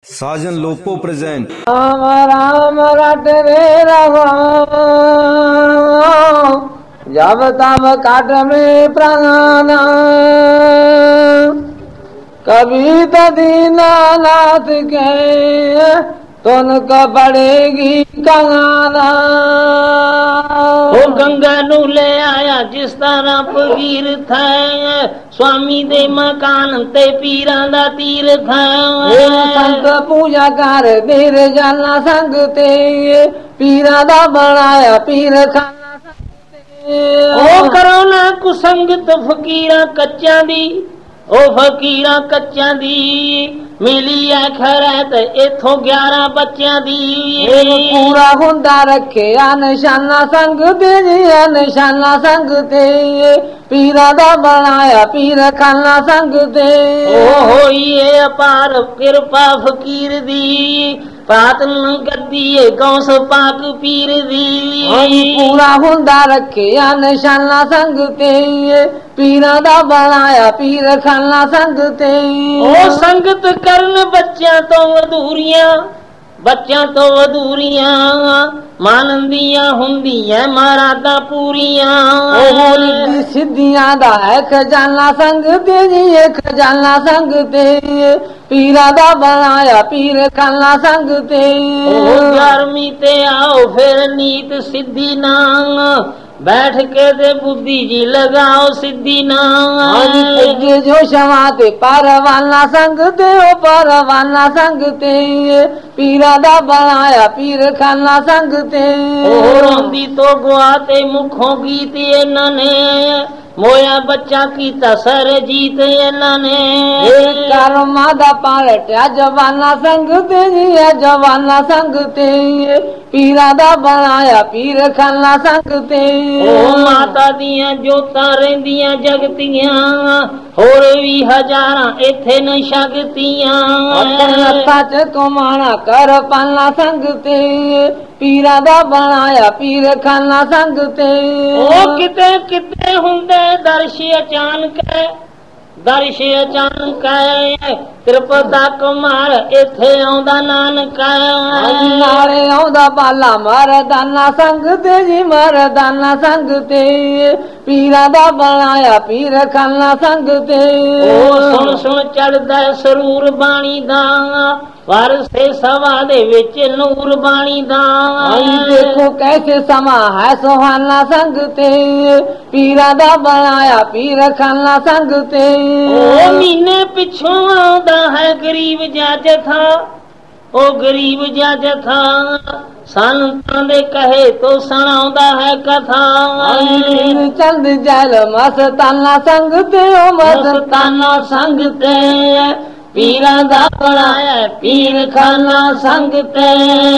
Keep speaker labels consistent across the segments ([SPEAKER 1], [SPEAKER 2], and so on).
[SPEAKER 1] साजन लोपो प्रेजेंट।
[SPEAKER 2] राम राम रट रे रवा जब तब काट में प्राण कभी तो दीनानाथ के तुन का पड़ेगी कंगाना।
[SPEAKER 3] ओ गंगा नू ले आया जिस तरह पगीर था स्वामी दे मकान ते पीरां दा तीर था।
[SPEAKER 2] संत पूजा कर देर जाना संग ते पीरा दा बनाया पीर खाना संग ते।
[SPEAKER 3] ओ करो ना कुसंगत फकीरा कच्चा दी ओ फकीरा कच्चा दी मिली है खरैत इथों 11 बच्चियां दी।
[SPEAKER 2] पूरा हुंदा रखिया निशाना संग ते निशाना संग ते पीरा दा बनाया पीर खाना संग ते।
[SPEAKER 3] ओ होइए अपार कृपा फकीर दी पातन गद्दी गौस पाक पीर दी।
[SPEAKER 2] पूरा हुंदा रखिया निशाना संग ते पीरा दा बनाया पीर खाना संग ते।
[SPEAKER 3] ओ संगत करन बच्चियां तो अधूरियां बच्चियां तो अधूरियां मानंदियां हुंदियां मरादा पूरियां।
[SPEAKER 2] रिद्धि सिद्धियां दा है खजाना संग ते जी खजाना संग ते पीरा दा बनाया पीर खाना संग ते।
[SPEAKER 3] गर्मी ते आओ फिर नीत सिद्धि ना बैठ के दे बुद्धि जी लगाओ सिद्धि ना।
[SPEAKER 2] जो क्षमा ते परवाना संग ते ओ परवाना संग ते पीरा दा बनाया पीर खाना संग ते।
[SPEAKER 3] रोंदी तो गुआ ते मुखों गीत इन्हां ने मोया बच्चा कीता सर जीत इन्हां ने।
[SPEAKER 2] कर्मा दा पालटिया जवाना संग ते जवाना संग ते पीरा दा बनाया पीर खाना संग ते।
[SPEAKER 3] ओ माता दियां जोतां रहिंदियां जगतियां होर भी हजारां इत्थे न शक्तियां।
[SPEAKER 2] हत्था च कमाना कर पाना संग ते पीरा दा बनाया पीर खाना संग ते।
[SPEAKER 3] ओ किते किते हुंदे दर्श अचानक त्रिपदा कुमार इत्थे आउंदा नानक।
[SPEAKER 2] नाले आउंदा बाला मरदाना संग ते जी मरदाना संग ते पीरा दा बनाया पीर खाना संग ते।
[SPEAKER 3] ओ सुन सुन चढ़दा सरूर बाणी दा वारसे सवा दे विच नूर बाणी दा।
[SPEAKER 2] देखो कैसे समा है सुहाना संग ते पीरा दा बनाया पीर खाना संग ते।
[SPEAKER 3] ओ महीने पिछों आउंदा है गरीब जज था ओ गरीब जज था संतां दे कहे तो सुणाउंदा है कथा।
[SPEAKER 2] चंद जल मस्ताना संग ते ओ मस्ताना संग ते पीरा दा बनाया पीर खाना संग ते।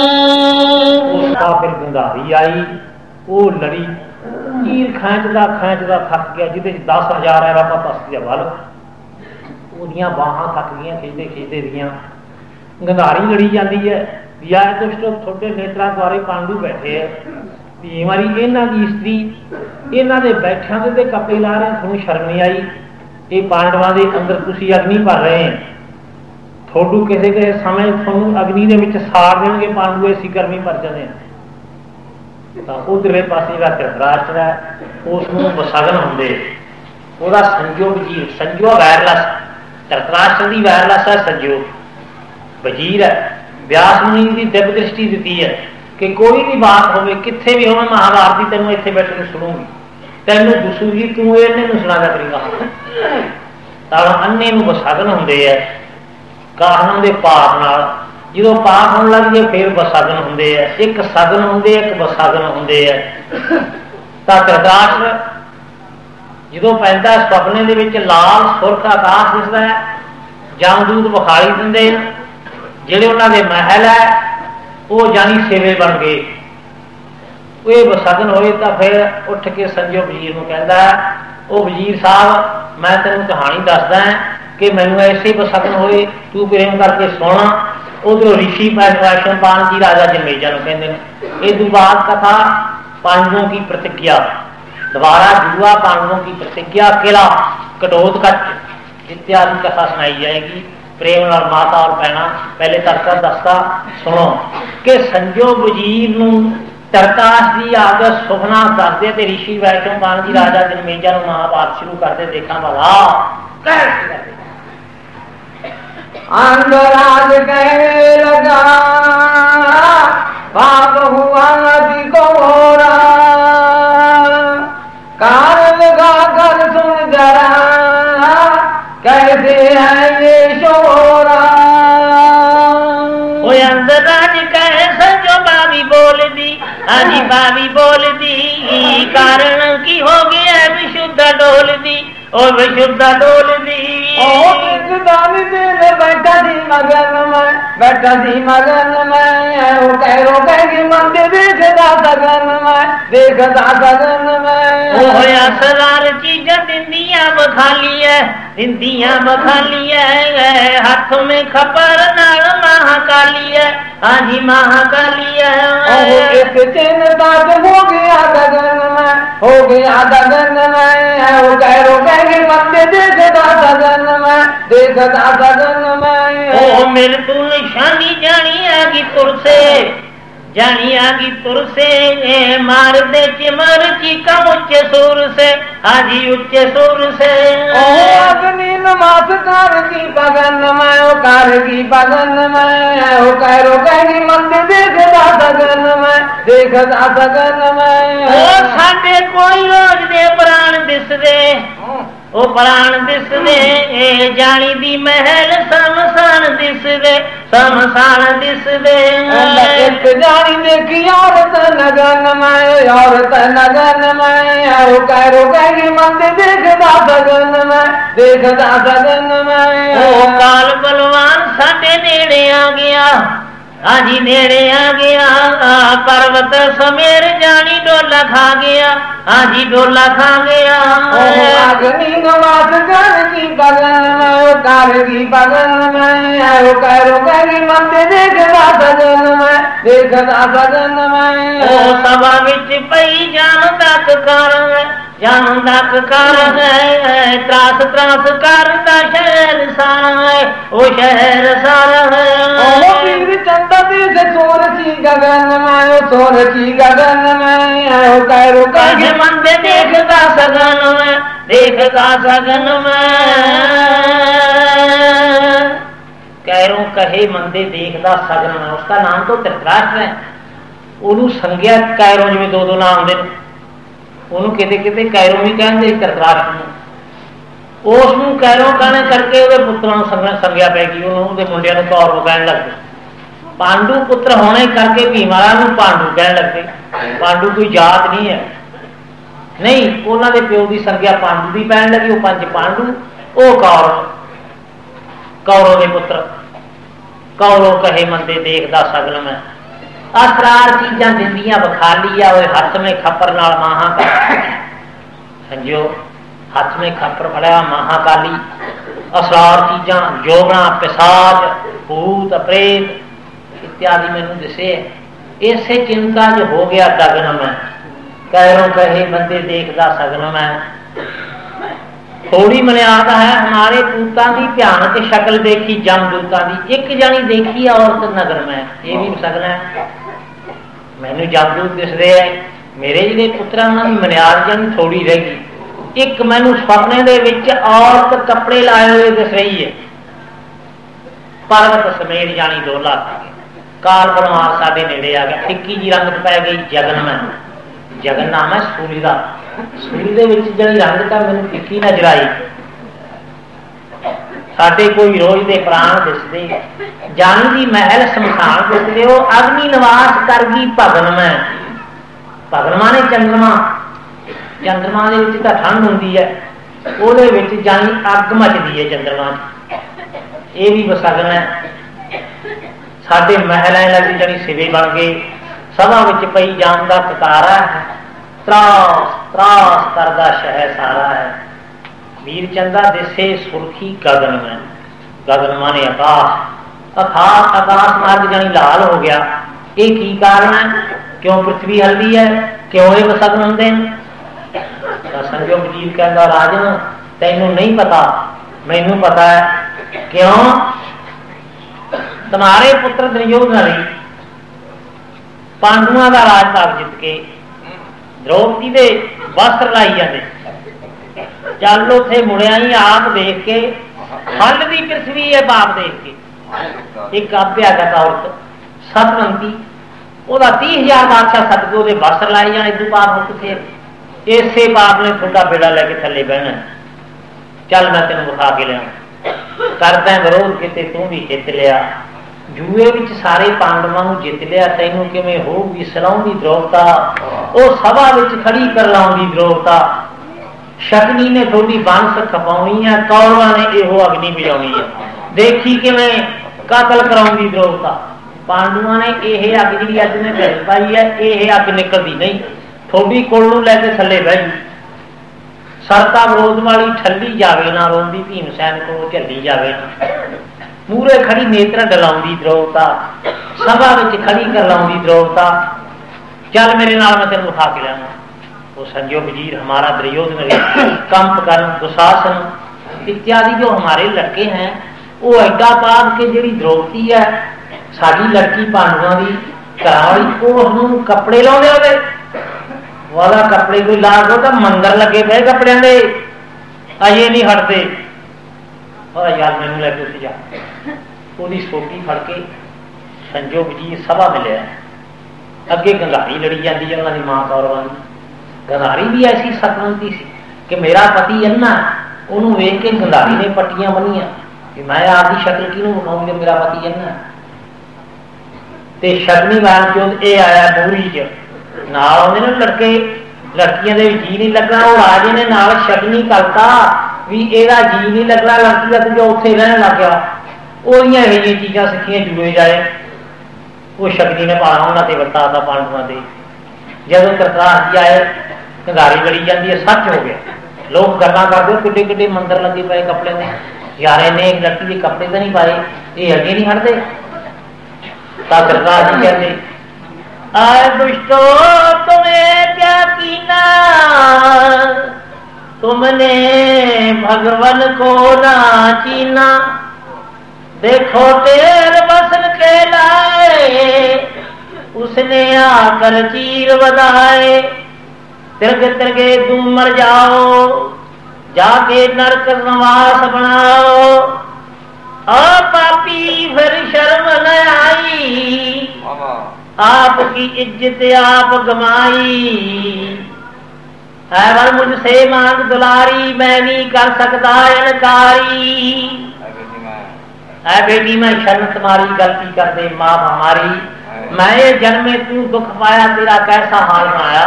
[SPEAKER 4] फिर गंधारी आई वो लड़ी तीर खैंचदा थक गया जिदे 10,000 है रामा तस्ती वल ओदियां बाहां थक गई खिचदे खिचदे दियां। गंधारी लड़ी जाती है या दुष्ट छोटे नेत्रा द्वारे पांडु बैठे है भी मारी इन्हां दी स्त्री इन्हां दे बैठियां ते कपड़े ला रहे तुहानूं शर्म नहीं आई ये पांडवां दे अंदर तुसीं अग्नि भर रहे हैं थोड़ू किसी के समय तुहानूं अग्नि दे विच साड़ देणगे पांडु ऐसी गर्मी भर जाते हैं। तो उधरले पासे जिहड़ा धृतराष्ट्र है उसनूं बसगन हुंदे ओहदा संजो वजीर संजो वायरलैस धृतराष्ट्र दी वायरलैस है संजो वजीर है। व्यास मुनि की दिव्य दृष्टि दी है कि कोई भी बात हो कितने भी हो महाभारत की तेन इतने बैठे सुनूंगी तेन दसूगी तू इन्ने सुना दिया करेगा। अन्ने बसगन होंगे है कारणों के पाप नाल जो पाप होने लग जाए फिर बसगन होंगे है एक सगन होंगे एक बसगन होंगे है। तो धृतराष्ट्र जो पैदा सुपने के विच लाल सुरख आकाश दिसदा है जमदूत विखाई दिंदे जिहड़े उन्होंने महल है वो जानी सेवे बन गए। ये बसगन होए तो फिर उठ के संजो वजीर को कहता है वो वजीर साहब मैं तेन कहानी दसदा है कि मैनू ऐसे बसगन होए तू प्रेम करके सोना। उधरों ऋषि वैश्वपान जी राजा जमेजा कहते हैं। इस बाद कथा पांडवों की प्रतिज्ञा दोबारा जुआ पांडवों की प्रतिज्ञा किला कटोत कट इत्यादि कथा सुनाई जाएगी। प्रेम नाल माता और भैणा पहले तरका दसदा सुनो कि संजो वजीर नूं तरताश की आदत सुखना दसदे ते ऋषि वैष्णव जी राजा जनमेजा नूं महाभारत शुरू करते देखा भला कैसे करते
[SPEAKER 2] अंगराज कहने लगा पाप हुआ नदी को होरा कान लगा कर सुन जरा कैसे है ये शोरा।
[SPEAKER 3] अंदराज कहे संजो बावी बोल दी आजी बावी बोल दी कारण की हो गया विशुद्ध डोल दी और विशुद्ध डोल दी
[SPEAKER 2] बैठा दी मगन में बैठा दी मगन में वो कह रो कहेगी मंदिर देखदा सगन में देखदा सगन में
[SPEAKER 3] सरार चीजा दिंदिया बखाली है दिंदिया बखाली है हाथ में खपर नाल महाकाली है हाजी महाकाली है
[SPEAKER 2] एक चिन्ता हो गया गगन में हो गया गगन में वो कह रो कहेगी मंदिर देखदा सगन में देखदा सगन में
[SPEAKER 3] ओ मेरे तू निशानी जानी आगी तुर से जानी आगी तुर से मार दे चिमर चीका उच्च सुर से हाजी उच्च सुर से
[SPEAKER 2] अग्नि नमाज कार की बगन में ओ कार की बगन में ओ कह रो कहेगी मंदिर देखदा सगन में देखदा सगन में
[SPEAKER 3] ओ साडे कोई रोज दे प्राण दिस दे ओ प्राण दिस दे जानी दी महल समसान दिस दे समसान दिस दे
[SPEAKER 2] एक जानी देखी औरत नगन में औरत नगन में ओ कह रो कहेगी मंदिर देखदा सगन में देखदा सगन में
[SPEAKER 3] ओ काल बलवान साडे नेड़े आ गया हाजी नेड़े आ गया पर्वत समेर जानी डोला खा गया हाजी डोला खा गया
[SPEAKER 2] अग्नि नवाज कर की बगन में कार की बगन में ओ कह रो कहेगी मंदिर देखदा सगन में देखदा सगन में
[SPEAKER 3] ओ सभा विच पई जान तक कारण जान तक कारण है त्रास त्रास करदा शहर सारा है ओ शहर सारा है
[SPEAKER 2] पीर चंदा से सोर की गगन में सोर की गगन में ओ कह रो कहेगी
[SPEAKER 3] मंदिर देखदा सगन में देखदा सगन में कैरों कहे मंदिर देखदा सगन में उसका नाम तो धृतराष्ट्र है ਉਹਨੂੰ ਸੰਗਿਆ ਕੈਰੋਂ ਜਿਵੇਂ ਦੋ ਦੋ ਨਾਮ ਆਉਂਦੇ ਨੇ ਉਹਨੂੰ ਕਿਤੇ ਕਿਤੇ ਕੈਰੋਂ ਵੀ ਕਹਿੰਦੇ ਧਰਤਰਾਸ਼ਟਰ ਨੂੰ ਉਸ ਨੂੰ ਕੈਰੋਂ ਕਹਿਣੇ ਕਰਕੇ ਉਹਦੇ ਪੁੱਤਰਾਂ ਨੂੰ ਸੰਗਿਆ ਪੈ ਗਈ ਉਹਨੂੰ ਉਹਦੇ ਮੁੰਡਿਆਂ ਨੂੰ ਕੌਰਵ ਕਹਿਣ ਲੱਗ ਪਏ ਪਾਂਡੂ ਪੁੱਤਰ ਹੋਣੇ ਕਰਕੇ ਭੀਮਾਲਾ ਨੂੰ ਪਾਂਡੂ ਕਹਿਣ ਲੱਗ ਪਏ ਪਾਂਡੂ ਕੋਈ ਜਾਤ ਨਹੀਂ ਹੈ ਨਹੀਂ ਉਹਨਾਂ ਦੇ ਪਿਓ ਦੀ ਸੰਗਿਆ ਪਾਂਡੂ ਦੀ ਪੈਣ ਲੱਗੀ ਉਹ ਪੰਜ ਪਾਂਡੂ ਉਹ ਕੌਰਵ ਦੇ ਪੁੱਤਰ ਕੌਰਵ ਕਹੇ ਮੰਦੇ ਦੇਖਦਾ ਸਗਲ ਮੈਂ असरार चीजा दिंदियां बखाली आ हथ में खपर नाल महाकाली समझो हथ में खपर फड़िया महाकाली असरार चीजा जोगना पिसाज भूत प्रेत इत्यादि मैनू दसे इसे चिंता जो हो गया गगन में कैरों कहे बंदे देखदा सगन में थोड़ी मर्यादा है हमारे पूतां की भयानक शक्ल देखी जमदूतां की एक जानी देखी औरत नगर में ये भी सकना है मैनू जमदूत दिसदे है मेरे जिहड़े पुत्रां की मर्यादा जानी थोड़ी रह गई एक मैनू सपने दे विच औरत कपड़े लाए हुए दिस रही है पर्वत समेत जानी डोला काल बलवान साडे नेड़े आ गया फिक्की जी रंग पै गई जगन में जगन नाम है सूली का सूली दे विच जिहड़ी रंग का मैनू फिक्की नजर आई साडे कोई रोज दे प्राण दिसदे जानी दी महल शमशान दिसदे ओ अग्नि निवास कर गई भगन में भगन माने चंद्रमा चंद्रमा दे विच तां ठंड हुंदी है ओहदे विच जानी अग मचदी है चंद्रमा ये भी बसगन है साडे महल लगी जानी सिवे बन गए सभा विच पई जान दा कतारा है त्रास त्रास करदा शहर सारा है वीर चंदा दिसे सुर्खी गगन में गगन माने आकाश अर्थात आकाश मार्ग जानी लाल हो गया ये की कारण है क्यों पृथ्वी हल्दी है क्यों ये बसगन होंगे संजो वजीर कहता राजन तेनू नहीं पता मैनू पता है क्यों तुम्हारे पुत्र दुर्योधन ने पांडुआं का राज भाग जित के द्रौपदी दे वस्त्र लाई जाते, चल उथे मुड़िया ही आप देख के हल दी पृथ्वी है बाप देख के एक अभ्यागत औरत सतवंती ओदा 30,000 बादशाह सदके ओदे वस्त्र लाई जाने, इदू पाप हो किथे इसे पाप ने थोड़ा बेड़ा लेके थले बहना, चल मैं तेन विखा के लिया करदा विरोध किते तू भी जित लिया, जूए विच सारे पांडवां नूं जित लिया, तैनूं किवें होऊगी सलाउंदी द्रौपदा, ओ सभा विच खड़ी कर लाउंदी द्रौपदा, शकुनी ने थोड़ी बांस खपाउणी है, कौरवां ने इहो अग्नि बुझाउणी है, देखी किवें कतल कराउंदी द्रौपदा, पांडुआं ने यह अग जी अज ने ढिल पाई है, यह अग निकलती नहीं, थोड़ी कुल नूं लैके थले बह गई, सरता विरोध वाली ठल्ली जावे ना, रोंदी भीमसैन को झल्ली जावे ना, मूरे खड़ी नेत्र डलाउंदी द्रौपदा, सभा विच खड़ी कर लाउंदी द्रौपदा, चल मेरे नाल मैं तेन विखा के लाऊंगा। वो संजो वजीर हमारा दुर्योधन, कंपकर्ण, दुशासन इत्यादि जो हमारे लड़के हैं, वो एडा पाप के जी द्रौपदी है साड़ी लड़की पांडुआं की घरावाली, वो कपड़े लाने वाला कपड़े कोई ला दो तो मंदिर लगे पे कपड़े दे अजे नहीं हटते, और यार मैनू लैके उसे जा ओदी सोटी फड़ के संजो वजीर सभा मिले, अगे गंधारी लड़ी जाती है उन्होंने मां कौरवां की, गंधारी भी ऐसी सतवंती सी कि मेरा पति अन्ना, उन्होंने वेख के गंधारी ने पट्टियां बनिया कि मैं आपकी शक्ल किनू विखाऊंगी, मेरा पति अन्ना, ते शकुनी बाणचोद ये आया मूरी च नाल आउंदे ने लड़के, लड़कियां दे जी नहीं लगना, वो राजे ने नाल शकुनी करता भी एदा जी नहीं लगना लड़की का, जो उत्थे रहन लग गया, ओदियां इहो जिहियां चीज़ां सिੱਖੀਆਂ जुए जाए, वो शकुनी ने भाड़ा उन्होंने वरता था पांडुआं दे, जदों धृतराष्ट्र जी आए गंधारी लड़ी जाती है, सच हो गया, लोग गल्लां करदे किड्डे किड्डे मंदिर लगे पे कपड़े ने, यार इन्हें एक लड़की के कपड़े तो नहीं पाए, ये अगे नहीं हटते, धृतराष्ट्र जी कहते आए दुष्टो तुम्हें क्या कीना, तुमने भगवान को ना चीना, देखो तेर बसन के लाए, उसने आकर चीर बधाए, तिरगे तिरगे तुम मर जाओ, जाके नरक निवास बनाओ, और पापी फिर शर्म न आई, आपकी इज्जत आप गमाई, है मुझसे मांग दुलारी, मैं नहीं कर सकता इनकारी, है बेटी मैं शर्म तुम्हारी गलती कर दे माफ हमारी, मैं ये जन्म में तू दुख पाया, तेरा कैसा हाल आया,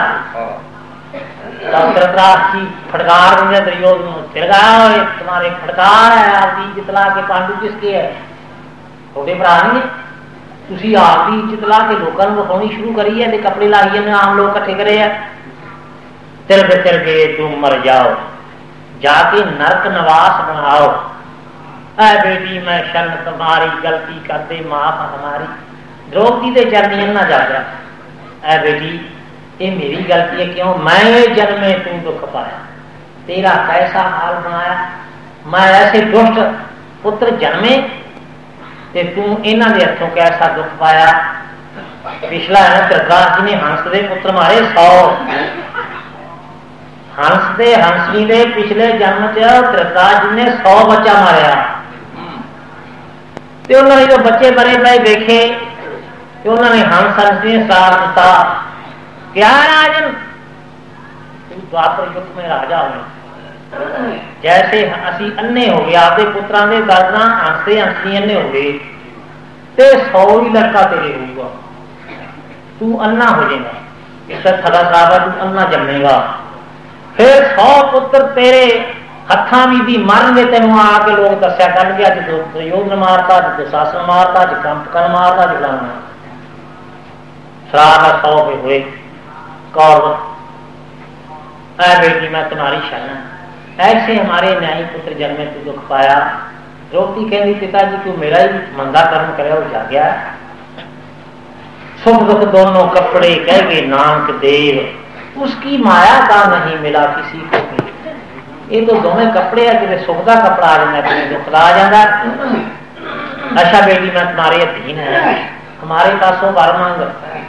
[SPEAKER 3] धृतराष्ट्र जी फटकार देंगे दुर्योधन, तिरगाया तुम्हारे फटकार है, आपकी इज्जत ला के पांडु किसके है, थोड़े भरा नहीं, तुसी आपकी इज्जत ला के लोगों को विखाउणी शुरू करी है, कपड़े लाई है आम लोग इकट्ठे करे है, तिरगे तिरगे तुम मर जाओ, जाके नरक निवास बनाओ, ऐ बेटी मैं शरण तुम्हारी गलती कर दे माफ हमारी, द्रौपदी के चरनी ना जाता, ऐ बेटी ये मेरी गलती है, क्यों मैं जन्म में तू दुख पाया, तेरा कैसा हाल बनाया, मैं ऐसे दुष्ट पुत्र जन्मे ते तू इन्हां दे हथों कैसा दुख पाया, पिछला है ना धृतराष्ट्र जी ने हंस दे पुत्र मारे 100, हंस दे हंसनी दे पिछले जन्म च धृतराष्ट्र जी ने 100 बच्चा मारिया, ते उन्होंने जो बच्चे बड़े पे देखे तो उन्होंने हंस हंसनी साथ दिता, क्या राजन तू द्वापर युग में राजा हो, जैसे असी अन्ने हो गए आपके पुत्रां दे दर्द नाल हंसते हंसनी अन्ने हो गए, ते 100 ही लड़का तेरे होगा, तू अन्ना हो जाएगा, इसका थला साहब तू अन्ना जमेगा, फिर 100 पुत्र तेरे हत्थां भी मरनगे, तेन आके लोग दस्या कर गया, अज दुर्योधन मारता, अज दुशासन मारता, अज कंपकर्ण मारता, अज फलाना श्राप 100 पे हुए, कौरव ऐ बेटी मैं तुम्हारी शरण, ऐसे हमारे न्यायी पुत्र जन्म में तू दुख पाया, द्रौपदी कहती पिताजी तू मेरा ही मंदा कर्म करे हो जा गया, सुख दुख दोनों कपड़े कह गए नानक देव, उसकी माया का नहीं मिला किसी को भी, ये तो दोनों कपड़े है, कि सुख का कपड़ा आ जाता है, दुख का आ जाता, अच्छा बेटी मैं तुम्हारे अधीन है, हमारे पासों वर मांग।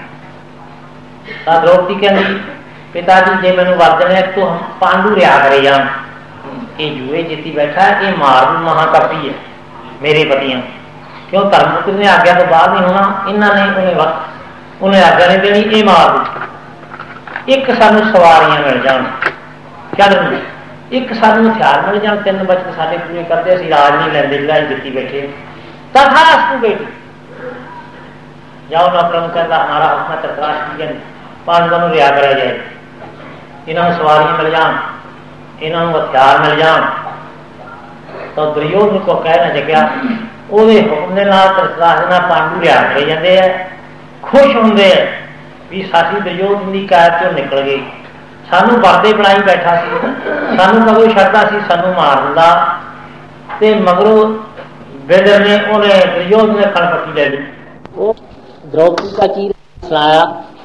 [SPEAKER 3] द्रौपदी कहती पिताजी जे मैनू वर देने तो हम पांडु रिहा करे जान, ये जुए जीती बैठा है, ये मार भी महाकपी है मेरे पतियां, क्यों धर्मपुत्र ने आज्ञा तो बाहर नहीं होना, इन्होंने उन्हें आज्ञा नहीं देनी, ये मार दी। एक सानू सवारियां मिल जान, क्या एक सानू हथियार मिल जान, 3 बचत साडे पूरे करते, असं राज नहीं लेंदे लड़ाई जीती बैठे। तथास्तु बेटी जाओ नौकरों कहता हमारा हुक्म धृतराष्ट्र जी पांडवों को रिहा कराया जाए, इन्होंने सवारियां मिल जान, इन्होंने हथियार मिल जान। तो दुर्योधन को कहना जगया ਉਹਦੇ ਹੁਕਮ ਦੇ ਨਾਲ ਧਰਤਰਾਸ਼ਟਰ ਨਾਲ ਪਾਂਡੂ ਰਿहा ਕਰੇ ਜਾਂਦੇ ਆ, ਖੁਸ਼ ਹੁੰਦੇ ਆ ਵੀ ਸਾਡੀ ਦੁਰਯੋਧਨ ਦੀ ਕਾਇਦ ਚੋਂ ਨਿਕਲ ਗਈ, ਸਾਨੂੰ ਵਰਦੇ ਬਣਾਈ ਬੈਠਾ ਸੀ, ਸਾਨੂੰ ਕਦੋਂ ਛੱਡਦਾ ਸੀ, ਸਾਨੂੰ ਮਾਰ ਦਿੰਦਾ। ਤੇ ਮਗਰੋਂ ਵਿਦਰ ਨੇ ਉਹਨੇ ਦੁਰਯੋਧਨ ਨੇ ਖਣਪੱਟੀ ਲੈ ਲਈ।
[SPEAKER 4] ਉਹ द्रौपदी का चीर सुनाया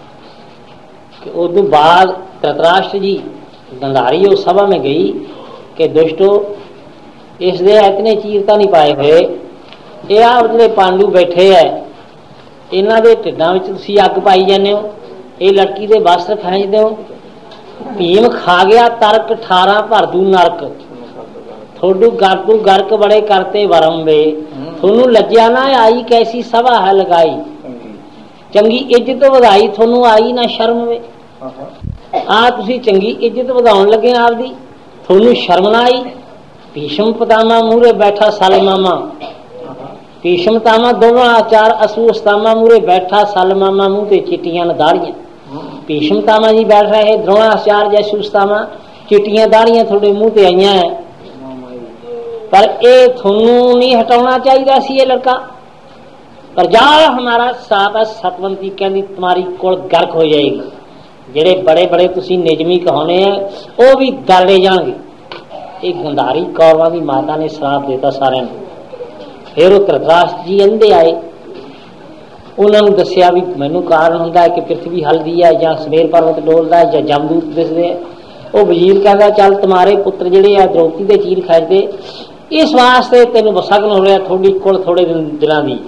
[SPEAKER 4] कि उस बाद धृतराष्ट्र जी गंधारी उस सभा में गई कि दुष्टो इसलिए इतने चीरता नहीं पाए हुए, ये आप जो पांडु बैठे है इन्हों के ढिड्डां विच तुसीं अग पाई जाने हो, ये लड़की के वस्त्र खींचते हो, भीम खा गया तर्क 18 भर दू नरक, थोड़ू गर्कू गर्क बड़े करते वरम वे, थोनू लज्जा ना आई कैसी सभा है लगाई, चंगी इज्जत वधाई थोनू आई ना शर्म वे। तुसीं चंगी इज्जत वधाउण लगे आपदी, थोनू शर्म ना आई। भीष्म पितामह मूहरे बैठा सालमामा, भीष्म तामा दोवां आचार असूस्तामा मूहरे बैठा सालमामा मुंह ते चिट्टियां दाड़ियां। भीष्म तामा जी बैठ रहे, द्रोणाचार्य जसूस्तामा चिट्टियां दाड़ियां थोड़े मुंह ते आईयां है, पर ये थोनू नहीं हटाना चाहिए सी ये लड़का, पर जाओ हमारा साथ है सतवंती कहती तुम्हारी कुल गर्क हो जाएगी, जेड़े बड़े बड़े तुसी निजमी कहाने हैं वो भी डाले जाएंगे। एक गंधारी कौरवां दी माता ने श्राप देता सारे ने। फिर वो धृतराष्ट्र जी अंधे आए, उन्होंने दसिया भी मैनू कारण होंदा है कि पृथ्वी हलदी है या समेर पर्वत डोलदा है या जमदूत दिसदे है। वो वजीर कहता चल तुम्हारे पुत्र जेड़े आ द्रौपदी दे चीर खैचदे, इस वास्ते तेन सगन हो रहा थोड़ी कुल थोड़े दिनों की।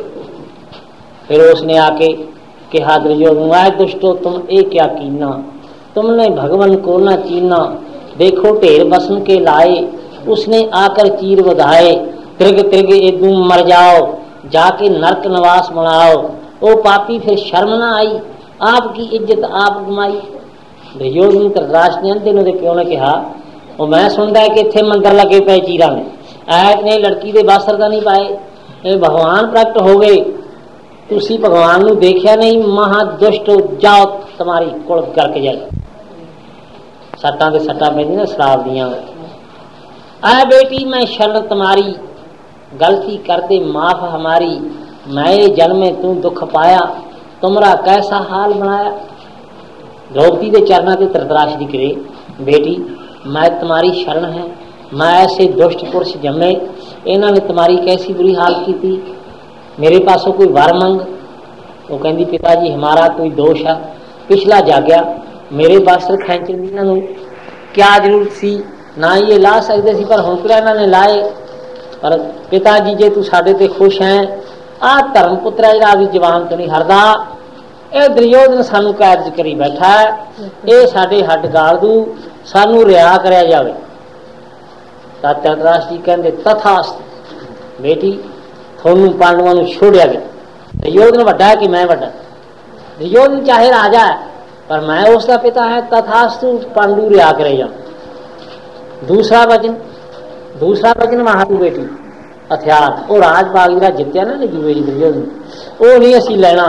[SPEAKER 4] फिर उसने आके कहा दुर्योधन आए दुष्टो तुम ये क्या कीना, तुमने भगवान को न चीना, देखो ढेर बसन के लाए, उसने आकर चीर बधाए, त्रिग त्रिग एदू मर जाओ, जाके नरक निवास बनाओ। ओ पापी फिर शर्म ना आई, आपकी इज्जत आप गमाई। दुर्योधन धृतराष्ट्र ने अंधे प्यो ने कहा और मैं सुनता है कि इत्थे मंदिर लगे पे चीरा ने ऐत ने लड़की के वस्त्र का नहीं पाए, भगवान प्रकट हो गए, तुसी भगवान नू देखिया नहीं, महादुष्ट जाओ तुम्हारी कुल करके जाए। सट्टा के सट्टा पैंदी ना शराब दियां, ऐ बेटी मैं शरण तुम्हारी, गलती कर दे माफ हमारी, मैं जन्म में तू दुख पाया, तुमरा कैसा हाल बनाया। द्रौपदी के चरणों के धृतराष्ट्र जी करे बेटी मैं तुम्हारी शरण है, मैं ऐसे दुष्ट पुरुष जमे, इन्होंने तुम्हारी कैसी बुरी हाल की थी, मेरे पास कोई वर मंग। वो कहती पिताजी हमारा कोई दोष है, पिछला जागया मेरे वस्त्र खेचने की इन्होंने क्या जरूरत सी, ना ये ला सकते सी, पर हुण किहड़ा इन्होंने लाए। पर पिताजी जे तू साडे ते खुश है, आ धर्म पुत्र है जिहड़ा भी जवान तो नहीं हरदा, ये दुर्योधन सानू कैद च करी बैठा है, ये साडे हड्ड गाल दू, सानू रिहा कराया जावे। धृतराष्ट्र जी कहते तथास्तु बेटी थोनू पांडवों को छोड़िया गया। दुर्योधन वड्डा है कि मैं वड्डा, दुर्योधन चाहे राजा है पर मैं उसका पिता है, तथास्तु पांडु रिहा करे जा। दूसरा वचन महातू बेटी हथियार वो राजपाल जरा जितया ना जुए दुर्योधन वो नहीं असी लेना।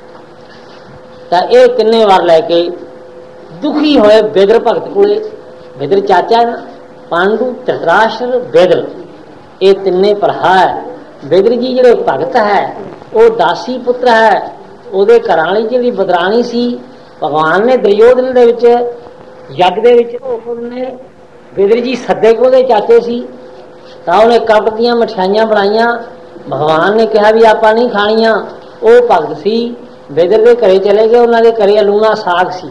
[SPEAKER 4] तो ये तिने वार लैके दुखी होए बेदर भगत को, बेदर चाचा है ना, पांडु धृतराष्ट्र बेदर ये तिने भरा है। बेदर जी जो भगत है वो दासी पुत्र है, ਉਹਦੇ ਘਰਾਣੀ ਜਿਹੜੀ ਬਦਰਾਣੀ ਸੀ, भगवान ने दुर्योधन ਦੇ ਵਿੱਚ ਯੱਗ ਦੇ ਵਿੱਚ ਉਹਨੇ बेदर जी सदे को ਉਹਦੇ ਚਾਚੇ ਸੀ, ਤਾਂ ਉਹਨੇ ਕੱਪ ਦੀਆਂ ਮਠਿਆਈਆਂ ਬਣਾਈਆਂ। भगवान ने कहा भी ਆਪਾਂ नहीं ਖਾਣੀਆਂ। ਉਹ ਭਗਤ ਸੀ बेदर ਦੇ ਘਰੇ ਚਲੇ ਗਏ, ਉਹਨਾਂ ਦੇ ਘਰੇ ਲੂਣਾ ਸਾਗ ਸੀ,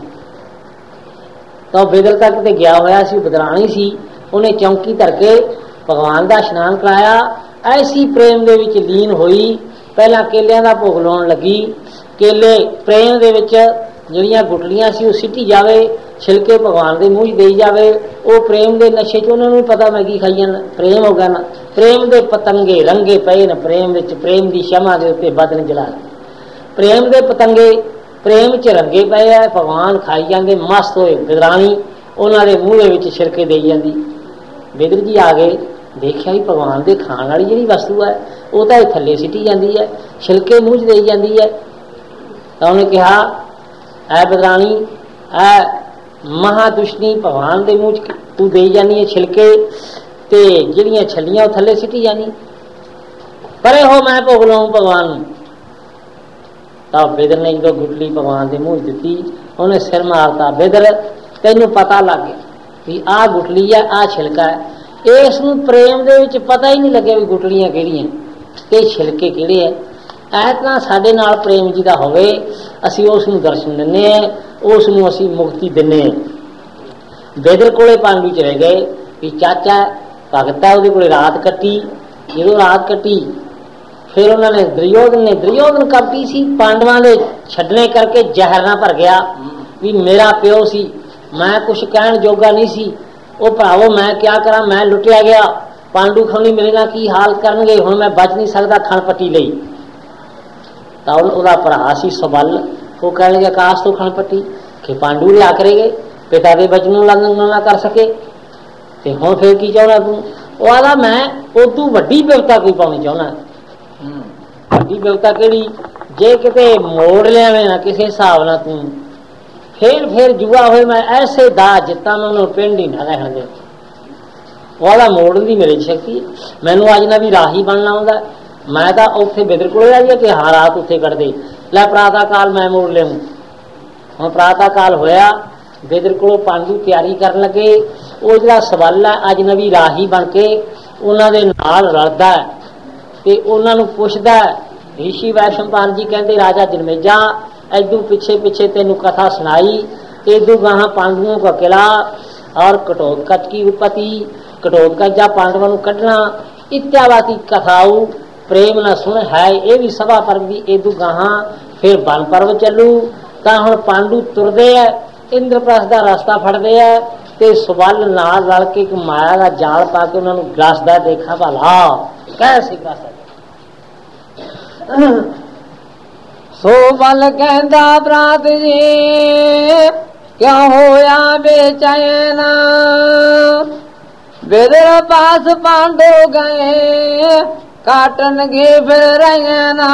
[SPEAKER 4] ਤਾਂ बेदर तक ਤੇ ਗਿਆ ਹੋਇਆ ਸੀ, बदराणी ਸੀ, ਉਹਨੇ ਚੌਂਕੀ ਧਰ ਕੇ भगवान का इशनान कराया।
[SPEAKER 3] ऐसी प्रेम दे विच लीन होई। पहला केलियां दा भोग लाउण लगी, केले प्रेम दे विच ਜਿਹੜੀਆਂ ਗੁਟਲੀਆਂ ਸੀ ਉਹ ਸਿੱਟੀ ਜਾਵੇ, ਛਿਲਕੇ ਭਗਵਾਨ ਦੇ ਮੂੰਹ 'ਚ ਦੇਈ ਜਾਵੇ। ਉਹ ਪ੍ਰੇਮ ਦੇ ਨਸ਼ੇ 'ਚ ਉਹਨਾਂ ਨੂੰ ਪਤਾ ਮੈਂ ਕੀ ਖਾਈ ਜਾਂਦਾ, ਪ੍ਰੇਮ ਹੋ ਗਿਆ ਨਾ। ਪ੍ਰੇਮ ਦੇ ਪਤੰਗੇ ਰੰਗੇ ਪਏ ਨੇ ਪ੍ਰੇਮ ਵਿੱਚ, ਪ੍ਰੇਮ ਦੀ ਸ਼ਮਾ ਦੇ ਉੱਤੇ ਬਦਨ ਜਲਾ। ਪ੍ਰੇਮ ਦੇ ਪਤੰਗੇ ਪ੍ਰੇਮ 'ਚ ਰੰਗੇ ਪਏ ਆ, ਭਗਵਾਨ ਖਾਈ ਜਾਂਦੇ ਮਸਤ ਹੋਏ। ਬਿਦਰਾਣੀ ਉਹਨਾਂ ਦੇ ਮੂੰਹ ਦੇ ਵਿੱਚ ਛਿਲਕੇ ਦੇਈ ਜਾਂਦੀ। ਬਿਦਰ ਜੀ ਆ ਗਏ, ਦੇਖਿਆ ਵੀ ਭਗਵਾਨ ਦੇ ਖਾਣ ਵਾਲੀ ਜਿਹੜੀ ਵਸਤੂ ਹੈ ਉਹ ਤਾਂ ਇਹ ਥੱਲੇ ਸਿੱਟੀ ਜਾਂਦੀ ਹੈ, ਛਿਲਕੇ ਮੂੰਹ 'ਚ ਦੇਈ ਜਾਂਦੀ ਹੈ। ਤਾਂ ਉਹਨੇ ਕਿਹਾ, ਐ ਬਿਦਰਾਣੀ, ਐ ਮਹਾਦੁਸ਼ਨੀ, ਭਗਵਾਨ ਦੇ ਮੂੰਹ 'ਚ ਤੂੰ ਦੇਈ ਜਾਂਦੀ ਹੈ ਛਿਲਕੇ, ਤੇ ਜਿਹੜੀਆਂ ਛੱਲੀਆਂ ਉਹ ਥੱਲੇ ਸਿੱਟੀ ਜਾਂਦੀ, ਪਰੇ ਹੋ ਮੈਂ ਭੋਗ ਲਾਉਂ ਭਗਵਾਨ ਨੂੰ। ਤਾਂ ਬਿਦਰ ਨੇ ਜਦੋਂ ਗੁਟਲੀ ਭਗਵਾਨ ਦੇ ਮੂੰਹ 'ਚ ਦਿੱਤੀ, ਉਹਨੇ ਸਿਰ ਮਾਰਤਾ। ਬਿਦਰ, ਤੈਨੂੰ ਪਤਾ ਲੱਗ ਗਿਆ ਵੀ ਆਹ ਗੁਟਲੀ ਹੈ, ਆਹ ਛਿਲਕਾ ਹੈ। ਇਸ ਨੂੰ ਪ੍ਰੇਮ ਦੇ ਵਿੱਚ ਪਤਾ ਹੀ ਨਹੀਂ ਲੱਗਿਆ ਵੀ ਗੁਟਲੀਆਂ ਕਿਹੜੀਆਂ ਤੇ ਛਿਲਕੇ ਕਿਹੜੇ ਹੈ। ਐ ਤਰ੍ਹਾਂ ਸਾਡੇ ਨਾਲ ਪ੍ਰੇਮ ਜੀ ਦਾ ਹੋਵੇ, ਅਸੀਂ ਉਸ ਨੂੰ ਦਰਸ਼ਨ ਦਿੰਦੇ ਹਾਂ, ਉਸ ਨੂੰ ਅਸੀਂ ਮੁਕਤੀ ਦਿੰਦੇ ਹਾਂ। ਬਿਦਰ ਕੋਲੇ ਪਾਂਡੂ ਚ ਰਹਿ ਗਏ ਵੀ ਚਾਚਾ ਭਗਤ ਹੈ, ਉਹਦੇ ਕੋਲੇ ਰਾਤ ਕੱਟੀ। ਜਦੋਂ ਰਾਤ ਕੱਟੀ ਫਿਰ ਉਹਨਾਂ ਨੇ ਦੁਰਯੋਧਨ ਕੱਟੀ ਸੀ, ਪਾਂਡਵਾਂ ਦੇ ਛੱਡਣੇ ਕਰਕੇ ਜ਼ਹਿਰ ਨਾ ਭਰ ਗਿਆ ਵੀ ਮੇਰਾ ਪਿਓ ਸੀ, ਮੈਂ ਕੁਛ ਕਹਿਣ ਜੋਗਾ ਨਹੀਂ ਸੀ। ਉਹ ਭਰਾਵੋ ਮੈਂ ਕਿਆ ਕਰਾਂ, ਮੈਂ ਲੁੱਟਿਆ ਗਿਆ, ਪਾਂਡੂ ਖੌਣੀ ਮੇਰੇ ਨਾਲ ਕੀ ਹਾਲ ਕਰਨਗੇ, ਹੁਣ ਮੈਂ ਬਚ ਨਹੀਂ ਸਕਦਾ ਖਣ ਪੱਟੀ ਲਈ। ਤਾਂ ਉਹਦਾ ਭਰਾ ਸੀ ਸਬਲ, ਉਹ ਕਹਿਣ ਲੱਗੇ ਆਕਾਸ਼ ਤੋਂ ਖਣ ਪੱਟੀ ਕਿ ਪਾਂਡੂ ਲਿਆ ਕਰੇਗੇ, ਪਿਤਾ ਦੇ ਬਚਨ ਨੂੰ ਉਲੰਘਣ ਨਾ ਕਰ ਸਕੇ, ਤੇ ਹੁਣ ਫਿਰ ਕੀ ਚਾਹੁੰਦਾ ਤੂੰ? ਉਹ ਆਦਾ ਮੈਂ ਉਦੋਂ ਵੱਡੀ ਬਿਪਤਾ ਕੋਈ ਪਾਉਣੀ ਚਾਹੁੰਦਾ। ਵੱਡੀ ਬਿਪਤਾ ਕਿਹੜੀ? ਜੇ ਕਿਤੇ ਮੋੜ ਲਿਆਵੇਂ ਨਾ ਕਿਸੇ ਹਿਸਾਬ ਨਾਲ ਤੂੰ, ਫਿਰ ਜੂਆ ਹੋਏ ਮੈਂ ਐਸੇ ਦਾ ਜਿੱਤਾਂ ਮੈਂ ਉਹਨੂੰ ਪਿੰਡ ਹੀ ਨਾ ਰਹਿਣ ਦੇ। ਉਹਦਾ ਮੋੜਨ ਦੀ ਮੇਰੀ ਸ਼ਕਤੀ, ਮੈਨੂੰ ਅੱਜ ਨਾ ਵੀ ਰਾਹੀ ਬਣਨਾ ਆਉਂਦਾ। ਮੈਂ ਤਾਂ ਉੱਥੇ ਬਿਦਰ ਕੋਲੇ ਆ ਗਿਆ ਕਿ ਹਾਂ ਰਾਤ ਉੱਥੇ ਕੱਢ ਦੇ, ਲੈ ਪ੍ਰਾਤਾ ਕਾਲ ਮੈਂ ਮੋੜ ਲਿਆਉਂ। ਹੁਣ ਪ੍ਰਾਤਾ ਕਾਲ ਹੋਇਆ, ਬਿਦਰ ਕੋਲੋਂ ਪਾਂਡੂ ਤਿਆਰੀ ਕਰਨ ਲੱਗੇ। ਉਹ ਜਿਹੜਾ ਸਬਲ ਹੈ ਅਜਨਬੀ ਰਾਹੀ ਬਣ ਕੇ ਉਹਨਾਂ ਦੇ ਨਾਲ ਰਲਦਾ ਤੇ ਉਹਨਾਂ ਨੂੰ ਪੁੱਛਦਾ। ਰਿਸ਼ੀ ਵੈਸ਼ਨਪਾਲ ਜੀ ਕਹਿੰਦੇ ਰਾਜਾ ਜਨਮੇਜਾ ਏਦੂ ਪਿੱਛੇ ਤੈਨੂੰ कथा सुनाई, एदू गाह पांडवों का किला और कटोत्कच की उत्पत्ति, कटोत्कच जा पांडवों को कढ़ना इत्यादि कथाऊ प्रेम न सुन है। ये भी सभा पर भी एदू गाह फिर वन पर्व चलू। ਤਾਂ ਹੁਣ ਪਾਂਡੂ ਤੁਰਦੇ ਐ, ਇੰਦਰਪ੍ਰਸਥ ਦਾ ਰਸਤਾ ਫੜਦੇ ਐ ਤੇ ਸੁਬਲ ਨਾਲ ਰਲ ਕੇ ਇੱਕ ਮਾਇਆ ਦਾ ਜਾਲ ਪਾ ਕੇ ਉਹਨਾਂ ਨੂੰ ਗ੍ਰਸਦਾ। ਦੇਖਾ ਭਲਾ ਕੈਸੇ ਗ੍ਰਸਦਾ।
[SPEAKER 2] ਸੁਬਲ ਕਹਿੰਦਾ ਭਰਾਤ ਜੀ ਕਿਉਂ ਹੋਇਆ ਬੇਚੈਨ, ਬਿਦਰ ਪਾਸ ਪਾਂਡੋ ਗਏ ਕਾਟਣਗੇ ਫਿਰ ਰਹਿਣਾ।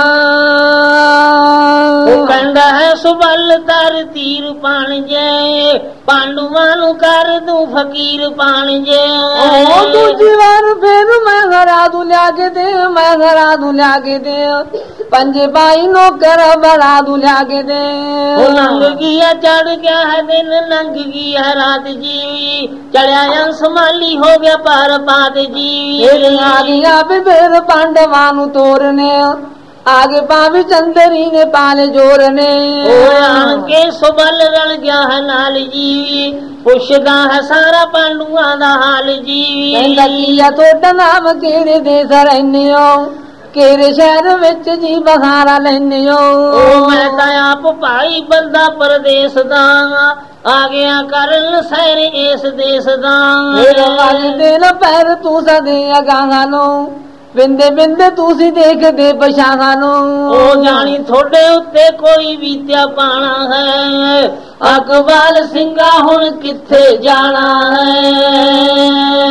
[SPEAKER 3] ਉਹ ਕਹਿੰਦਾ ਹੈ ਸੁਬਲ ਤਰ ਤੀਰ ਪਾਣ ਜੇ, ਪਾਂਡੂਆਂ ਨੂੰ ਕਰ ਦੂੰ ਫਕੀਰ ਪਾਣ ਜੇ।
[SPEAKER 2] ਉਹ ਦੂਜੀ ਵਾਰ ਫਿਰ ਮੈਂ ਹਰਾ ਦੂੰ ਲਿਆ ਕੇ ਦੇ, ਮੈਂ ਹਰਾ ਦੂੰ ਲਿਆ ਕੇ ਦੇ, ਪੰਜੇ ਬਾਈ ਨੌਕਰ ਬਣਾ ਦੂੰ ਲਿਆ ਕੇ ਦੇ।
[SPEAKER 3] ਉਹ ਲੰਘ ਗਿਆ ਚੜ ਗਿਆ ਹੈ ਦਿਨ, ਲੰਘ ਗਈ ਹੈ ਰਾਤ ਜੀਵੀ, ਚੜਿਆ ਅੰਸ ਮਾਲੀ ਹੋ ਗਿਆ ਪਾਰ ਪਾਤ ਜੀਵੀ।
[SPEAKER 2] ਆ ਗਿਆ ਫਿਰ ਪਾਂਡਵਾਂ ਨੂੰ ਤੋਰਨੇ, आगे पावे चंदरी ने पाले जोरने।
[SPEAKER 3] के सुबल रल गया है नाल जीवी, पुछदा है सारा पांडुआ दा हाल जीवी।
[SPEAKER 2] तोड़ा नाम केड़े देश रहने हो, केड़े शहर विच जी बहारा लेने हो।
[SPEAKER 3] मैं तां आप भाई बंदा परदेस दा, आ गया करन सैर इस देश दा।
[SPEAKER 2] दिन पैर तू सदे अगां लो, बिंदे बिंदे तुसी देखदे पछाणा नो।
[SPEAKER 3] ओ जानी थोड़े उत्ते कोई बीत्या पाना है, अकबाल सिंगा हुण किथे जाना है।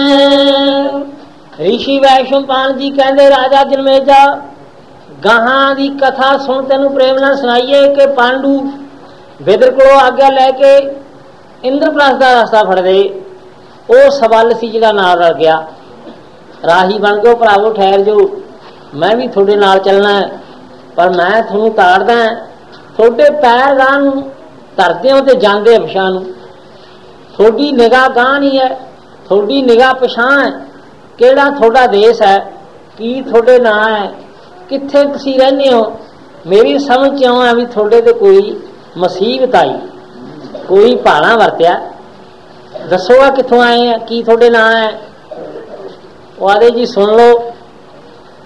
[SPEAKER 3] ऋषि वैशंपाल जी कहंदे राजा जनमेजा गाहां दी कथा सुन तेनू प्रेम नाल सुनाईए कि पांडू बिदर कोलों आग्या लैके इंद्रप्रस्थ दा रास्ता फड़दे। ओ सवाल सी जिहड़ा नाल रल गया, राही बन गए। भरावो ठहर जो, मैं भी थोड़े नाल चलना है, पर मैं थोनू तारदा, थोड़े पैर गां नूं तरदे हो ते जांदे पिछां नूं। थोड़ी निगाह गां नहीं है, थोड़ी निगाह पिछां है। केड़ा थोड़ा देश है, की थोड़े नां है, कित्थे तुसीं रहंदे हो। मेरी समझ च आउं भी थोड़े ते कोई मुसीबत आई, कोई भाड़ा वरत्या। दसोगा कित्थों आए हैं, की थोड़े नां है। आदे जी सुन लो,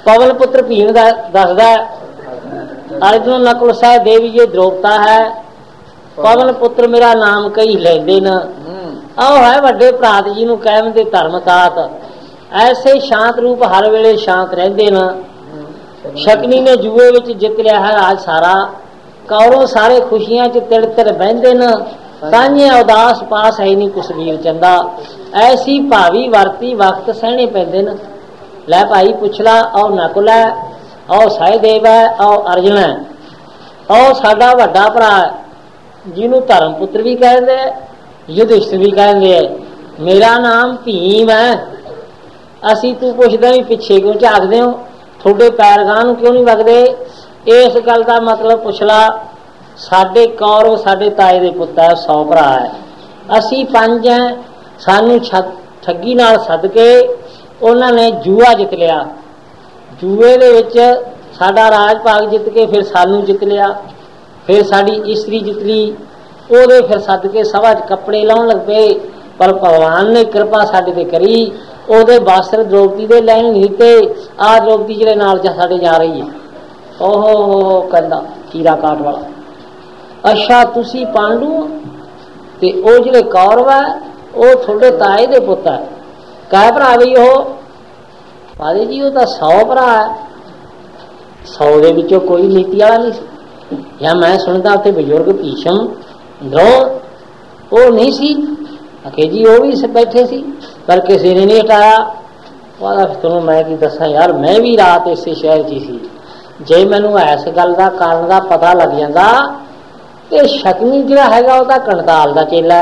[SPEAKER 3] पवन पुत्र भीम दसदा अर्जुन नकुल साहब देवी जी द्रोपता है पवन पुत्र मेरा नाम कई लेंदे न आओ है वड्डे भरात जी नूं कहंदे धर्म तात ऐसे शांत रूप हर वेले शांत रहंदे न शकनी ने जुए विच जित लिया है आज सारा कौरों सारे खुशियां च तिड़ तिड़ बहिंदे न तांये उदास पास है नहीं कुसवीर चंदा ऐसी भावी वरती वक्त सहने पैंदे न लै भाई पुछला और नकुल है और सहदेव है और अर्जुन है और साडा वड्डा भरा जिन्हों धर्म पुत्र भी कहते युधिष्ठिर भी कहते मेरा नाम भीम है असी तू पुछदा भी पिछे क्यों झाकदे हो थोड़े पैर गां क्यों नहीं वगदे इस गल का मतलब पुछला साडे कौरव साडे ताए दे पुत्त है 100 भरा है असी 5 हैं सानू ठगी नाल सद के उन्होंने जुआ जित लिया जुए दे विच साडा राज भाग जित के फिर सानू जित लिया फिर साड़ी इस्त्री जित ली ओदे फिर सद के सभा च कपड़े लाउण लग पे पर भगवान ने कृपा साडे ते करी ओदे वस्त्र द्रौपदी दे लैण नहीं ते आ द्रौपदी जिहड़े नाल साडे जा रही है ओहो कहंदा हीरा काट वाला अच्छा तुसी पांडू ते ओ जिहड़े कौरव है ओ थोड़े ताए दे पुत्त है कै भरा भी हो पादे जी वो तो 100 भरा है 100 दे विचों कोई नीति वाला नहीं सी या मैं सुनता उत्थे बजुर्ग भीषम द्रोण वो नहीं सी आखे जी वो भी बैठे सी पर किसी ने नहीं हटाया तुहानूं मैं की दसा यार मैं भी रात इस शहर च सी जे मैनूं इस गल का कारण का पता लग जाता तो शकनी जिहड़ा हैगा ओहदा कंटाल का चेला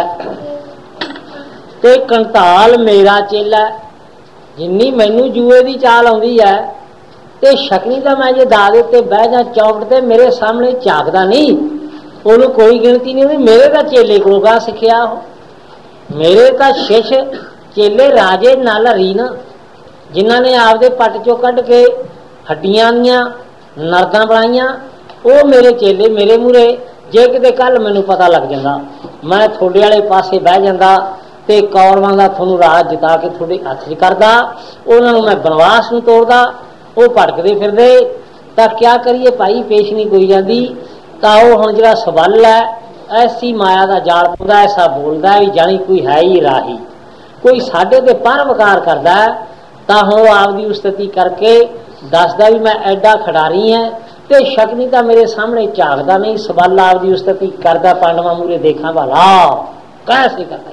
[SPEAKER 3] ते कंटाल मेरा चेला जिन्नी मैनू जुए की चाल आउंदी है ते शकनी का मैं जे दाद उत्ते बह जा चौकट ते मेरे सामने झाकदा नहीं उन्होंने कोई गिनती नहीं होती मेरे का चेले को गा सिखिया मेरे का शिश चेले राजे नाल रीन जिन्हों ने आपदे पट चो कढ़ के हड्डियां दियां नरदां बनाईयां वो मेरे चेले मेरे मूहरे जे किते कल मैनू पता लग जाता मैं थोड़े वाले पासे बह जाता ते कौरवां दा तुहानूं राज जिता के थोड़े हथ च करदा उन्होंने मैं बनवास नूं तोड़दा वो भटकदे फिरदे तां क्या करिए भाई पेश नहीं कोई जाती तां वो हुण जिहड़ा सवल है ऐसी माया का जाल पुंदा ऐसा बोलदा है भी जानी कोई है ही राही कोई साडे ते पर वकार करदा है तां हुण आपदी उस्तती करके दसदा भी मैं एडा खिडारी है ते शकनी तां मेरे सामने झाकदा नहीं सवल आपदी उस्तती करदा पांडवां मूहरे देखा भला कैसे करदा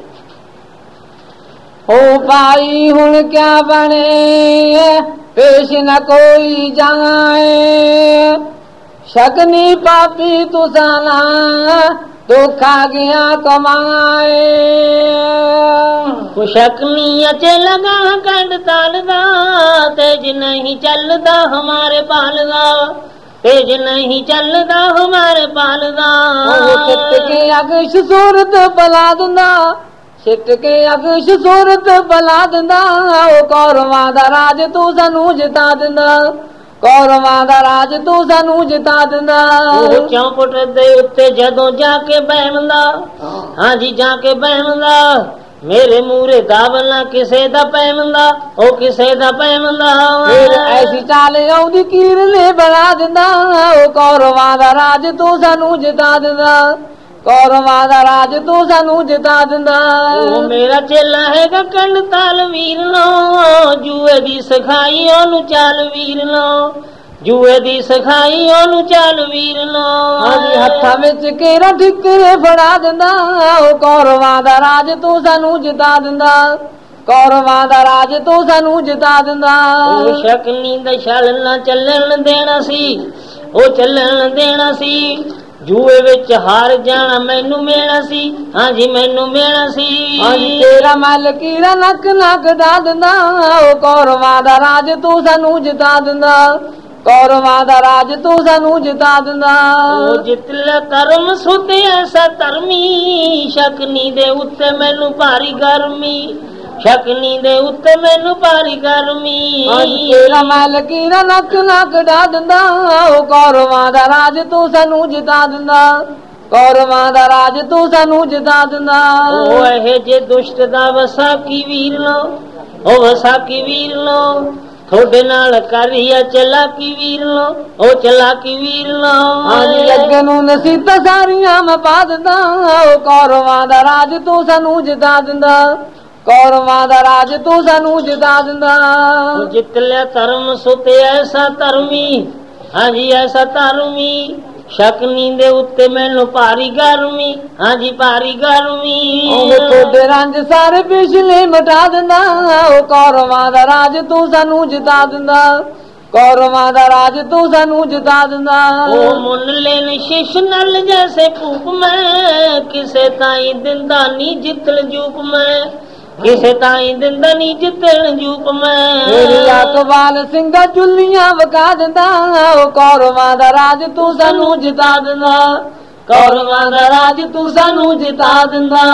[SPEAKER 2] ओ भाई हुण क्या बने पेश न कोई जाए शकनी पापी तुसाना दुखा गया कमाए
[SPEAKER 3] शकनी अचे लगा कंड तालदा तेज नहीं चलदा हमारे पालदा तेज नहीं चलदा हमारे पालदा
[SPEAKER 2] चित के अगश सूरत बला दिंदा सिट के अगश सूरत बला दिंदा ओ कौरवां दा राज तू सानू जिता दिंदा कौरवां दा राज तू सानू जिता दिंदा
[SPEAKER 3] चौपट दे उत्ते जदों जाके बैठदा हां जी जाके बैठदा मेरे मूहरे दावला किसे दा पैमंदा ओ किसे दा पैमंदा
[SPEAKER 2] फिर ऐसी चाल आउंदी कीर ले बना दिंदा ओ कौरवां दा राज तू सानू जिता दिंदा कौरवां दा राज तू सानू जिता दिंदा
[SPEAKER 3] ओ मेरा चेला हैगा कंड ताल वीर लो जुए दी सिखाई ओनू चाल वीर लो जुए दी सिखाई ओनू चाल वीर लो
[SPEAKER 2] हां हत्थां विच केरा ठिकरे फड़ा दिंदा ओ कौरवां दा राज तू सानू जिता दिंदा कौरवां दा राज तू सानू जिता दिंदा
[SPEAKER 3] ओ शकनी दा छल ना चलन देना सी ओ चलन देना सी जुए विच हार जाना मैनू मेरा सी हां जी मैनू मेरा सी
[SPEAKER 2] हां जी तेरा मल कीरा नक नक दा दिंदा ओ कौरवां दा राज तू सानू जिता दिंदा कौरवां दा राज तू सानू जिता दिंदा
[SPEAKER 3] ओ जितले कर्म सुध ऐसा धर्मी शकनी दे उत्ते मैनू भारी गर्मी शकनी दे उत्ते मैनू भारी गर्मी
[SPEAKER 2] तेरा मल कीरा नक नक दा दिंदा ओ कौरवां दा राज तू सानू जिता दिंदा कौरवां दा राज तू सानू जिता दिंदा
[SPEAKER 3] ओ एहे जे दुष्ट दा वसा की वीर लो ओ वसा की वीर लो थोड़े नाल करिया चलाकी वीर लो, ओ चलाकी वीर लो।
[SPEAKER 2] ਹਾਂਜੀ ਅੱਗੇ ਨੂੰ ਨਸੀਤਾਂ ਸਾਰੀਆਂ ਮੈਂ ਪਾ ਦਿੰਦਾ, ਉਹ ਕੌਰਵਾਂ ਦਾ ਰਾਜ ਤੂੰ ਸਾਨੂੰ ਜਿਤਾ ਦਿੰਦਾ, ਕੌਰਵਾਂ ਦਾ ਰਾਜ ਤੂੰ ਸਾਨੂੰ ਜਿਤਾ ਦਿੰਦਾ।
[SPEAKER 3] ਜਿੱਤ ਲਿਆ ਧਰਮ ਸੁਤੇ ਐਸਾ ਧਰਮੀ, ਹਾਂਜੀ ਐਸਾ ਧਰਮੀ, ਸ਼ਕਨੀ ਦੇ ਉੱਤੇ ਮੈਨੂੰ ਭਾਰੀ ਗਰਮੀ, ਹਾਂਜੀ ਭਾਰੀ ਗਰਮੀ।
[SPEAKER 2] ਉਹ ਤੁਹਾਡੇ ਰੰਜ ਸਾਰੇ ਪਿਛਲੇ ਮਿਟਾ ਦਿੰਦਾ, ਉਹ ਕੌਰਵਾਂ ਦਾ ਰਾਜ ਤੂੰ ਸਾਨੂੰ ਜਿਤਾ ਦਿੰਦਾ, ਕੌਰਵਾਂ ਦਾ ਰਾਜ ਤੂੰ ਸਾਨੂੰ ਜਿਤਾ ਦਿੰਦਾ।
[SPEAKER 3] ਉਹ ਮੁੰਨ ਲੈਣ ਸ਼ਿਸ਼ ਨਲ ਜੈਸੇ ਭੂਪ ਮੈਂ, ਕਿਸੇ ਤਾਈ ਦਿੰਦਾ ਨੀ ਜਿੱਤਣ ਜੂਪ ਮੈਂ, ਕਿਸੇ ਤਾਈ ਦਿੰਦਾ ਨੀ ਜਿੱਤਣ ਜੂਪ ਮੈਂ।
[SPEAKER 2] ਮੇਰੀ ਅਕਬਾਲ ਸਿੰਘਾਂ ਚੁੱਲੀਆਂ ਵਕਾ ਦਿੰਦਾ, ਉਹ ਕੌਰਵਾਂ ਦਾ ਰਾਜ ਤੂੰ ਸਾਨੂੰ ਜਿਤਾ ਦਿੰਦਾ, ਕੌਰਵਾਂ ਦਾ ਰਾਜ ਤੂੰ ਸਾਨੂੰ ਜਿਤਾ ਦਿੰਦਾ।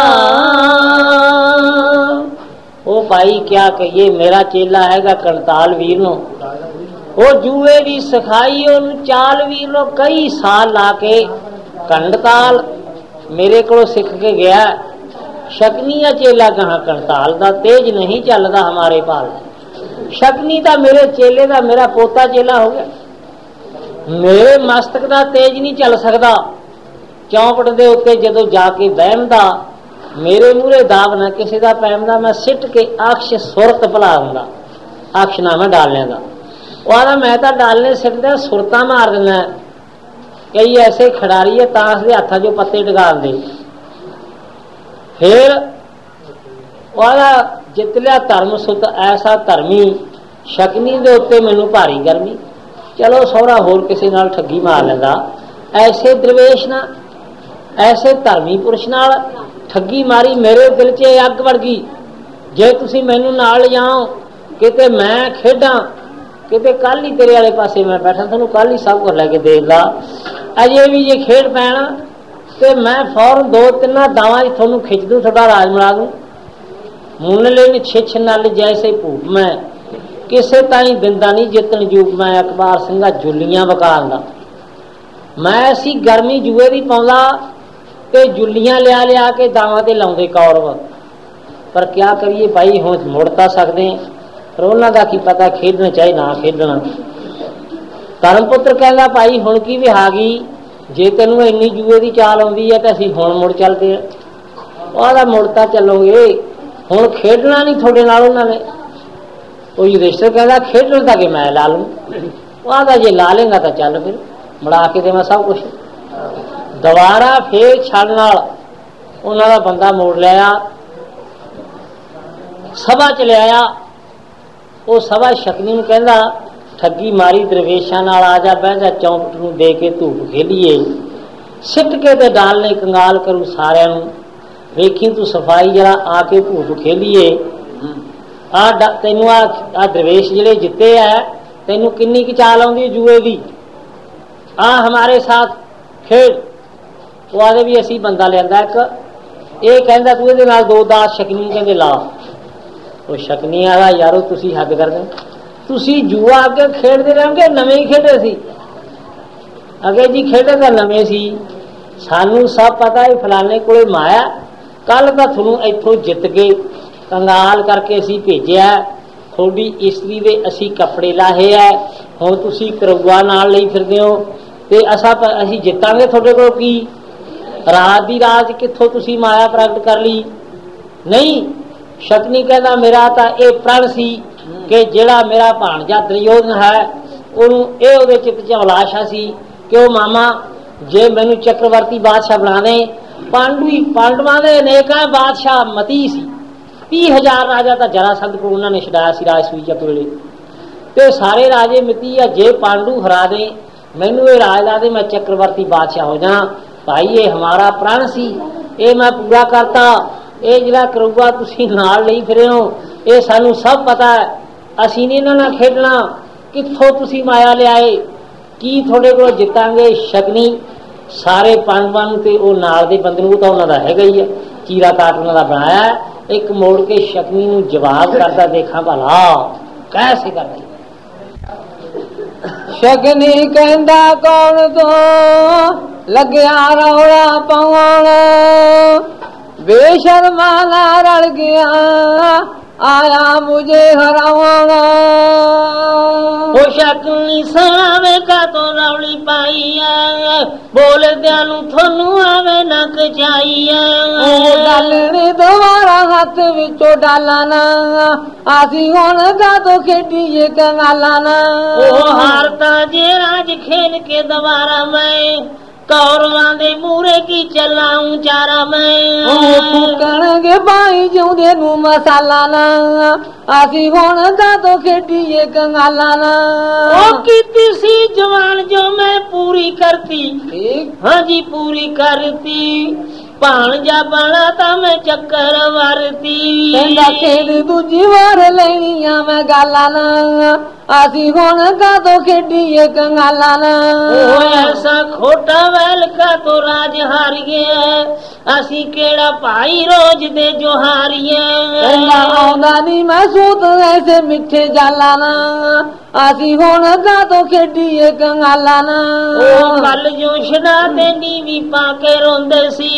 [SPEAKER 3] ਉਹ ਭਾਈ ਕਿਆ ਕਹੀਏ, ਮੇਰਾ ਚੇਲਾ ਹੈਗਾ ਕਰਤਾਲ ਵੀਰ ਨੂੰ, ਉਹ ਜੂਏ ਦੀ ਸਿਖਾਈ ਉਹਨੂੰ ਚਾਲ ਵੀਰ ਨੂੰ ਕਈ ਸਾਲ ਲਾ ਕੇ ਕੰਡਤਾਲ ਮੇਰੇ ਕੋਲੋਂ ਸਿੱਖ ਕੇ ਗਿਆ। ਸ਼ਕਨੀ ਦਾ ਚੇਲਾ ਕਹਾਂ ਕਰਤਾਲ ਦਾ, ਤੇਜ ਨਹੀਂ ਚੱਲਦਾ ਹਮਾਰੇ ਪਾਲ। ਸ਼ਕਨੀ ਦਾ ਮੇਰੇ ਚੇਲੇ ਦਾ ਮੇਰਾ ਪੋਤਾ ਚੇਲਾ ਹੋ ਗਿਆ। ਮੇਰੇ ਮਸਤਕ ਦਾ ਤੇਜ ਨਹੀਂ ਚੱਲ ਸਕਦਾ। ਚੌਂਪਟ ਦੇ ਉੱਤੇ ਜਦੋਂ ਜਾ ਕੇ ਬਹਿਮਦਾ, ਮੇਰੇ ਮੂਹਰੇ ਦਾਬ ਨਾ ਕਿਸੇ ਦਾ ਪੈਮਦਾ, ਮੈਂ ਸਿੱਟ ਕੇ ਅਕਸ਼ ਸੁਰਤ ਭਲਾ ਹੁੰਦਾ, ਅਕਸ਼ ਨਾ ਮੈਂ ਡਾਲ ਲੈਂਦਾ। ਉਹ ਆਦਾ ਮੈਂ ਤਾਂ ਡਾਲਨੇ ਸਿੱਟਦਾ, ਸੁਰਤਾਂ ਮਾਰ ਦਿੰਦਾ। ਕਈ ਐਸੇ ਖਿਡਾਰੀ ਹੈ ਤਾਸ਼ ਦੇ ਹੱਥਾਂ 'ਚੋਂ ਪੱਤੇ ਟਿਕਾ ਦਿੰਦੇ। ਫਿਰ ਉਹਦਾ ਜਿੱਤ ਲਿਆ ਧਰਮ ਸੁਤ ਐਸਾ ਧਰਮੀ, ਸ਼ਕਨੀ ਦੇ ਉੱਤੇ ਮੈਨੂੰ ਭਾਰੀ ਗਰਮੀ। ਚਲੋ ਸਹੁਰਾ ਹੋਰ ਕਿਸੇ ਨਾਲ ਠੱਗੀ ਮਾਰ ਲੈਂਦਾ, ਐਸੇ ਦਰਵੇਸ਼ ਨਾਲ, ਐਸੇ ਧਰਮੀ ਪੁਰਸ਼ ਨਾਲ ਠੱਗੀ ਮਾਰੀ। ਮੇਰੇ ਦਿਲ 'ਚ ਅੱਗ ਵੜ ਗਈ, ਜੇ ਤੁਸੀਂ ਮੈਨੂੰ ਨਾਲ ਲਿਜਾਓ ਕਿਤੇ ਮੈਂ ਖੇਡਾਂ, ਕਿਤੇ ਕੱਲ ਹੀ ਤੇਰੇ ਵਾਲੇ ਪਾਸੇ ਮੈਂ ਬੈਠਾ, ਤੁਹਾਨੂੰ ਕੱਲ ਹੀ ਸਭ ਕੁਝ ਲੈ ਕੇ ਦੇ ਲਾ। ਅਜੇ ਵੀ ਜੇ ਖੇਡ ਪੈਣਾ ਤੇ ਮੈਂ ਫੌਰਨ 2-3 ਦਾਵਾਂ 'ਚ ਤੁਹਾਨੂੰ ਖਿੱਚ ਦੂੰ, ਤੁਹਾਡਾ ਰਾਜ ਮਿਲਾ ਦੂੰ। ਮੁੰਨ ਲੈਣ ਛਿੱਛ ਨਲ ਜੈਸੇ ਭੂਪ ਮੈਂ, ਕਿਸੇ ਤਾਈਂ ਦਿੰਦਾ ਨਹੀਂ ਜਿੱਤਣ ਜੂਪ ਮੈਂ। ਅਕਬਾਰ ਸਿੰਘਾ ਜੁੱਲੀਆਂ ਵਕਾਲ ਦਾ ਮੈਂ ਐਸੀ ਗਰਮੀ ਜੂਏ ਦੀ ਪਾਉਂਦਾ ਤੇ ਜੁੱਲੀਆਂ ਲਿਆ ਲਿਆ ਕੇ ਦਾਵਾਂ ਤੇ ਲਾਉਂਦੇ ਕੌਰਵ। ਪਰ ਕਿਆ ਕਰੀਏ ਭਾਈ, ਹੁਣ ਮੁੜ ਤਾਂ ਸਕਦੇ, ਪਰ ਉਹਨਾਂ ਦਾ ਕੀ ਪਤਾ ਖੇਡਣਾ ਚਾਹੇ ਨਾ ਖੇਡਣਾ। ਧਰਮ ਪੁੱਤਰ ਕਹਿੰਦਾ ਭਾਈ ਹੁਣ ਕੀ ਵਿਹਾ ਗਈ, ਜੇ ਤੈਨੂੰ ਇੰਨੀ ਜੂਏ ਦੀ ਚਾਲ ਆਉਂਦੀ ਹੈ ਤਾਂ ਅਸੀਂ ਹੁਣ ਮੁੜ ਚੱਲਦੇ ਆ। ਉਹਦਾ ਮੁੜ ਤਾਂ ਚੱਲੋਗੇ, ਹੁਣ ਖੇਡਣਾ ਨਹੀਂ ਤੁਹਾਡੇ ਨਾਲ ਉਹਨਾਂ ਨੇ। ਉਹ ਯੁਧਿਸ਼ਠਰ ਕਹਿੰਦਾ ਖੇਡਣ ਦਾ ਕਿ ਮੈਂ ਲਾ ਲੂੰ। ਉਹਦਾ ਜੇ ਲਾ ਲੇਗਾ ਤਾਂ ਚੱਲ ਫਿਰ ਮੁੜਾ ਕੇ ਦੇਵਾਂ ਸਭ ਕੁਛ। ਦੁਬਾਰਾ ਫੇਰ ਛੜ ਨਾਲ ਉਹਨਾਂ ਦਾ ਬੰਦਾ ਮੋੜ ਲਿਆ, ਸਭਾ ਚ ਲਿਆਇਆ। ਉਹ ਸਭਾ ਸ਼ਕਨੀ ਨੂੰ ਕਹਿੰਦਾ ਠੱਗੀ ਮਾਰੀ ਦਰਵੇਸ਼ਾਂ ਨਾਲ, ਆ ਜਾ ਬਹਿ ਜਾ, ਚੌਂਪਟ ਨੂੰ ਦੇ ਕੇ ਧੂਪ ਖੇਲੀਏ, ਸਿੱਟ ਕੇ ਤੇ ਡਾਲਨੇ ਕੰਗਾਲ ਕਰੂ ਸਾਰਿਆਂ ਨੂੰ, ਵੇਖੀ ਤੂੰ ਸਫਾਈ ਜਰਾ ਆ ਕੇ ਭੂਤ ਖੇਲੀਏ। ਤੈਨੂੰ ਆ ਦਰਵੇਸ਼ ਜਿਹੜੇ ਜਿੱਤੇ ਆ, ਤੈਨੂੰ ਕਿੰਨੀ ਕੁ ਚਾਲ ਆਉਂਦੀ ਜੂਏ ਦੀ, ਆ ਹਮਾਰੇ ਸਾਥ ਖੇਡ। ਉਹ ਆਦੇ ਵੀ ਅਸੀਂ ਬੰਦਾ ਲਿਆਂਦਾ ਇੱਕ, ਇਹ ਕਹਿੰਦਾ ਤੂੰ ਇਹਦੇ ਨਾਲ 2 ਦਾਸ ਸ਼ਕਨੀ ਕਹਿੰਦੇ ਲਾ। ਉਹ ਸ਼ਕਨੀ ਆਦਾ ਯਾਰੋ ਤੁਸੀਂ ਹੱਦ ਕਰਦੇ, ਤੁਸੀਂ ਜੂਆ ਅੱਗੇ ਖੇਡਦੇ ਰਹੋਗੇ, ਨਵੇਂ ਹੀ ਖੇਡੇ ਸੀ ਅੱਗੇ ਜੀ, ਖੇਡੇ ਤਾਂ ਨਵੇਂ ਸੀ, ਸਾਨੂੰ ਸਭ ਪਤਾ ਹੈ ਫਲਾਣੇ ਕੋਲੇ ਮਾਇਆ, ਕੱਲ ਤਾਂ ਤੁਹਾਨੂੰ ਇੱਥੋਂ ਜਿੱਤ ਕੇ ਕੰਗਾਲ ਕਰਕੇ ਅਸੀਂ ਭੇਜਿਆ, ਤੁਹਾਡੀ ਇਸਤਰੀ ਦੇ ਅਸੀਂ ਕੱਪੜੇ ਲਾਹੇ ਆ, ਹੁਣ ਤੁਸੀਂ ਕਰੂਆ ਨਾਲ ਲਈ ਫਿਰਦੇ ਹੋ ਤੇ ਅਸੀਂ ਜਿੱਤਾਂਗੇ ਤੁਹਾਡੇ ਕੋਲ ਕੀ? ਰਾਤ ਦੀ ਰਾਤ ਕਿੱਥੋਂ ਤੁਸੀਂ ਮਾਇਆ ਪ੍ਰਗਟ ਕਰ ਲਈ? ਨਹੀਂ, ਸ਼ਕਨੀ ਕਹਿੰਦਾ ਮੇਰਾ ਤਾਂ ਇਹ ਪ੍ਰਣ ਸੀ ਕਿ ਜਿਹੜਾ ਮੇਰਾ ਭਾਣਜਾ ਦੁਰਯੋਧਨ ਹੈ ਉਹਨੂੰ ਇਹ ਉਹਦੇ ਚਿੱਤ 'ਚ ਅਭਿਲਾਸ਼ਾ ਸੀ ਕਿ ਉਹ ਮਾਮਾ ਜੇ ਮੈਨੂੰ ਚੱਕਰਵਰਤੀ ਬਾਦਸ਼ਾਹ ਬਣਾ ਦੇ। ਪਾਂਡਵਾਂ ਦੇ ਅਨੇਕਾਂ ਬਾਦਸ਼ਾਹ ਮਤੀ ਸੀ, 30,000 ਰਾਜਾ ਤਾਂ ਜਰਾਸੰਧ ਕੋਲ ਉਹਨਾਂ ਨੇ ਛਡਾਇਆ ਸੀ ਰਾਜਸੂਈ ਚੱਕ ਵੇਲੇ, ਤੇ ਸਾਰੇ ਰਾਜੇ ਮਿਤੀ ਆ। ਜੇ ਪਾਂਡੂ ਹਰਾ ਦੇ ਮੈਨੂੰ ਇਹ ਰਾਜ ਲਾ ਦੇ, ਮੈਂ ਚੱਕਰਵਰਤੀ ਬਾਦਸ਼ਾਹ ਹੋ ਜਾਣਾ। ਭਾਈ ਇਹ ਹਮਾਰਾ ਪ੍ਰਣ ਸੀ, ਇਹ ਮੈਂ ਪੂਰਾ ਕਰਤਾ। ਇਹ ਜਿਹੜਾ ਕਰੂਗਾ ਤੁਸੀਂ ਨਾਲ ਲਈ ਫਿਰੇ ਹੋ, ਇਹ ਸਾਨੂੰ ਸਭ ਪਤਾ ਹੈ, ਅਸੀਂ ਨਹੀਂ ਇਹਨਾਂ ਨਾਲ ਖੇਡਣਾ। ਕਿੱਥੋਂ ਤੁਸੀਂ ਮਾਇਆ ਲਿਆਏ, ਕੀ ਤੁਹਾਡੇ ਕੋਲ ਜਿੱਤਾਂਗੇ? ਸ਼ਕਨੀ ਸਾਰੇ ਪਾਂਡਵਾਂ ਨੂੰ ਤੇ ਉਹ ਨਾਲ ਦੇ ਬੰਦੇ ਨੂੰ ਤਾਂ ਉਹਨਾਂ ਦਾ ਹੈਗਾ ਹੀ ਹੈ, ਚੀਰਾ ਕਾਟ ਉਹਨਾਂ ਦਾ ਬਣਾਇਆ। ਇੱਕ ਮੋੜ ਕੇ ਸ਼ਕਨੀ ਨੂੰ ਜਵਾਬ ਕਰਦਾ ਦੇਖਾਂ ਭਲਾ ਕੈਸੇ ਕਰਦਾ।
[SPEAKER 2] ਸ਼ਕਨੀ ਕਹਿੰਦਾ ਕੌਣ ਤੋਂ ਲੱਗਿਆ ਰੌਲਾ ਪਾਉਣ, ਬੇਸ਼ਰਮਾ ਨਾਲ ਰਲ ਗਿਆ आया मुझे हरावाना
[SPEAKER 3] ओ शकुनी सावे का तो रौली पाई है बोल दियानु थोनू आवे नक चाहिए
[SPEAKER 2] डालने दोबारा हाथ विचो डालाना आसी होन का तो खेडिए कंगालाना
[SPEAKER 3] ओ हारता जे राज खेल के दोबारा मैं कौरवां दे मूरे की चलाऊं चारा मैं
[SPEAKER 2] फूकणगे पाई जूदे नू मसाला ना आसी होन का तो खेडिए कंगालाना
[SPEAKER 3] ओ कीती सी जवान जो मैं पूरी करती हाँ जी पूरी करती भाणजा बना ता मैं चक्कर वारती
[SPEAKER 2] खेड दूजी वार लेनिया मैं गालाना आसी होन का तो खेडिए कंगालाना
[SPEAKER 3] ओ ऐसा खोटा वैल का तो राज हार गया असी केड़ा भाई रोज दे जो हारिए
[SPEAKER 2] आउंदानी मैं सूत ऐसे मिठे जालाना आसी होन का तो खेडिए कंगालाना
[SPEAKER 3] ओ कल जो छड़ा दे नीवी पाके रोंदे सी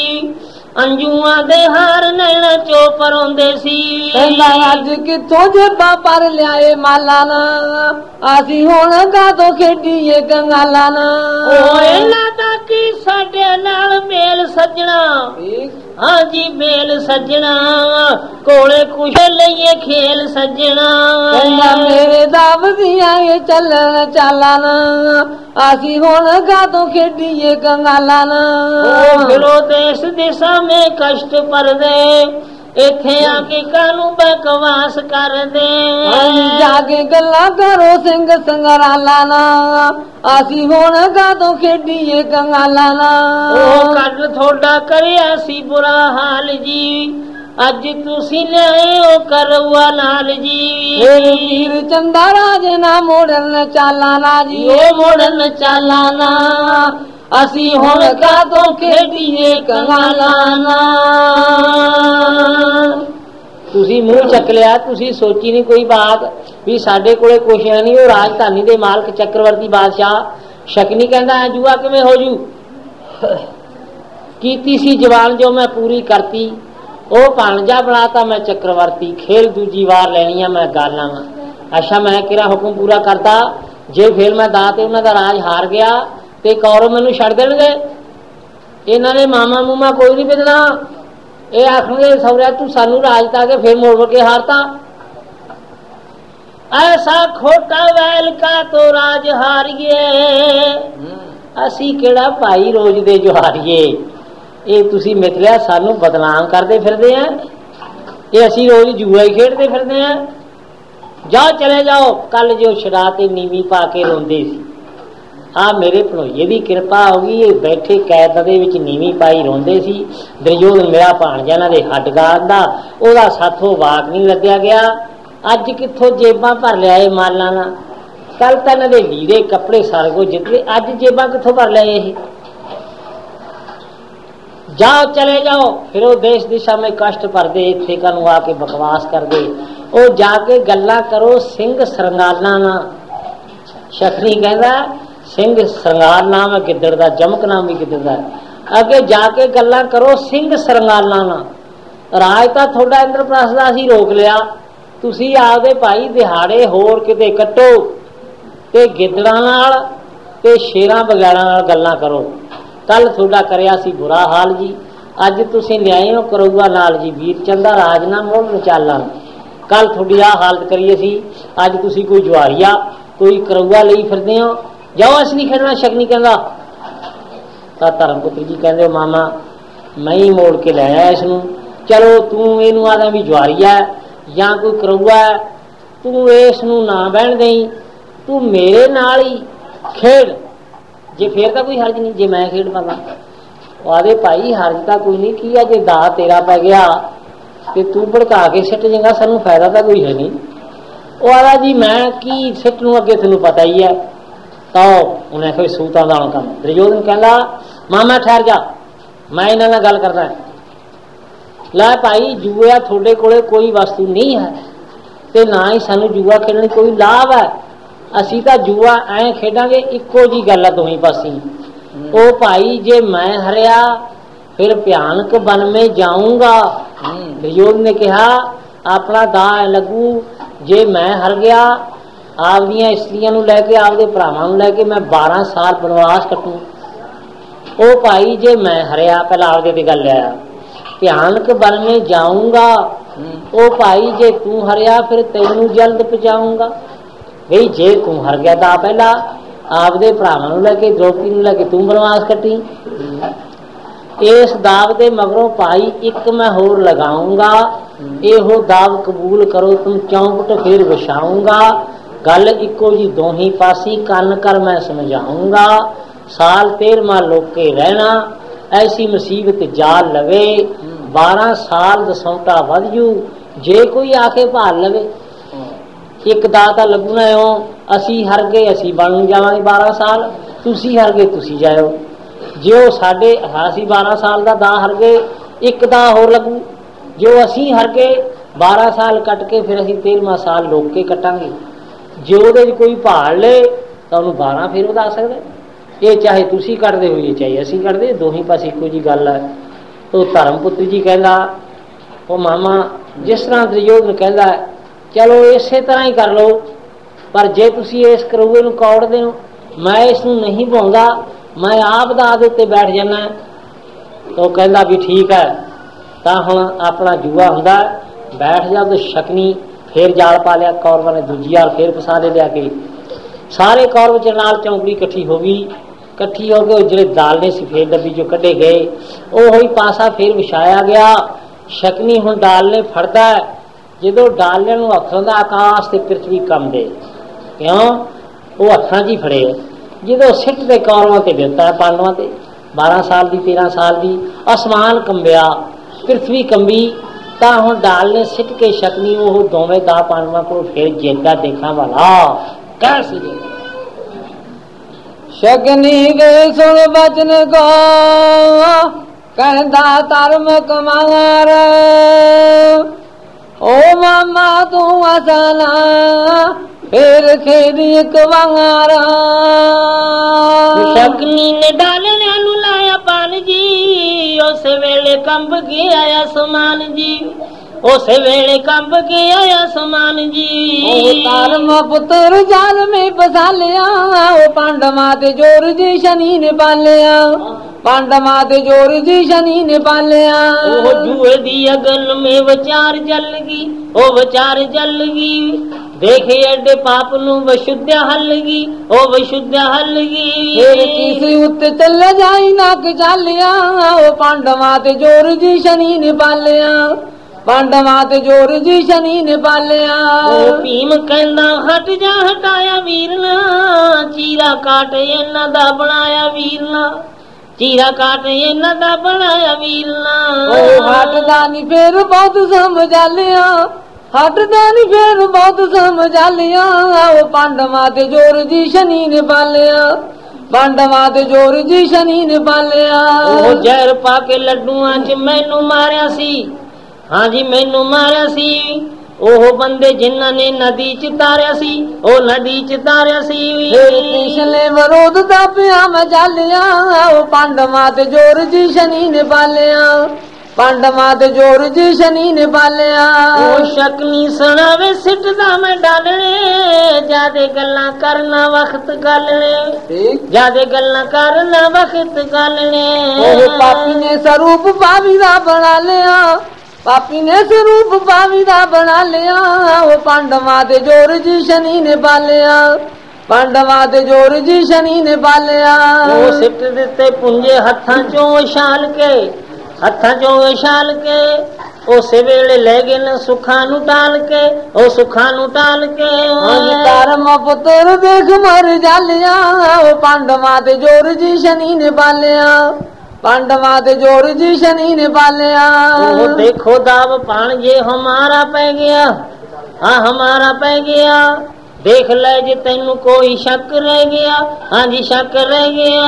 [SPEAKER 3] अंजुआ दे हार नैना चोप रोंदे सी
[SPEAKER 2] अज किथों जेबा पर लियाए मालाना आसी होन का तो खेडिए कंगालाना
[SPEAKER 3] ओ इन्हां दा की साडे नाल मेल सजना हाँ जी मेल सजना कोले कुछ लइए खेल सजना
[SPEAKER 2] मेरे दावदिया ये चलन चालाना आसी होन का तो खेडिए कंगालाना
[SPEAKER 3] फिरो देश दिशा में कष्ट पर दे इथे आके कानू बकवास कर दे
[SPEAKER 2] जाके गल्ला करो सिंह संगरालाना आसी होन का तो खेडिए कंगालाना
[SPEAKER 3] ओ कद थोड़ा करया सी बुरा हाल जी अज तुसी लियाए ओ करवा लाल जी
[SPEAKER 2] वीर चंदा राज ना मोड़न चालाना जी ओ मोड़न चालाना असी हुण का तो खेडिए कंगालाना
[SPEAKER 3] तुसी मुंह चक लिया तुसी सोची नहीं कोई बात भी साडे कोले कुछ है नहीं। वो राजधानी दे मालक चक्रवर्ती बादशाह शकनी कहंदा है जुआ किवें हो जू कीती सी जवान जो मैं पूरी करती ओ भाणजा बनाता मैं चक्रवर्ती खेल दूजी वार लेनी है मैं गालां अच्छा मैं किरा हुक्म पूरा करता जे फिर मैं दा ते उन्हां दा राज हार गया ते कौरव मैनू छड़ देणगे इन्हां ने मामा मूमा कोई नहीं बदना ये आखणगे सौरिया तू सानू राज ता के फिर मोड़ के हारता ऐसा खोटा वैल का तो राज हारिए असी केड़ा भाई रोज दे जो हारिए ये तुसी मिथलिया सानू बदनाम करते फिरदे हैं ये असी रोज जुआ ही खेडते फिरदे हैं जाओ चले जाओ कल जो छड़ा ते नीवी पा के रोंदे सी आ मेरे भणोइये दी कृपा होगी ये बैठे कैद दे विच नीवी पाई रोंदे सी दुर्योधन मेरा भाणजा इन्हां दे हड्डगार दा ओहदा साथों वाक नहीं लग्या गया अज कित्थों जेबां भर लियाए मालां ना कल तां इन्हां दे लीड़े कपड़े सारे को जितने अज जेबां कित्थों भर लियाए ये जाओ चले जाओ फिर वो देश दिशा में कष्ट पर दे इत्थे कानू आके बकवास कर दे ओ जाके गल्लां करो सिंह सरंगाला ना शखनी कहंदा सिंह सरंगाल नाम है गिद्दड़ दा जमक नाम भी गिद्दड़ दा अगे जाके गल्लां करो सिंह सरंगाला ना राज तां थोड़ा इंद्रप्रस्थ दा असीं रोक लिया तुसी आपदे भाई दिहाड़े होर किते कट्टो ते गिद्दड़ां नाल ते शेरां बगैरां नाल गल्लां करो कल थोड़ा करया सी बुरा हाल जी अज तुसीं लियाए हो करौआ नाल जी वीर चंदा राज ना मोड़ नचाला कल थोड़ी आ हालत करिए सी अज तुसीं कोई जुआरिया कोई करौआ लई फिरदे हो जाओ अस नहीं खेलना शकनी कहंदा तां धर्मपुत्र जी कहंदे मामा मैं ही मोड़ के ले आया इसनूं चलो तू इहनूं आदा भी जुआरिया या कोई करौआ तू इसनूं ना बहन देई तू मेरे नाल ही खेड जे फिर तो कोई हर्ज नहीं जे मैं खेड पागा आदे भाई हर्ज तो कोई नहीं की जे दा तेरा पै गया तो तू भड़का के सिट जाएगा सानू फायदा तो कोई है नहीं। वो आदा जी मैं की सिट लूँ अगे तेन पता ही है तो उन्हें कोई सूतां दा काम दुर्योधन कहला मामा ठहर जा मैं इन्हां नाल गल करदा लै भाई जुआ थोड़े कोले कोई वस्तु नहीं है ते ना ही सानू जुआ खेलने कोई लाभ है असी तो जुआ ऐ खेडांगे इक्को जी गल है दोही पासी ओ भाई जे मैं हरिया फिर भयानक वन में जाऊंगा दुर्योधन ने कहा ਆਪਣਾ ਦਾ ਲੱਗੂ ਜੇ ਮੈਂ ਹਰ ਗਿਆ ਆਪਦੀਆਂ ਇਸਤਰੀਆਂ ਨੂੰ ਲੈ ਕੇ ਆਪਦੇ ਭਰਾਵਾਂ ਨੂੰ ਲੈ ਕੇ ਮੈਂ 12 ਸਾਲ ਬਨਵਾਸ ਕੱਟੂ। ਉਹ ਭਾਈ ਜੇ ਮੈਂ ਹਰਿਆ ਪਹਿਲਾਂ ਆਪਦੇ ਤੇ ਗੱਲ ਆਇਆ ਭਿਆਨਕ ਬਨ में ਜਾਊਂਗਾ। ਉਹ ਭਾਈ ਜੇ ਤੂੰ ਹਰਿਆ ਫਿਰ ਤੈਨੂੰ ਜਲਦ ਪਹੁੰਚਾਊਂਗਾ। ਬਈ ਜੇ ਤੂੰ ਹਰ ਗਿਆ ਤਾਂ ਪਹਿਲਾਂ ਆਪਦੇ ਭਰਾਵਾਂ ਨੂੰ ਲੈ ਕੇ ਦ੍ਰੋਪਦੀ ਨੂੰ ਲੈ ਕੇ ਤੂੰ ਬਨਵਾਸ ਕੱਟੀ। ਇਸ ਦਾਵ ਦੇ ਮਗਰੋਂ ਭਾਈ ਇੱਕ ਮੈਂ ਹੋਰ ਲਗਾਊਂਗਾ ਇਹੋ ਦਾਵ ਕਬੂਲ ਕਰੋ ਤੁਮ ਚੌਂਕਟ ਫਿਰ ਵਿਛਾਊਂਗਾ। ਗੱਲ ਇੱਕੋ ਜੀ ਦੋਹੀਂ ਪਾਸੀ ਕੰਨ ਕਰ ਮੈਂ ਸਮਝਾਊਂਗਾ। ਸਾਲ 13ਵਾਂ ਲੋਕੇ ਰਹਿਣਾ ऐसी मुसीबत जाल लवे 12 साल दसौटा वध जू जे कोई आके भाल लवे। एक दाता लगना हो असी हर गए असी बन जावांगे 12 साल तुसी हर गए तुसी जाओ। जो साडे असी 12 साल का दा हर गए एक दा होर लगू जो असी हर गए 12 साल कट के फिर असी 13वां साल लोक के कटांगे। जो ਉਹਦੇ कोई भाल ले तो उन्होंने 12 फिर वधा सकदा। ये चाहे तुसी कटदे हो ये चाहे असी कटदे दोही पासे इक्को जी गल है। तो धर्म पुत्र जी कहता वो मामा जिस तरह दुर्योधन कहता चलो इसे तरह ही कर लो पर जे तुसी इस करूए नूं कौड़दे हो मैं इसनूं नहीं भाउंदा मैं आप दा दे उत्ते बैठ जाना। तो कहता भी ठीक है तो हुण अपना जुआ हुंदा बैठ जा तो शकनी फिर जाल पा लिया कौरवां ने दूजी वार फिर फसा दे लिया के सारे कौरव च नाल चौंकड़ी इकट्ठी हो गई। इकट्ठी हो गए जो दाल ने सफेद डब्बी जो कढ़े गए वो ही पासा फिर विछाया गया। शकनी हुण डाल ने फड़दा जो डाले हथों का आकाश से पृथ्वी कम दे क्यों वो हथां च ही फड़े जो सिट दे कौरवां ते देता है पांडवां ते 12 साल की 13 साल की आसमान कंबिया पृथ्वी कंबी तां हुण डाल ने सिट के शकनी वो दोवें दा पांडवां को फिर जेता देखा वाला कैसे जेता।
[SPEAKER 2] शकनी गए सुन बचन को कहता धर्म कमार ओ मामा तू असना फिर खेदी कवार।
[SPEAKER 3] शकनी ने डालने नु लाया पान जी उस वेले कंब गया आसमान जी उस वेले कंब गया आसमान जी।
[SPEAKER 2] धर्म पुत्र जाल में फसा लिया ओ पांडवा ते जोर जी शनि ने पालिया पांडवा ते जोर जी शनि ने पालिया।
[SPEAKER 3] ओ जुए दी अगन में विचार जल गई ओ विचार जल गई देखे अड्डे पाप नु वशुद्ध हलगी ओ वशुद्ध हलगी।
[SPEAKER 2] फिर किसी उत्ते चल जाई नाक चालिया ओ पांडवा ते जोर जी शनि ने पालिया पांडवा ते जोर जी शनि ने पालिया।
[SPEAKER 3] ओ भीम कहंदा हट जा हटाया वीरना चीरा काट इन्हां दा बनाया वीरना चीरा काट इन्हां दा बनाया वीरना।
[SPEAKER 2] ओ हटदा नी फिर बहुत समझा लिया हटदा नी फिर बहुत समझा लिया ओ पांडवा ते जोर जी शनि ने पालिया पांडवा ते जोर जी शनि ने पालिया।
[SPEAKER 3] ओ जहर पाके लड्डूआं च मैनू मारिया सी हाँ जी मैनू मारिया सी ओह बंदे जिन्हां ने नदी च तारिया सी ओ नदी च तारिया सी।
[SPEAKER 2] पिछले विरोध दा पिया मैं जालिया ओ पांडवा ते जोर जी शनि ने पालिया पांडवा ते जोर जी शनि ने पालिया।
[SPEAKER 3] ओ शकनी सुनावे सिटदा मैं डालने जादे गल्लां करना वक्त गलने जादे गल्लां करना वक्त गलने।
[SPEAKER 2] ओ पापी ने स्वरूप पावी दा बना लिया पापी ने स्वरूप पावी दा बना लिया ओ पांडवा ते जोर जी शनि ने पालिया पांडवा ते जोर जी शनि ने पालिया।
[SPEAKER 3] ओ सिट दिते पुंजे हत्थां चों छाल के हत्थां चों छाल के उस वेले ले गए न सुखां नूं टाल के ओ सुखां नूं टाल के।
[SPEAKER 2] धर्म पुत्र देख मर जालिया ओ पांडवा ते जोर जी शनि ने पालिया पांडवा ते जोर जी शनि ने पालिया।
[SPEAKER 3] ओ देखो दाव पान ये हमारा पै गया हाँ हमारा पै गया देख ले जे तेनू कोई शक रह गया हाँ जी शक रह गया।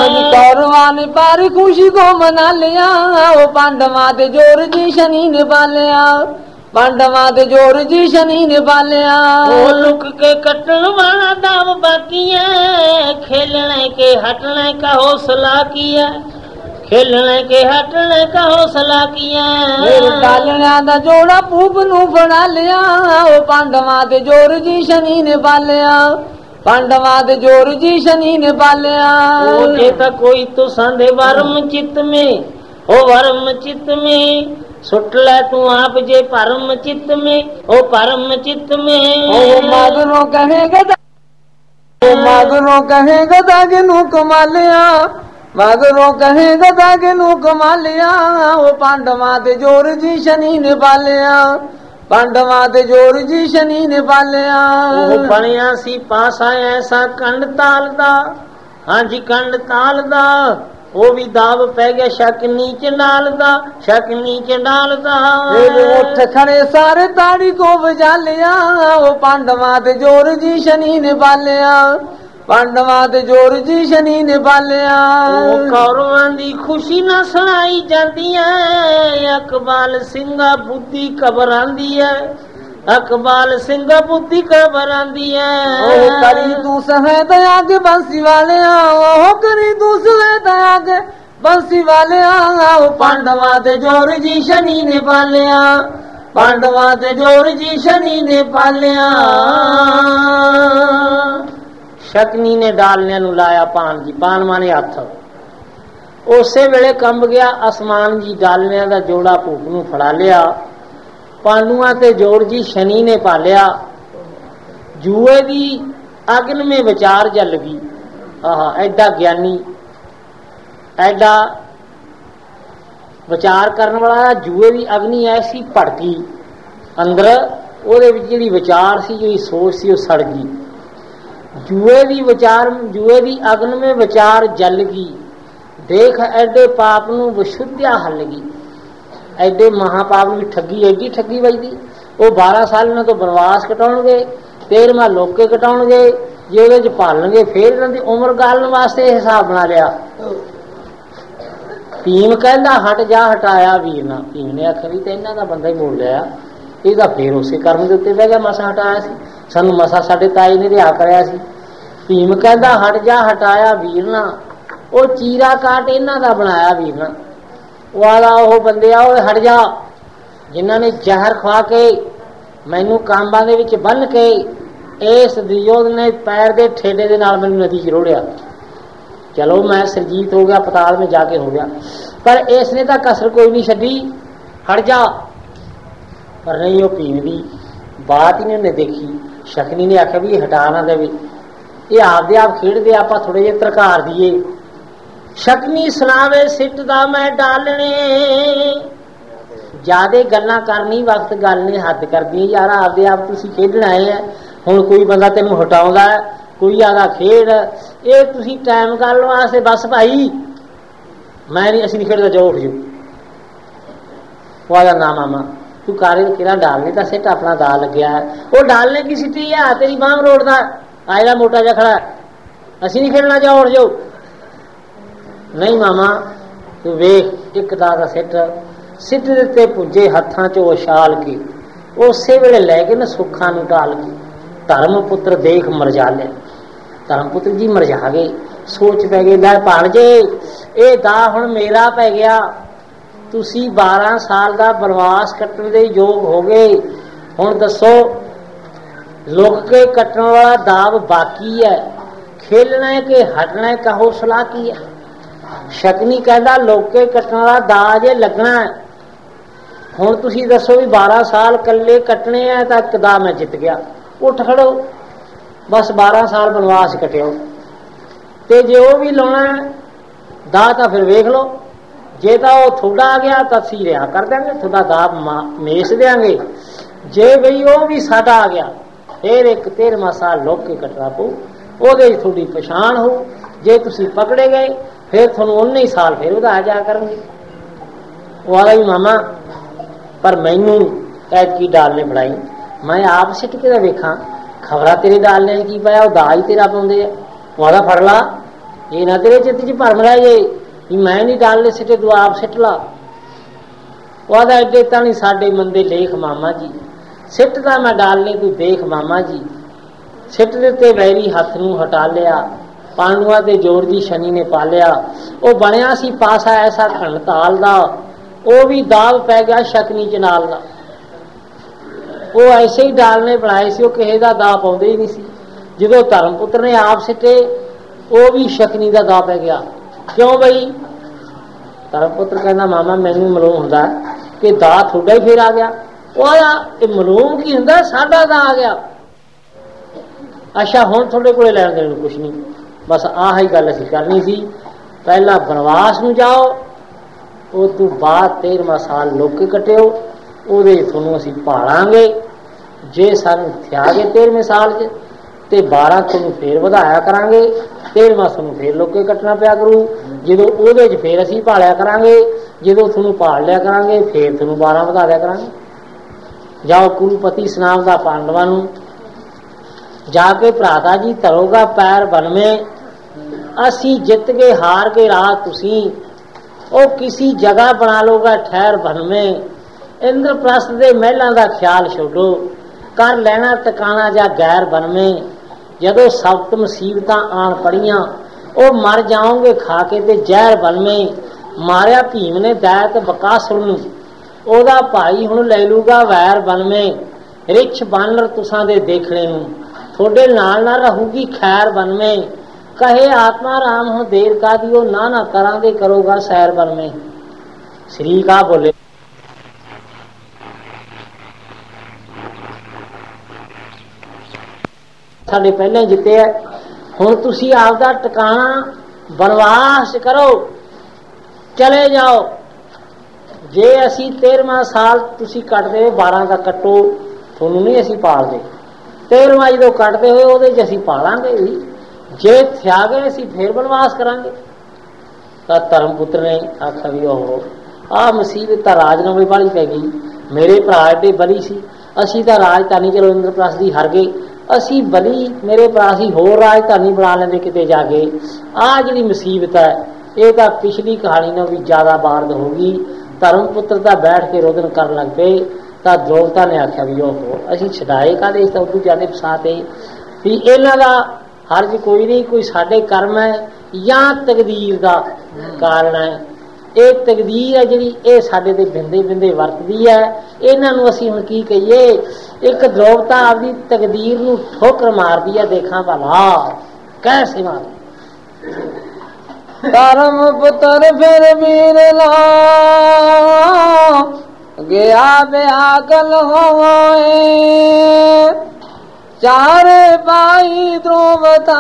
[SPEAKER 2] कौरवा ने पारी खुशी को मना लिया ओ पांडवा ते जोर जी शनि ने पालिया पांडवा ते जोर जी शनि ने पालिया।
[SPEAKER 3] ओ लुक के कटन वाला दाव बाकी है खेलने के हटने का हौसला किया खेलने के हटने का हौसला किया।
[SPEAKER 2] डालियां दा जोड़ा भूप नू फड़ा लिया, ओ पांडवां दे जोर जी शनि ने पालिया, पांडवां दे जोर जी शनि ने पालिया।
[SPEAKER 3] जे ता कोई तो संदे वर्म चित्त में, ओ वर्म चित्त में सुट ले तू आप जे परम चित्त में, ओ परम चित्त में।
[SPEAKER 2] ओ मागरों कहेगा ओ मागरों कहेगा दागे नू कमा लिया, मागरों कहेगा दागे नू कमा लिया, ओ पांडवां दे जोर जी शनि ने पालिया, पांडवां दे जोर जी शनि ने पालिया।
[SPEAKER 3] ओ बनिया सी पासा ऐसा कंड ताल दा, हां जी कंड ताल दा, ओ भी दाव पै गया शक नीचे डाल दा, शक नीचे डाल दा।
[SPEAKER 2] उठ खड़े सारे ताड़ी को बजा लिया, ओ पांडवां दे जोर जी शनि ने पालिया, पांडवां दे जोर जी शनि ने पालिया।
[SPEAKER 3] कौरवां दी खुशी ना सुनाई जाती है, अकबाल सिंगा बुद्धि घबरांदी है, अकबाल सिंगा बुद्धि घबरांदी है।
[SPEAKER 2] करी तू सहे दया के बंसी वाले, ओ करी तू सहे दया के बंसी वाले, ओ पांडवां दे जोर जी शनि ने पालिया, पांडवां दे जोर जी शनि ने पालिया।
[SPEAKER 3] शकुनी ने डालने नू लाया पान जी, पान माने हथ। उसे वेले कंब गया आसमान जी, डालने का जोड़ा भूप नू फड़ा लिया, पांडुआं ते जोर जी शनि ने पालिया। जुए दी अग्न में विचार जल गई। आह एडा ज्ञानी, एडा विचार करने वाला, जुए दी अग्नि ऐसी भड़की अंदर, ओदे विच जिहड़ी विचार सी, जिहड़ी सोच सी, वो सड़ गई। जुए दी विचार, जुए दी अग्न में विचार जल गई। देख एडे पाप नू विशुद्धिया हल गई, एडे महापाप भी ठगी, एडी ठगी बजदी। वो 12 साल इन्हां तो बनवास कटाउणगे, 13वां लोके कटाउणगे, जे ਉਹਦੇ ਚ ਭਾਲਣਗੇ ਫੇਰ ਇਹਨਾਂ ਦੀ ਉਮਰ ਗਾਲਣ ਵਾਸਤੇ ਇਹ ਹਿਸਾਬ ਬਣਾ ਲਿਆ। ਭੀਮ ਕਹਿੰਦਾ ਹਟ ਜਾ, ਹਟਾਇਆ ਵੀਰ ਨਾ। ਭੀਮ ਨੇ ਆਖਿਆ ਵੀ ਤੇ ਇਹਨਾਂ ਦਾ ਬੰਦਾ ਹੀ ਮੋੜ ਲਿਆ, ਇਹਦਾ ਫੇਰ ਉਸੇ ਕਰਮ ਦੇ ਉੱਤੇ ਬਹਿ ਗਿਆ। ਮਸਾ ਹਟਾਇਆ ਸੀ ਸਾਨੂੰ, ਮਸਾ ਸਾਡੇ ਤਾਏ ਨੇ ਰਿਹਾ ਕਰਿਆ ਸੀ। ਭੀਮ ਕਹਿੰਦਾ ਹਟ ਜਾ, ਹਟਾਇਆ ਵੀਰ ਨਾ। ਉਹ ਚੀਰਾ ਕਾਟ ਇਹਨਾਂ ਦਾ ਬਣਾਇਆ ਵੀਰ ਨਾ। ਉਹ ਆਦਾ ਉਹ ਬੰਦੇ ਆ, ਉਹ ਹਟ ਜਾ, ਜਿਨ੍ਹਾਂ ਨੇ ਜ਼ਹਿਰ ਖਵਾ ਕੇ ਮੈਨੂੰ ਕਾਂਬਾਂ ਦੇ ਵਿੱਚ ਬੰਨ ਕੇ ਇਸ ਦੁਰਯੋਧਨ ਨੇ ਪੈਰ ਦੇ ਠੇਡੇ ਦੇ ਨਾਲ ਮੈਨੂੰ ਨਦੀ 'ਚ ਰੋੜਿਆ। ਚਲੋ ਮੈਂ ਸਰਜੀਤ ਹੋ ਗਿਆ, ਪਤਾਲ में जाके हो गया, पर इसने तो कसर कोई नहीं छड़ी, हट जा। पर नहीं, वो भीम की बात ही नहीं देखी। शकुनी ने आख्या भी हटा ना दे, ये आपदे आप खेडदे, आप थोड़े जे तरकार दिए। शकुनी सुनावे सिट दा मैं डालने, ज्यादा गल्लां करनी वक्त गल नहीं हद कर दी। यार आपदे आप तुसीं खेडण आए है, हुण कोई बंदा तेनों हटाउंदा है, कोई आदा खेड, ये तुसीं टाइम गल वास्ते बस भाई मैं नहीं, असीं नहीं खेडदा, जाओ उठ जाओ। वो आदा ना मामा तू कारे किरा डालने का सिट अपना दा लग्या है। वो डालने की सिटी है, तेरी बांह रोड़दा आयला मोटा जा खड़ा, असीं नहीं खेडना, जाओ उठ जाओ। नहीं मामा तू वेख एक दा सिट सिट दिते पुजे हत्थां चों उछाल के, उसे वेले लै के न सुखां नूं ढाल के। धर्म पुत्र देख मरजाले, धर्म पुत्र जी मरजा गए। सोच पै गई, लै भाणजे ये दा हुण मेरा पै गया, तुसी 12 साल का बनवास कट्टण दे योग हो गए, हुण दसो लुक के कट्टण वाला दाव बाकी है, खेलना है कि हटना है, कहो सलाह की है। शकुनी कहता लुक के कट्टण वाला दा जे लगना है, हुण तुसी दसो भी 12 साल कल्ले कट्टने हैं तो एक दा मैं जित गया, उठ खड़ो बस 12 साल बनवास कटियो। ते जे वो भी लाना दा तो फिर वेख लो, जे तो थोड़ा आ गया तो असी रिहा कर देंगे, थोड़ा दा मेस देंगे। जे बई वो भी साडा आ गया फिर एक 13वां साल लोक के कटना पऊ, ਉਹਦੇ थोड़ी पछाण हो। जे तुसी पकड़े गए फिर थोनू 19 साल फिर ਉਹਦਾ आ जा करेंगे। वो आ गई मामा पर मैनू कैद की डालने बनाई, मैं आप सिट के वेखा खबरा तेरे डालने की पाया, वो दा ही तेरा पाउंदे आ। वो आदा फड़ ला, ये ना तेरे चित्त च भरम रह जाए मैं नहीं डालने सिटे, तू आप सिट ला। वो आदा एडे तो नहीं साडे मंदे लेख मामा जी, सिट दा मैं डालने तू देख मामा जी। सिट दिते वैरी हथ नूं हटा लिया, ਪਾਂਡੂਆਂ ਤੇ ਜ਼ੋਰ ਦੀ ਸ਼ਨੀ ਨੇ ਪਾਲਿਆ। ਉਹ ਬਣਿਆ ਸੀ ਪਾਸਾ ਐਸਾ ਘਣਤਾਲ ਦਾ, ਉਹ ਵੀ ਦਾਗ ਪੈ ਗਿਆ ਸ਼ਕਨੀ ਚ ਨਾਲ ਦਾ। ਉਹ ਐਸੇ ਹੀ ਡਾਲਨੇ ਬਣਾਏ ਸੀ, ਉਹ ਕਿਸੇ ਦਾ ਦਾ ਪਾਉਂਦੇ ਹੀ ਨਹੀਂ ਸੀ। ਜਦੋਂ ਧਰਮ ਪੁੱਤਰ ਨੇ ਆਪ ਸਿੱਟੇ, ਉਹ ਵੀ ਸ਼ਕਨੀ ਦਾ ਦਾ ਪੈ ਗਿਆ। ਕਿਉਂ ਬਈ? ਧਰਮ ਪੁੱਤਰ ਕਹਿੰਦਾ ਮਾਮਾ ਮੈਨੂੰ ਮਾਲੂਮ ਹੁੰਦਾ ਕਿ ਦਾ ਤੁਹਾਡਾ ਹੀ ਫੇਰ ਆ ਗਿਆ। ਉਹ ਆਇਆ ਇਹ ਮਾਲੂਮ ਕੀ ਹੁੰਦਾ, ਸਾਡਾ ਦਾ ਆ ਗਿਆ। ਅੱਛਾ ਹੁਣ ਤੁਹਾਡੇ ਕੋਲੇ ਲੈਣ ਦੇਣ ਨੂੰ ਕੁਛ ਨਹੀਂ, ਬਸ ਆਹ ਹੀ ਗੱਲ ਅਸੀਂ ਕਰਨੀ ਸੀ। ਪਹਿਲਾਂ ਬਨਵਾਸ ਨੂੰ ਜਾਓ, ਉਸ ਤੋਂ ਬਾਅਦ 13ਵਾਂ ਸਾਲ ਲੋਕੇ ਕੱਟਿਓ, ਉਹਦੇ ਤੁਹਾਨੂੰ ਅਸੀਂ ਭਾਲਾਂਗੇ। ਜੇ ਸਾਨੂੰ ਥਿਆਗੇ 13ਵੇਂ ਸਾਲ 'ਚ ਤੇ 12 ਤੁਹਾਨੂੰ ਫੇਰ ਵਧਾਇਆ ਕਰਾਂਗੇ, 13ਵਾਂ ਤੁਹਾਨੂੰ ਫੇਰ ਲੋਕੇ ਕੱਟਣਾ ਪਿਆ ਕਰੂ। ਜਦੋਂ ਉਹਦੇ 'ਚ ਫੇਰ ਅਸੀਂ ਭਾਲਿਆ ਕਰਾਂਗੇ, ਜਦੋਂ ਤੁਹਾਨੂੰ ਭਾਲ ਲਿਆ ਕਰਾਂਗੇ ਫੇਰ ਤੁਹਾਨੂੰ 12 ਵਧਾ ਦਿਆ ਕਰਾਂਗੇ। ਜਾਓ ਕੁਰੂਪਤੀ ਸੁਨਾਮ ਦਾ ਪਾਂਡਵਾਂ ਨੂੰ, ਜਾ ਕੇ ਭਰਾਤਾ ਜੀ ਧਰੋਗਾ ਪੈਰ ਬਣਵੇਂ, ਅਸੀਂ ਜਿੱਤ ਕੇ ਹਾਰ ਕੇ ਰਾਹ ਤੁਸੀਂ ਉਹ ਕਿसी ਜਗ੍ਹਾ ਬਣਾ ਲੋਗਾ ਠਹਿਰ ਬਣਵੇਂ। ਇੰਦਰਪ੍ਰਸਥ ਦੇ ਮਹਿਲਾਂ ਦਾ ਖਿਆਲ ਛੱਡੋ, ਕਰ ਲੈਣਾ ਟਿਕਾਣਾ ਜਾਂ ਗੈਰ ਬਣਵੇਂ। ਜਦੋਂ ਸਬਤ ਮੁਸੀਬਤਾਂ ਆਣ ਪੜੀਆਂ, ਉਹ ਮਰ ਜਾਓਗੇ ਖਾ ਕੇ ਤੇ ਜ਼ਹਿਰ ਬਣਵੇਂ। ਮਾਰਿਆ ਭੀਮ ਨੇ ਦੈਤ ਬਕਾਸੁਰ ਨੂੰ, ਉਹਦਾ ਭਾਈ ਹੁਣ ਲੈ ਲੂਗਾ ਵੈਰ ਬਣਵੇਂ। ਰਿਛ ਬਾਨਰ ਤੁਸਾਂ ਦੇ ਦੇਖਣੇ ਨੂੰ, ਤੁਹਾਡੇ ਨਾਲ ਨਾ ਰਹੂਗੀ ਖੈਰ ਬਣਵੇਂ। ਕਹੇ ਆਤਮਾ ਰਾਮ ਹੁਣ ਦੇਰ ਕਾਦੀ, ਉਹ ਨਾ ਨਾ ਕਰਾਂਗੇ ਕਰੋਗਾ ਸੈਰ ਬਣਵੇਂ। ਸ੍ਰੀ ਕਾ ਬੋਲੇ ਸਾਡੇ ਪਹਿਲਾਂ ਜਿੱਤੇ ਹੈ, ਹੁਣ ਤੁਸੀਂ ਆਪਦਾ ਟਿਕਾਣਾ ਬਨਵਾਸ ਕਰੋ, ਚਲੇ ਜਾਓ। ਜੇ ਅਸੀਂ 13ਵਾਂ ਸਾਲ ਤੁਸੀਂ ਕੱਟਦੇ ਹੋ, 12 ਦਾ ਕੱਟੋ, ਤੁਹਾਨੂੰ ਨਹੀਂ ਅਸੀਂ ਪਾਲਦੇ। 13ਵਾਂ ਜਦੋਂ ਕੱਟਦੇ ਹੋਏ ਉਹਦੇ 'ਚ ਅਸੀਂ ਪਾਲਾਂਗੇ ਵੀ। ਜੇ ਥਿਆ ਗਏ ਅਸੀਂ ਫੇਰ ਬਨਵਾਸ ਕਰਾਂਗੇ। ਤਾਂ ਧਰਮ ਪੁੱਤਰ ਨੇ ਆਖਿਆ ਵੀ ਉਹ ਆਹ ਮੁਸੀਬਤ ਤਾਂ ਰਾਜਨਾਮੇ ਵਾਲੀ ਪੈ ਗਈ। ਮੇਰੇ ਭਰਾ ਏਡੇ ਬਲੀ ਸੀ, ਅਸੀਂ ਤਾਂ ਰਾਜਧਾਨੀ ਚਲੋ ਇੰਦਰਪ੍ਰਸਥ ਦੀ ਹਾਰ ਗਏ, ਅਸੀਂ ਬਲੀ ਮੇਰੇ ਭਰਾ ਸੀ ਹੋਰ ਰਾਜਧਾਨੀ ਬਣਾ ਲੈਂਦੇ ਕਿਤੇ ਜਾ ਕੇ। ਆਹ ਜਿਹੜੀ ਮੁਸੀਬਤ ਹੈ ਇਹ ਤਾਂ ਪਿਛਲੀ ਕਹਾਣੀ ਨਾਲੋਂ ਵੀ ਜ਼ਿਆਦਾ ਬਾਰਦ ਹੋ ਗਈ। ਧਰਮ ਪੁੱਤਰ ਤਾਂ ਬੈਠ ਕੇ ਰੋਦਨ ਕਰਨ ਲੱਗ ਪਏ। ਤਾਂ ਦ੍ਰੋਪਦਾ ਨੇ ਆਖਿਆ ਵੀ ਉਹ ਅਸੀਂ ਛਡਾਏ ਕਾਹਦੇ, ਇਸ ਤਾਂ ਉਦੋਂ ਜ਼ਿਆਦਾ ਫਸਾਤੇ ਵੀ ਇਹਨਾਂ ਦਾ ਹਰਜ ਕੋਈ ਨਹੀਂ, ਕੋਈ ਸਾਡੇ ਕਰਮ ਹੈ ਜਾਂ ਤਕਦੀਰ ਦਾ ਕਾਰਨ ਹੈ। ਇਹ ਤਕਦੀਰ ਹੈ ਜਿਹੜੀ ਇਹ ਸਾਡੇ ਤੇ ਬਿੰਦੇ ਬਿੰਦੇ ਵਰਤਦੀ ਹੈ। ਇਹਨਾਂ ਨੂੰ ਅਸੀਂ ਹੁਣ ਕੀ ਕਹੀਏ? ਇੱਕ ਦ੍ਰੋਪਤਾ ਆਪਦੀ ਤਕਦੀਰ ਨੂੰ ਠੋਕਰ ਮਾਰਦੀ ਹੈ, ਦੇਖਾਂ ਭਲਾ ਕੈਸੇ ਮਾਰ।
[SPEAKER 2] ਧਰਮ ਪੁੱਤਰ ਫਿਰ ਵੀਰ ਲਾ ਗਿਆ ਬਿਆਕਲ ਹੋਏ, ਚਾਰੇ ਭਾਈ द्रौपदा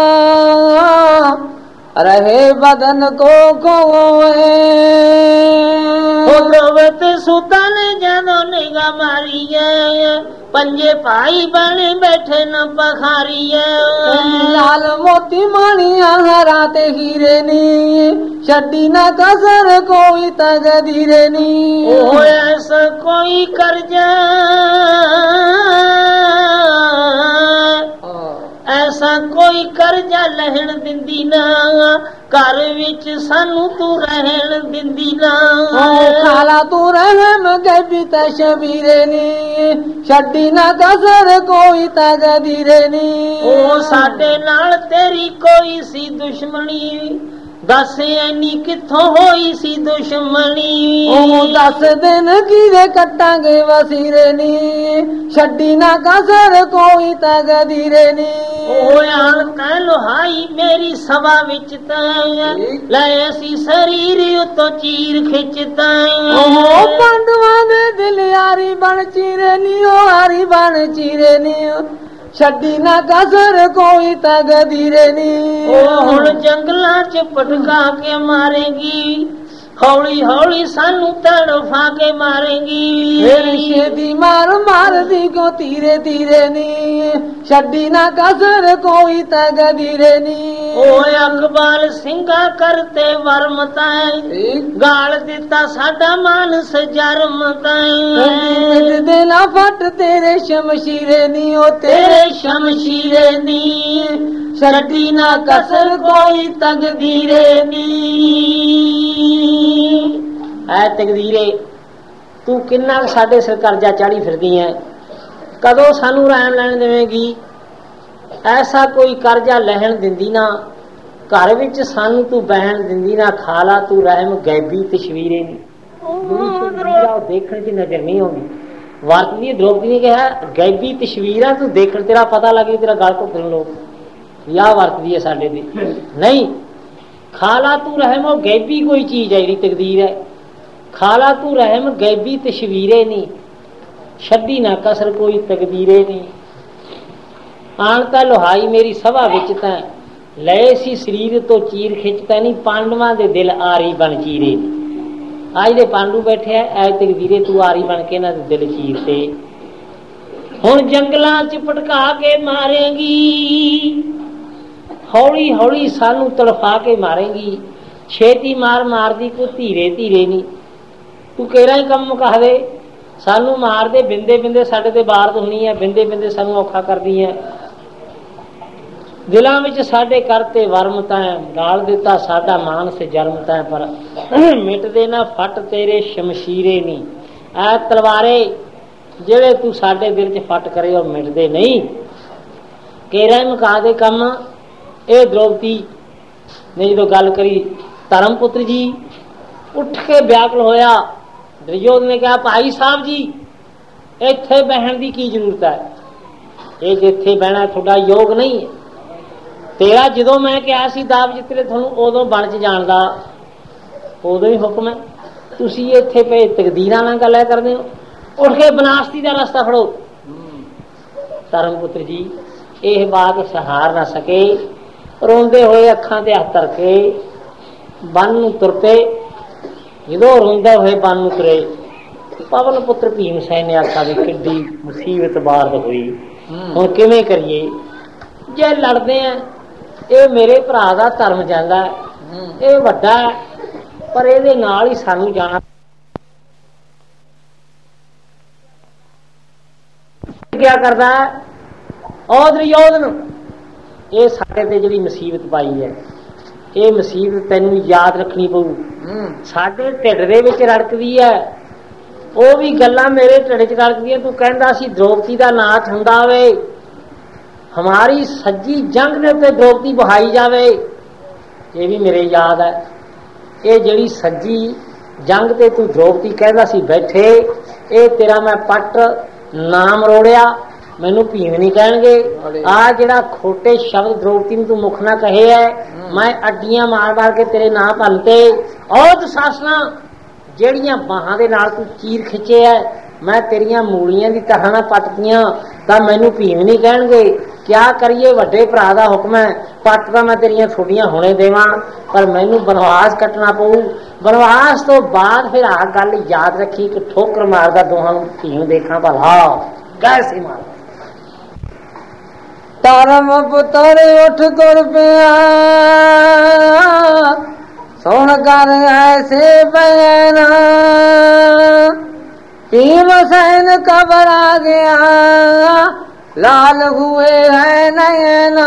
[SPEAKER 2] रहे बदन को खोए।
[SPEAKER 3] द्रौपदी सुता ने जदों निगाह मारी है, पंजे भाई बने बैठे न पखारी है।
[SPEAKER 2] लाल मोती माणिया हरा ते हीरे नी, छड्डी न कसर कोई तकदीरे नी।
[SPEAKER 3] ओ ऐसा कोई कर्जा, ऐसा कोई करजा लहण दिंदी ना, घर विच सानू तू रहण दिंदी ना।
[SPEAKER 2] खाला तू रहम गबी तशबीरे नी, छड्डी ना कसर कोई तकदीरे नी।
[SPEAKER 3] ओ साडे नाल तेरी कोई सी दुश्मनी, दस ऐनी किथों होई सी दुश्मनी।
[SPEAKER 2] ओ 10 दिन कीरे कटांगे वसीरे नी, छड्डी ना कसर कोई तकदीरे नी।
[SPEAKER 3] आन तै लोहाई मेरी सभा विच तैं, लै असी शरीर उतो चीर खिचता।
[SPEAKER 2] पांडवां दे दिल यारी बन चीरे नी, ओ हारी बन चीरे नी, छड्डी ना कसर कोई तकदीरे नी।
[SPEAKER 3] हुण जंगलां च पटका के मारेगी, हौली हौली सानू तड़फा के मारेगी।
[SPEAKER 2] फिर छेदी मार मार दी को तीरे तीरे नी, छड्डी ना कसर कोई तकदीरे नी।
[SPEAKER 3] अकबाल सिंगा करते वर्म ताई, गाल दिता साडा मानस जरम ताई।
[SPEAKER 2] देना फट तेरे शमशीरे नी, ओ
[SPEAKER 3] तेरे शमशीरे नी, छड्डी ना कसर कोई तकदीरे नी। ऐ तकदीरे तू किन्ना साडे सिर कर्जा चाड़ी फिरदी है, कदों सानू रहन लैन देवेगी? ऐसा कोई कर्जा लहन दिंदी ना, घर विच सानू तू बहन दिंदी ना खाला तू रहम गैबी तस्वीरे नी देखने च नजर नहीं आती वरतदी द्रौपदी ने कहा गैबी तस्वीर तू देख तेरा पता लगे तेरा गल घुटन लोग या वरतदी है साडे दी नहीं खाला तू रहम वो गैबी कोई चीज है जी तकदीर है खाला तू रहम गैबी तस्वीरे नहीं छड्डी ना कसर कोई तकदीरे नहीं आनता लोहाई मेरी सभा विच तां लए सी शरीर तो चीर खिंचता नहीं पांडवां दे दिल आरी बन चीरे आज दे पांडू बैठे ऐ तकदीरे तू आरी बन के ना दिल चीरते हुण जंगलां च पटका के मारेंगी हौली हौली सानू तड़फा के मारेंगी छेती मार मारदी को धीरे धीरे नहीं तू केरा ही कम मुका दे सानू मार दे बिंदे बिंदे साडे ते बारद होनी है बिंदे बिंदे सानू औखा करदी है दिलों में साडे करते वर्म तैं डाल दिता साडा मानस जन्म तैं पर मिट देना फट तेरे शमशीरे नी ऐ तलवारे जेड़े तू साडे दिल च फट करे और मिटदे नहीं केरा ही मुका दे कम ए द्रौपदी ने जो गल करी धर्मपुत्र जी उठ के व्याकुल होया दुर्योधन ने कहा भाई साहब जी इत्थे बहन की की जरूरत है ये जिथे बहना थोड़ा योग नहीं है तेरा जो मैं कहा सी दाब जितने थोनू उदों बन च जान दा उदों ही हुक्म है तुसी इत्थे पे तकदीरां नाल गल्लां करदे हो उठ के बनासती दा रास्ता फड़ो धर्मपुत्र जी यह बात सहार ना सके रोंदे हुए अखां ते हत्थ रखे बन नूं तुर पे जो रोंदे हुए बन नूं तुरे पवन पुत्र भीम सैन ने आखा भी किड्डी मुसीबत बारद हुई हुण किवें करिए जे लड़दे हैं ये मेरे भरा दा धर्म जांदा है ये वड्डा है पर इहदे नाल ही सानू जाना क्या करदा है ओ दुर्योधन ये साडे ते जिहड़ी मुसीबत पाई है ये मुसीबत तैनू याद रखनी पऊ साडे ढिड दे विच रड़कदी है वो भी गल्लां मेरे ढिड च रड़कदियां तू कहंदा सी द्रौपदी दा नाथ हुंदा होवे हमारी सज्जी जंग ने ते द्रौपदी बहाई जावे ये भी मेरे याद है ये जिहड़ी सज्जी जंग ते तू द्रौपदी कहंदा सी बैठे ये तेरा मैं पट नाम रोड़िया मैनू भीम नहीं कहणगे आ जिहड़ा खोटे शब्द द्रौपदी नूं तू मुख ना कहे है मैं अड्डियां मार मार के तेरे नां भनते और दुशासना ਜਿਹੜੀਆਂ ਬਾਹਾਂ ਦੇ ਨਾਲ ਤੂੰ ਚੀਰ ਖਿੱਚੇ ਐ मैं तेरिया मूलियां दी तरह ना पटदियां तां मैनू भीम नहीं कहणगे क्या करिए वड्डे भरा दा हुक्म है पट तां मैं तेरियां छोटियां हुणे देवां पर मैनू बनवास कटना पऊ बनवास तो बाद फिर आ गल याद रखी कि ठोकर मारदा दोहां नूं भीम देखा भला कैसे मार
[SPEAKER 2] धर्म पुत्र उठ तुर पिया सुन कर ऐसे बयाना भीम सैन घबरा गया लाल हुए है नयना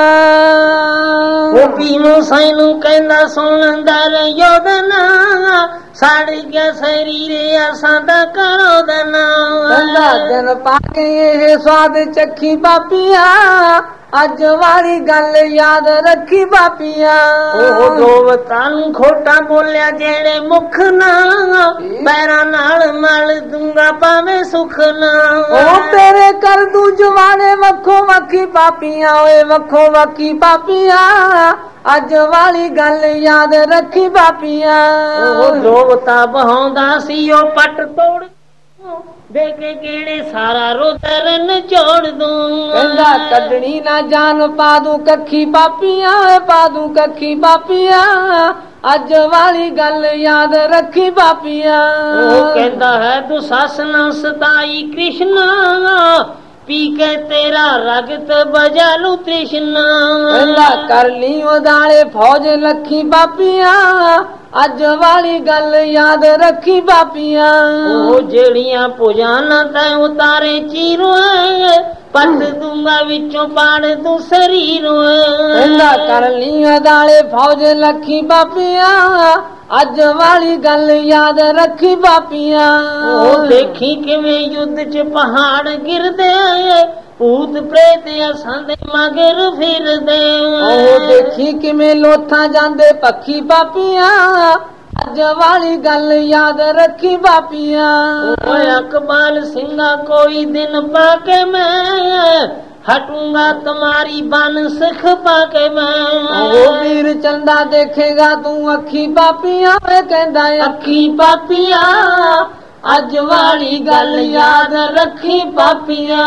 [SPEAKER 3] वो भीम सैन कहंदा सुन दुर्योधन सड़ गया शरीर असां दा करो दना
[SPEAKER 2] दिन पाके ये स्वाद चखी बापिया अज वाली गल याद रखी बापिया
[SPEAKER 3] ਉਹ ਦੋਵਤਾਂ ਨੂੰ ਖੋਟਾ ਬੋਲਿਆ ਜਿਹੜੇ ਮੁਖ ਨਾ ਪੈਰਾਂ ਨਾਲ ਮਲ ਦੂੰਗਾ ਭਾਵੇਂ ਸੁਖ ਨਾ
[SPEAKER 2] ਉਹ ਤੇਰੇ ਕਰ ਦੂ ਜਵਾਨੇ ਵੱਖੋ ਵੱਖੀ ਪਾਪੀਆਂ ਓਏ ਵੱਖੋ ਵੱਖੀ ਪਾਪੀਆਂ ਅੱਜ ਵਾਲੀ ਗੱਲ ਯਾਦ ਰੱਖੀ ਬਾਪੀਆਂ
[SPEAKER 3] ਉਹ ਦੋਵਤਾਂ ਬਹਾਉਂਦਾ ਸੀ ਉਹ ਪੱਟ ਤੋੜ देखे केड़े सारा रोदरन जोड़ दूं
[SPEAKER 2] कहंदा कढणी ना जान पा दूं कखी पापियां पा दूं कखी पापियां अज वाली गल याद रखी पापियां
[SPEAKER 3] ओ कहंदा है दुशासन सताई कृष्ण पी के तेरा रगत बजालू तृष्णा
[SPEAKER 2] कहंदा कर ली उदाले फौज लखी पापियां अज वाली गल याद रखी बापियां
[SPEAKER 3] ओ जेड़ियां पुजाना तै उतारे चीरो पट दूंगा विचों पाड़ तू शरीर
[SPEAKER 2] कहंदा कर ली उदाले फौज लखी बापियां अज वाली गल याद रखी बापियां
[SPEAKER 3] ओ देखी किवें युद्ध च पहाड़ गिरदे ਭੂਤ ਪ੍ਰੇਤ ਅਸਾਂ ਦੇ ਮਗਰ ਫਿਰਦੇ।
[SPEAKER 2] ਉਹ ਦੇਖੀ ਕਿਵੇਂ ਲੋਥਾਂ ਜਾਂਦੇ ਪੱਖੀ ਪਾਪੀਆਂ, ਅੱਜ ਵਾਲੀ ਗੱਲ ਯਾਦ ਰੱਖੀ ਬਾਪੀਆਂ।
[SPEAKER 3] ਓਏ ਅਕਬਾਲ ਸਿੰਘਾ ਕੋਈ ਦਿਨ ਪਾ ਕੇ ਮੈਂ ਹਟੂੰਗਾ तुम्हारी बन सिख पाके मैं।
[SPEAKER 2] ਉਹ ਵੀਰ ਚੰਦਾ ਦੇਖੇਗਾ ਤੂੰ ਅੱਖੀ ਪਾਪੀਆਂ ਵੇ ਕਹਿੰਦਾ
[SPEAKER 3] ਅੱਖੀ ਪਾਪੀਆਂ ਅੱਜ ਵਾਲੀ ਗੱਲ ਯਾਦ ਰੱਖੀ ਪਾਪੀਆਂ।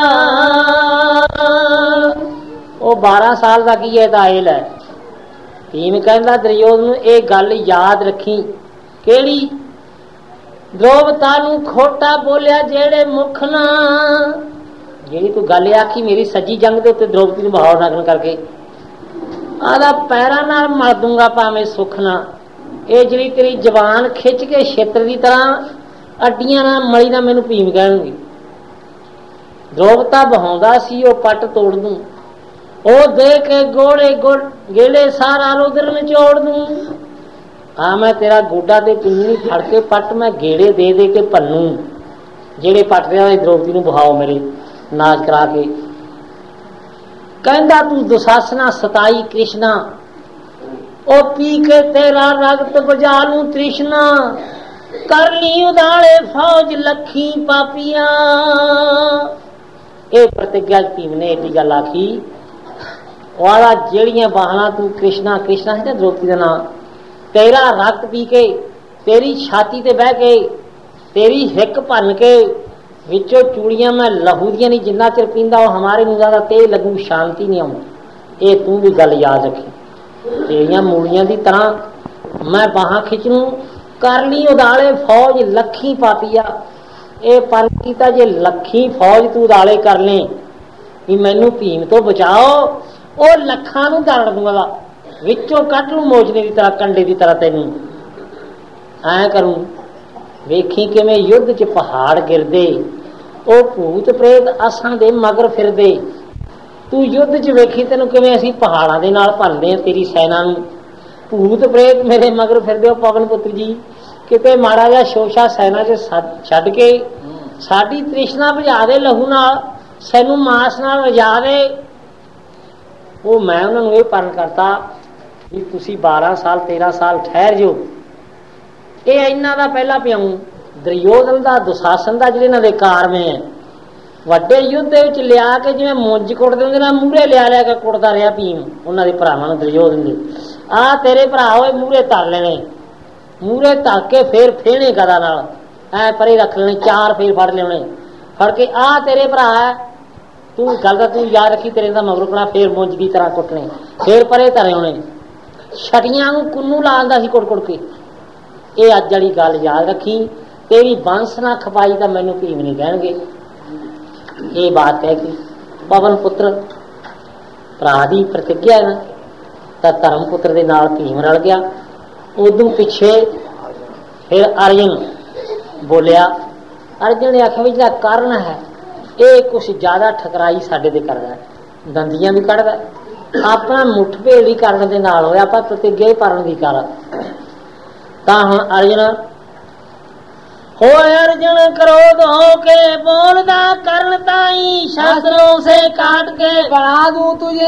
[SPEAKER 3] ਉਹ 12 ਸਾਲ ਦਾ ਕੀ ਹੈ ਤਾਇਲ ਹੈ। ਭੀਮ ਕਹਿੰਦਾ ਦੁਰਯੋਧਨ ਨੂੰ ਇਹ ਗੱਲ ਯਾਦ ਰੱਖੀ। ਕਿਹੜੀ? ਦ੍ਰੋਪਦਾ ਨੂੰ ਖੋਟਾ ਬੋਲਿਆ ਜਿਹੜੇ ਮੁਖ ਨਾ। ਜਿਹੜੀ ਤੂੰ ਗੱਲ ਆਖੀ ਮੇਰੀ ਸੱਜੀ ਜੰਗ ਦੇ ਉੱਤੇ ਦ੍ਰੋਪਦੀ ਨੂੰ ਬਹਾਉ ਨਗਨ ਕਰਕੇ ਆਦਾ ਪੈਰਾਂ ਨਾਲ ਮਰ ਦੂੰਗਾ ਭਾਵੇਂ ਸੁੱਖ ਨਾ। ਇਹ ਜਿਹੜੀ ਤੇਰੀ ਜ਼ਬਾਨ ਖਿੱਚ ਕੇ ਛੇਤਰ ਦੀ ਤਰ੍ਹਾਂ ਅੱਡੀਆਂ ਨਾਲ ਮਲੀ ਨਾ ਮੈਨੂੰ ਭੀਮ ਕਹਿਣਗੇ। ਦ੍ਰੋਪਦਾ ਬਹਾਉਂਦਾ ਸੀ ਉਹ ਪੱਟ ਤੋੜ ਦੂੰ, ਉਹ ਦੇ ਕੇ ਗੋੜੇ ਗੇਲੇ ਸਾਰਾ ਰੁਦਰ ਨਿਚੋੜ ਦੂੰ। ਆ ਮੈਂ ਤੇਰਾ ਗੋਡਾ ਤੇ ਪਿੰਨੀ ਫੜ ਕੇ ਪੱਟ ਮੈਂ ਗੇੜੇ ਦੇ ਦੇ ਕੇ ਭੰਨੂ। ਜਿਹੜੇ ਪੱਟ ਰਿਹਾ ਦ੍ਰੋਪਦੀ ਨੂੰ ਬਹਾਓ ਮੇਰੇ ਨਾਚ ਕਰਾ ਕੇ। ਕਹਿੰਦਾ ਤੂੰ ਦੁਸ਼ਾਸਨਾ ਸਤਾਈ ਕ੍ਰਿਸ਼ਨਾ, ਉਹ ਪੀ ਕੇ ਤੇਰਾ ਰਗਤ ਬਜਾ ਲੂੰ ਤ੍ਰਿਸ਼ਨਾ। ਕਰ ਲਈ ਉਦਾਲੇ ਫੌਜ ਲੱਖੀ ਪਾਪੀਆਂ। ਇਹ ਪ੍ਰਤਿਗਿਆ ਭੀਮ ਨੇ ਏਡੀ ਗੱਲ ਆਖੀ। ਵਾਲਾ ਜਿਹੜੀਆਂ ਬਾਹਣਾ ਤੂੰ ਕ੍ਰਿਸ਼ਨਾ ਕ੍ਰਿਸ਼ਨਾ ਹੈ ਨਾ ਦ੍ਰੋਪਦੀ ਦਾ ਨਾਂ, ਤੇਰਾ ਰਗਤ ਪੀ ਕੇ ਤੇਰੀ ਛਾਤੀ ਤੇ ਬਹਿ ਕੇ ਤੇਰੀ ਹਿੱਕ ਭੰਨ ਕੇ ਵਿੱਚੋਂ ਚੂੜੀਆਂ ਮੈਂ ਲਹੂ ਦੀਆਂ ਨਹੀਂ ਜਿੰਨਾ ਚਿਰ ਪੀਂਦਾ ਉਹ ਹਮਾਰੇ ਨੂੰ ਜ਼ਿਆਦਾ ਤੇ ਲੱਗੂ ਸ਼ਾਂਤੀ ਨਹੀਂ ਆਉਂਦੀ। ਇਹ ਤੂੰ ਵੀ ਗੱਲ ਯਾਦ ਰੱਖੀ। ਤੇਰੀਆਂ ਮੂਲੀਆਂ ਦੀ ਤਰ੍ਹਾਂ ਮੈਂ ਬਾਹਾਂ ਖਿੱਚੂ। ਕਰ ਲਈ ਉਦਾਲੇ ਫੌਜ ਲੱਖੀ ਪਾਪੀਆ। ਇਹ ਪਰ ਕੀਤਾ ਜੇ ਲੱਖੀ ਫੌਜ ਤੂੰ ਉਦਾਲੇ ਕਰ ਲੈ ਵੀ ਮੈਨੂੰ ਭੀਮ ਤੋਂ ਬਚਾਓ, ਉਹ ਲੱਖਾਂ ਨੂੰ ਦਰੜ ਦੂੰਗਾ, ਵਿੱਚੋਂ ਕੱਢ ਲੂ ਮੋਜਨੇ ਦੀ ਤਰ੍ਹਾਂ ਕੰਡੇ ਦੀ ਤਰ੍ਹਾਂ। ਤੈਨੂੰ ਐ ਕਰੂੰ ਵੇਖੀ ਕਿਵੇਂ ਯੁੱਧ ਚ ਪਹਾੜ ਗਿਰਦੇ, ਉਹ ਭੂਤ ਪ੍ਰੇਤ ਅਸਾਂ ਦੇ ਮਗਰ ਫਿਰਦੇ। ਤੂੰ ਯੁੱਧ ਚ ਵੇਖੀ ਤੈਨੂੰ ਕਿਵੇਂ ਅਸੀਂ ਪਹਾੜਾਂ ਦੇ ਨਾਲ ਭੰਨਦੇ ਆ ਤੇਰੀ ਸੈਨਾ ਨੂੰ। ਭੂਤ ਪ੍ਰੇਤ ਮੇਰੇ ਮਗਰ ਫਿਰਦੇ। ਹੋ ਪਵਨ ਪੁੱਤਰ ਜੀ ਕਿਤੇ ਮਾੜਾ ਜਿਹਾ ਸ਼ੋਸ਼ਾ ਸੈਨਾ ਚ ਛੱਡ ਕੇ ਸਾਡੀ ਤ੍ਰਿਸ਼ਨਾ ਬੁਝਾ ਦੇ ਲਹੂ ਨਾਲ, ਸਾਨੂੰ ਮਾਸ ਨਾਲ ਵਜਾ ਦੇ। ਉਹ ਮੈਂ ਉਹਨਾਂ ਨੂੰ ਇਹ ਪਰਨ ਕਰਤਾ ਵੀ ਤੁਸੀਂ 12 ਸਾਲ 13 ਸਾਲ ਠਹਿਰ ਜਾਓ। ਇਹ ਇਹਨਾਂ ਦਾ ਪਹਿਲਾਂ ਪਿਆਉਂ ਦੁਰਯੋਧਨ ਦਾ ਦੁਸ਼ਾਸਨ ਦਾ ਜਿਹੜੇ ਇਹਨਾਂ ਦੇ ਕਾਰਵੇਂ ਹੈ। ਵੱਡੇ ਯੁੱਧ ਦੇ ਵਿੱਚ ਲਿਆ ਕੇ ਜਿਵੇਂ ਮੁੰਜ ਕੁੱਟਦੇ ਹੁੰਦੇ ਨਾ ਮੂਹਰੇ ਲਿਆ ਕੇ ਕੁੱਟਦਾ ਰਿਹਾ ਭੀਮ ਉਹਨਾਂ ਦੇ ਭਰਾਵਾਂ ਨੂੰ ਦੁਰਯੋਧਨ ਦੇ। ਆਹ ਤੇਰੇ ਭਰਾ ਹੋਏ ਮੂਹਰੇ ਧਰ ਲੈਣੇ, ਮੂਹਰੇ ਧਰ ਕੇ ਫੇਰ ਫੇਣੇ ਗਦਾ ਨਾਲ ਐ ਪਰੇ ਰੱਖ ਲੈਣੇ, 4 ਫੇਰ ਫੜ ਲਿਆਉਣੇ। ਫੜ ਕੇ ਆਹ ਤੇਰੇ ਭਰਾ ਹੈ, ਤੂੰ ਗੱਲ ਦਾ ਤੂੰ ਯਾਦ ਰੱਖੀ, ਤੇਰੇ ਦਾ ਮਗਰ ਕੋਣਾ ਫੇਰ ਮੁੰਜ ਦੀ ਤਰ੍ਹਾਂ ਕੁੱਟਣੇ, ਫੇਰ ਪਰੇ ਧਰੇ ਹੋਣੇ। ਛਟੀਆਂ ਨੂੰ ਕੁੰਨੂ ਲਾਉਂਦਾ ਸੀ ਕੁੱਟ ਕੁੱਟ ਕੇ। ਇਹ ਅੱਜ ਵਾਲੀ ਗੱਲ ਯਾਦ ਰੱਖੀ। ਤੇਰੀ ਬੰਸ ਨਾ ਖਪਾਈ ਤਾਂ ਮੈਨੂੰ ਭੀਮ ਨਹੀਂ ਕਹਿਣਗੇ। ਇਹ ਬਾਤ ਕਹਿ ਕੇ ਪਵਨ ਪੁੱਤਰ ਭਰਾ ਦੀ ਪ੍ਰਤਿਗਿਆ ਨਾ ਤਾਂ ਧਰਮ ਪੁੱਤਰ ਦੇ ਨਾਲ ਭੀਮ ਰਲ ਗਿਆ। ਉਦੋਂ ਪਿੱਛੇ ਫਿਰ ਅਰਜਨ ਬੋਲਿਆ। ਅਰਜਨ ਨੇ ਆਖਿਆ ਵੀ ਜਿਹੜਾ ਕਾਰਨ ਹੈ ਇਹ ਕੁਛ ਜ਼ਿਆਦਾ ਠਕਰਾਈ ਸਾਡੇ ਤੇ ਕਰਦਾ, ਦੰਦੀਆਂ ਵੀ ਕੱਢਦਾ, ਆਪਣਾ ਮੁੱਠਭੇੜ ਵੀ ਕਰਨ ਦੇ ਨਾਲ ਹੋਇਆ, ਆਪਾਂ ਪ੍ਰਤਿਗਿਆ ਹੀ ਪਾਲਣ ਦੀ ਕਰ। ਤਾਂ ਹੁਣ ਅਰਜਨ ਹੋਏ अर्जुन क्रोध होके बोलदा कर्ण ताई शस्त्रों से काट के
[SPEAKER 2] बढ़ा दूं तुझे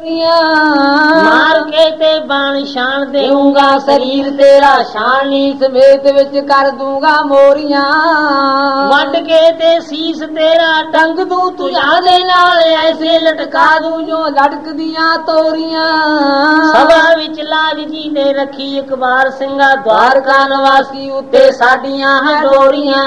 [SPEAKER 3] मार के ते बाण शान
[SPEAKER 2] दूंगा शरीर तेरा शानी समेत विच कर दूंगा मोरियां
[SPEAKER 3] वंड के ते शीस तेरा
[SPEAKER 2] टंग दूं तुझा दे नाल ऐसे लटका दूं जो लटक दियां तोरियां
[SPEAKER 3] सभा विच लाज जी ने रखी एक बार सिंगा
[SPEAKER 2] द्वारका निवासी उत्ते साडियां है डोरियां।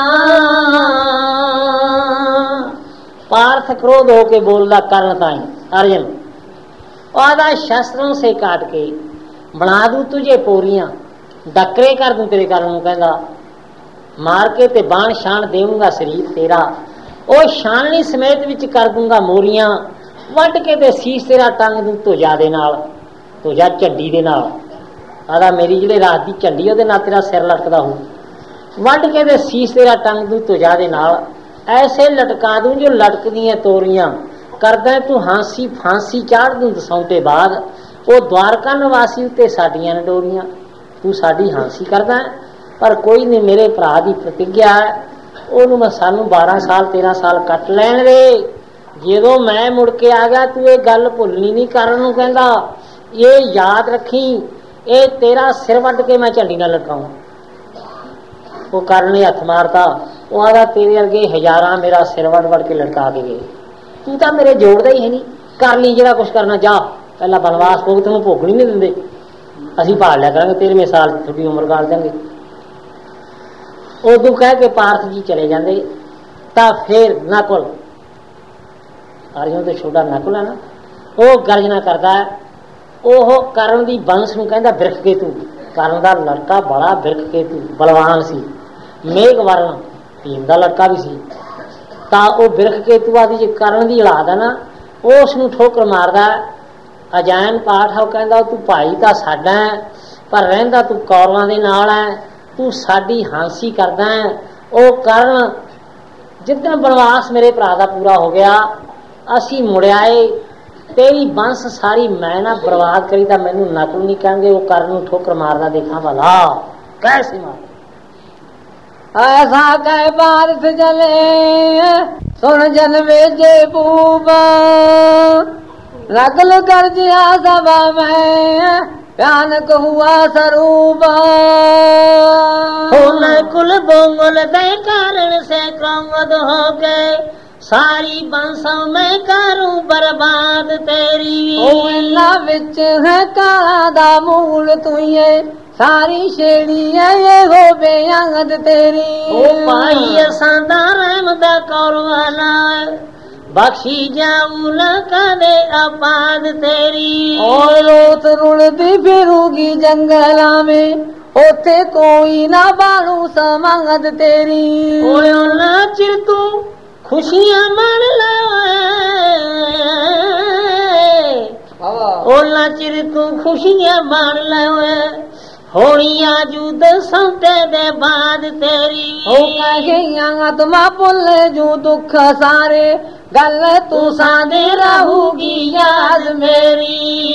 [SPEAKER 3] पार्थ क्रोध होके बोलदा कर्ण ताई अर्जुन आधा शस्त्रों से काट के बना दूं तुझे पोरियां डकरे कर दूं तेरे कारण कहंदा मार के ते बाण शान देऊंगा शरीर तेरा ओ शाननी समेत विच कर दूंगा मोरियां वट के ते शीश तेरा टंग दूं तुझा दे नाल तुझा झंडी दे नाल आधा मेरी जिहड़े रात दी झंडी ओदे नाल तेरा सिर लटकदा हो वट के ते शीश तेरा टंग दूं तुझा दे नाल ऐसे लटका दूं जो लटकदियां तोरियां करदा तू हांसी फांसी चाड़ दूं दसौंते बाद वो द्वारका निवासी उत्ते साडियां ने डोरियां तू साडी हांसी करदा पर कोई नहीं मेरे भरा दी प्रतिज्ञा है ओनू मैं सानू 12 साल 13 साल कट लैण दे ਜਦੋਂ ਮੈਂ ਮੁੜ ਕੇ ਆ ਗਿਆ ਤੂੰ ਇਹ ਗੱਲ ਭੁੱਲਣੀ ਨਹੀਂ। ਕਰਨ ਨੂੰ ਕਹਿੰਦਾ ਇਹ ਯਾਦ ਰੱਖੀ, ਇਹ ਤੇਰਾ ਸਿਰ ਵੱਢ ਕੇ ਮੈਂ ਝੰਡੀ ਨਾਲ ਲਟਕਾਉਂ। ਉਹ ਕਰਨ ਨੇ ਹੱਥ ਮਾਰਤਾ, ਉਹ ਆਦਾ ਤੇਰੇ ਵਰਗੇ ਹਜ਼ਾਰਾਂ ਮੇਰਾ ਸਿਰ ਵੱਢ ਕੇ ਲਟਕਾ ਕੇ ਗਏ, ਤੂੰ ਤਾਂ ਮੇਰੇ ਜੋੜਦਾ ਹੀ ਹੈ ਨਹੀਂ। ਕਰ ਲਈ ਜਿਹੜਾ ਕੁਛ ਕਰਨਾ, ਜਾ ਪਹਿਲਾਂ ਬਨਵਾਸ ਭੋਗ, ਤੈਨੂੰ ਭੋਗ ਨਹੀਂ ਦਿੰਦੇ, ਅਸੀਂ ਭਾਲ ਲਿਆ ਕਰਾਂਗੇ, 13ਵੇਂ ਸਾਲ ਤੁਹਾਡੀ ਉਮਰ ਕਰ ਦਿਆਂਗੇ। ਉਦੋਂ ਕਹਿ ਕੇ ਪਾਰਥ ਜੀ ਚਲੇ ਜਾਂਦੇ। ਤਾਂ ਫਿਰ ਨਕੁਲ, ਅਰਜੁਨ ਤੋਂ ਛੋਟਾ ਨਕੁਲ ਹੈ ਨਾ, ਉਹ ਗਰਜਨਾ ਕਰਦਾ। ਉਹ ਕਰਨ ਦੀ ਬੰਸ ਨੂੰ ਕਹਿੰਦਾ ਬਿਰਖ ਕੇ ਤੂੰ। ਕਰਨ ਦਾ ਲੜਕਾ ਬੜਾ ਬਿਰਖ ਕੇ ਤੂੰ ਬਲਵਾਨ ਸੀ, ਮੇਘ ਵਰਨ ਭੀਮ ਦਾ ਲੜਕਾ ਵੀ ਸੀ। ਤਾਂ ਉਹ ਬਿਰਖ ਕੇ ਤੂੰ ਆਦੀ ਜੇ ਕਰਨ ਦੀ ਔਲਾਦ ਹੈ ਨਾ, ਉਹ ਉਸ ਨੂੰ ਠੋਕਰ ਮਾਰਦਾ। ਅਜੈਨ ਪਾਠ ਉਹ ਕਹਿੰਦਾ ਤੂੰ ਭਾਈ ਤਾਂ ਸਾਡਾ ਹੈ, ਪਰ ਰਹਿੰਦਾ ਤੂੰ ਕੌਰਵਾਂ ਦੇ ਨਾਲ ਹੈ, ਤੂੰ ਸਾਡੀ ਹਾਂਸੀ ਕਰਦਾ ਹੈ। ਉਹ ਕਰਨ ਜਿੱਦਣ ਬਨਵਾਸ ਮੇਰੇ ਭਰਾ ਦਾ ਪੂਰਾ ਹੋ ਗਿਆ, ਅਸੀਂ ਮੁੜਿਆਏ, ਤੇਰੀ ਬੰਸ ਸਾਰੀ ਮੈਂ ਨਾ ਬਰਬਾਦ ਕਰੀ ਤਾਂ ਮੈਨੂੰ ਨਕਲ ਨਹੀਂ ਕਹਿਣਗੇ। ਉਹ ਕਰਨ ਨੂੰ ਠੋਕਰ ਮਾਰਦਾ ਦੇਖਾਂ ਭਲਾ ਕੈਸੇ ਮਾਰ।
[SPEAKER 2] ऐसा कह पार्थ जले सुन जन्मे जे पूबा, नकल कर जिया सभा में भयानक हुआ स्वरूपा।
[SPEAKER 3] नकुल बोंगल दे कारण से क्रोध हो गए, सारी बंसों में करूं बर्बाद तेरी।
[SPEAKER 2] इन्ना विच है काला दा मूल तुइए, सारी छेड़ी है ये हो बेअंगद तेरी।
[SPEAKER 3] ओ भाई असां दा रहम दा करवाना, बख्शी जाऊं न कदे आबाद तेरी।
[SPEAKER 2] और रोत रुलदी फिरूगी जंगला में, ओथे कोई ना बाणू समागद तेरी।
[SPEAKER 3] ओए ना चिर तू खुशियां मान ले, ओला चिर तू खुशियां मान ले, होनी आजू दसंते दे बाद तेरी।
[SPEAKER 2] ओ कहियां तुमा भुल जू दुख सारे, गल तू सादे रहूगी याद मेरी।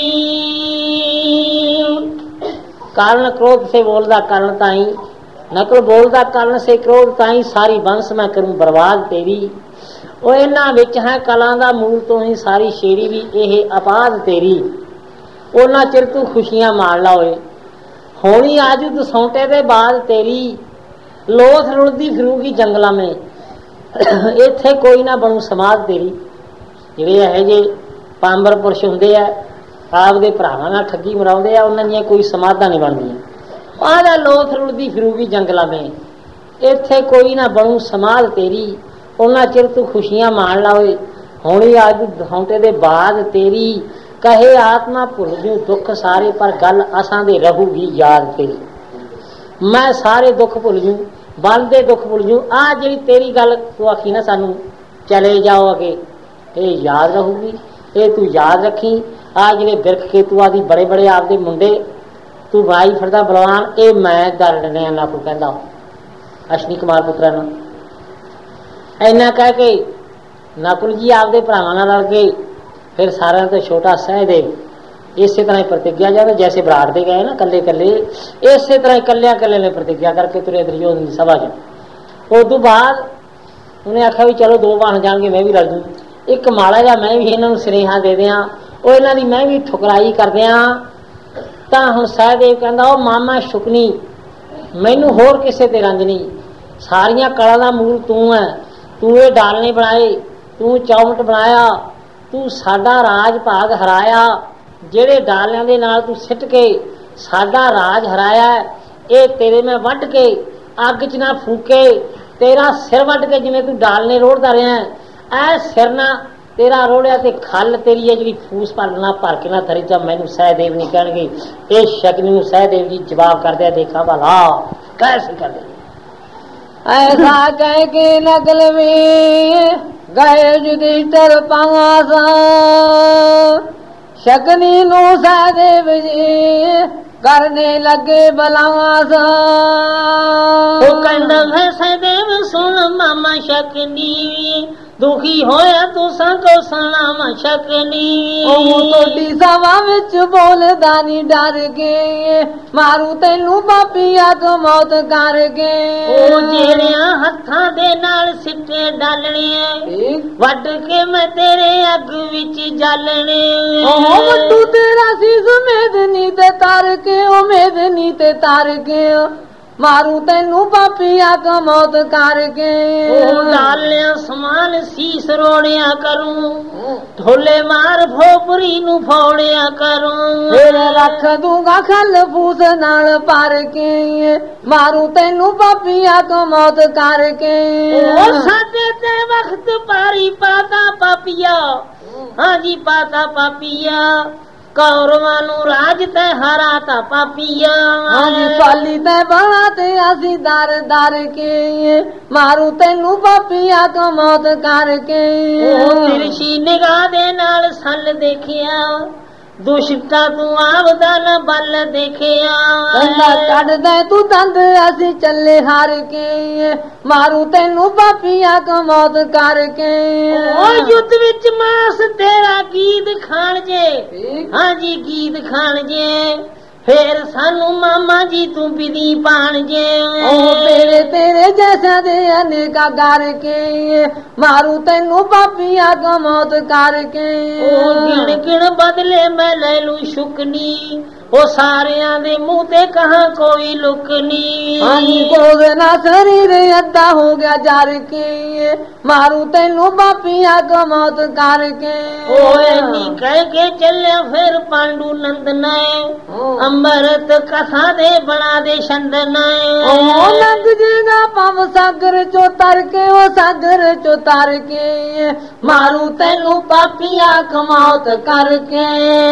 [SPEAKER 3] कारण क्रोध से बोलदा कारण ताई, नकल बोलदा कारण से क्रोध ताई, सारी वंश मैं करूं बर्बाद तेरी। ਉਹ ਇਹਨਾਂ ਵਿੱਚ ਹੈ ਕਲਾਂ ਦਾ ਮੂਲ ਤੋਂ ਹੀ ਸਾਰੀ ਛੇੜੀ ਵੀ ਇਹ ਅਪਾਦ ਤੇਰੀ। ਉਹਨਾਂ ਚਿਰ ਤੂੰ ਖੁਸ਼ੀਆਂ ਮਾਣ ਲਾ ਓਏ, ਹੋਣੀ ਆਜੂ ਦਸੌਂਟੇ ਦੇ ਬਾਅਦ ਤੇਰੀ। ਲੋਥ ਰੁਲਦੀ ਫਿਰੂਗੀ ਜੰਗਲਾਂ ਮੇ, ਇੱਥੇ ਕੋਈ ਨਾ ਬਣੂ ਸਮਾਧ ਤੇਰੀ। ਜਿਹੜੇ ਇਹੋ ਜਿਹੇ ਪਾਂਬਰ ਪੁਰਸ਼ ਹੁੰਦੇ ਆ, ਆਪਦੇ ਭਰਾਵਾਂ ਨਾਲ ਠੱਗੀ ਮਰਾਉਂਦੇ ਆ, ਉਹਨਾਂ ਦੀਆਂ ਕੋਈ ਸਮਾਧਾਂ ਨਹੀਂ ਬਣਦੀਆਂ। ਆਹਦਾ ਲੋਥ ਰੁਲਦੀ ਫਿਰੂਗੀ ਜੰਗਲਾਂ ਮੇ, ਇੱਥੇ ਕੋਈ ਨਾ ਬਣੂ ਸਮਾਧ ਤੇਰੀ। ਉਹਨਾਂ ਚਿਰ ਤੂੰ ਖੁਸ਼ੀਆਂ ਮਾਣ ਲਾ ਓਏ, ਹੋਣੀ ਅੱਜ ਦਸੌਂਟੇ ਦੇ ਬਾਅਦ ਤੇਰੀ। ਕਹੇ ਆਤਮਾ ਭੁੱਲ ਜੂ ਦੁੱਖ ਸਾਰੇ, ਪਰ ਗੱਲ ਅਸਾਂ ਦੇ ਰਹੂਗੀ ਯਾਦ ਤੇਰੀ। ਮੈਂ ਸਾਰੇ ਦੁੱਖ ਭੁੱਲ ਜੂ, ਬਲ ਦੇ ਦੁੱਖ ਭੁੱਲ ਜੂ। ਆਹ ਜਿਹੜੀ ਤੇਰੀ ਗੱਲ ਤੂੰ ਆਖੀ ਨਾ ਸਾਨੂੰ ਚਲੇ ਜਾਓ ਅੱਗੇ, ਇਹ ਯਾਦ ਰਹੂਗੀ, ਇਹ ਤੂੰ ਯਾਦ ਰੱਖੀ। ਆਹ ਜਿਹੜੇ ਬਿਰਖ ਕੇ ਤੂੰ ਆਦੀ ਬੜੇ ਬੜੇ ਆਪਦੇ ਮੁੰਡੇ ਤੂੰ ਬਾਈ ਫਿਰਦਾ ਬਲਵਾਨ, ਇਹ ਮੈਂ ਕਰ ਲੈਣੇ ਨਾ ਕੋਈ ਕਹਿੰਦਾ ਅਸ਼ਨੀ ਕੁਮਾਰ ਪੁੱਤਰਾਂ ਨੂੰ। ਇੰਨਾ ਕਹਿ ਕੇ ਨਕੁਲ ਜੀ ਆਪਦੇ ਭਰਾਵਾਂ ਨਾਲ ਰਲ ਕੇ ਫਿਰ ਸਾਰਿਆਂ ਤੋਂ ਛੋਟਾ ਸਹਿਦੇਵ ਇਸੇ ਤਰ੍ਹਾਂ ਹੀ ਪ੍ਰਤਿਗਿਆ ਜਾਵੇ, ਜੈਸੇ ਬਰਾੜ ਦੇ ਗਏ ਨਾ ਕੱਲੇ ਕੱਲੇ, ਇਸੇ ਤਰ੍ਹਾਂ ਹੀ ਕੱਲਿਆਂ ਕੱਲੇ ਨੇ ਪ੍ਰਤਿਗਿਆ ਕਰਕੇ ਤੁਰੇ ਦੁਰਯੋਧਨ ਦੀ ਸਭਾ 'ਚ। ਉਸ ਤੋਂ ਬਾਅਦ ਉਹਨੇ ਆਖਿਆ ਵੀ ਚਲੋ ਦੋ ਬਣ ਜਾਣਗੇ, ਮੈਂ ਵੀ ਰਲ ਜੂ, ਇੱਕ ਮਾੜਾ ਜਿਹਾ ਮੈਂ ਵੀ ਇਹਨਾਂ ਨੂੰ ਸੁਨੇਹਾ ਦੇ ਦਿਆਂ, ਉਹ ਇਹਨਾਂ ਦੀ ਮੈਂ ਵੀ ਠੁਕਰਾਈ ਕਰਦਿਆਂ। ਤਾਂ ਹੁਣ ਸਹਿਦੇਵ ਕਹਿੰਦਾ ਉਹ ਮਾਮਾ ਸ਼ੁਕਨੀ, ਮੈਨੂੰ ਹੋਰ ਕਿਸੇ ਤੇ ਰੰਜ ਨਹੀਂ, ਸਾਰੀਆਂ ਕਲਾਂ ਦਾ ਮੂਲ ਤੂੰ ਹੈ, ਤੂੰ ਇਹ ਡਾਲਨੇ ਬਣਾਏ, ਤੂੰ ਚੌਮਟ ਬਣਾਇਆ, ਤੂੰ ਸਾਡਾ ਰਾਜ ਭਾਗ ਹਰਾਇਆ, ਜਿਹੜੇ ਡਾਲਿਆਂ ਦੇ ਨਾਲ ਤੂੰ ਸਿੱਟ ਕੇ ਸਾਡਾ ਰਾਜ ਹਰਾਇਆ, ਇਹ ਤੇਰੇ ਮੈਂ ਵੱਢ ਕੇ ਅੱਗ 'ਚ ਨਾ ਫੂਕੇ, ਤੇਰਾ ਸਿਰ ਵੱਢ ਕੇ ਜਿਵੇਂ ਤੂੰ ਡਾਲਨੇ ਰੋੜਦਾ ਰਿਹਾ, ਐ ਸਿਰ ਨਾ ਤੇਰਾ ਰੋੜਿਆ ਤੇ ਖੱਲ ਤੇਰੀ ਹੈ ਜਿਹੜੀ ਫੂਸ ਭਰ ਕੇ ਨਾ ਥਰੀ ਜਾ। ਮੈਨੂੰ ਸਹਿਦੇਵ ਨਹੀਂ ਕਹਿਣਗੇ, ਇਹ ਸ਼ਕਨੀ ਨੂੰ ਸਹਿਦੇਵ ਜੀ ਜਵਾਬ ਕਰਦੇ ਦੇਖਾ ਭਲਾ ਕੈਸੇ ਕਰਦੇ।
[SPEAKER 2] ऐसा कह के नकल में गए युधिष्ठिर पासा, शकुनी नु सहदेव जी करने लगे बलासा।
[SPEAKER 3] ओ कहंदा है सहदेव सुन मामा शकुनी, दुखी होया तुसां को सलाम शकनी
[SPEAKER 2] तोड़ी सभा विच बोलदा नी डर के मारू तेनू पापिया को मौत कर के
[SPEAKER 3] जेड़िया हत्थां दे नाल सिੱਟੇ डालने वड के मैं तेरे अग विच जालने
[SPEAKER 2] वड्डू तेरा सीस मेदनी ते तार के मेदनी ते तार के मारू तेनू पापिया को मौत करके
[SPEAKER 3] डालिया समान शीस रोड़िया करूं ढोले मार भोपरी नू फोड़िया करूं
[SPEAKER 2] फिर रख दूंगा खल फूस नाल पार के मारू तेनू पापिया को मौत करके
[SPEAKER 3] साडे ते वक्त पारी पाता पापिया हाँ जी पाता पापिया कौरवां नू राज ते हराता पापिया
[SPEAKER 2] पाली ते बनाते असी दार दार के मारू तेनू पापिया को मौत करके
[SPEAKER 3] तिरछी निगाह दे नाल सल देखिया दुष्टा तू आवदा न बल देखिया
[SPEAKER 2] कट दे तू दंद असी चले हार के मारू तेनू पापिया को मौत करके
[SPEAKER 3] युद्ध विच मास तेरा गीत खान जे हाँ जी गीत खान जे फिर सानू मामा जी तू विधि पान जे
[SPEAKER 2] तेरे तेरे जैसा दे अनेका गार के मारू तेनू पापिया को मौत करके
[SPEAKER 3] गिण गिण बदले मैं ले लू शुकनी ओ सारियां दे मुंह ते कहां कोई लुकनी
[SPEAKER 2] ना शरीर अद्धा हो गया जार के मारू तेनू पापिया को मौत करके
[SPEAKER 3] कह के चले फिर पांडु नंद ने अमृत कथा दे बना दे छंद ने
[SPEAKER 2] लंघ जेगा पव सागर चो तर के ओ सागर चो तर के मारू तेनू पापिया को मौत करके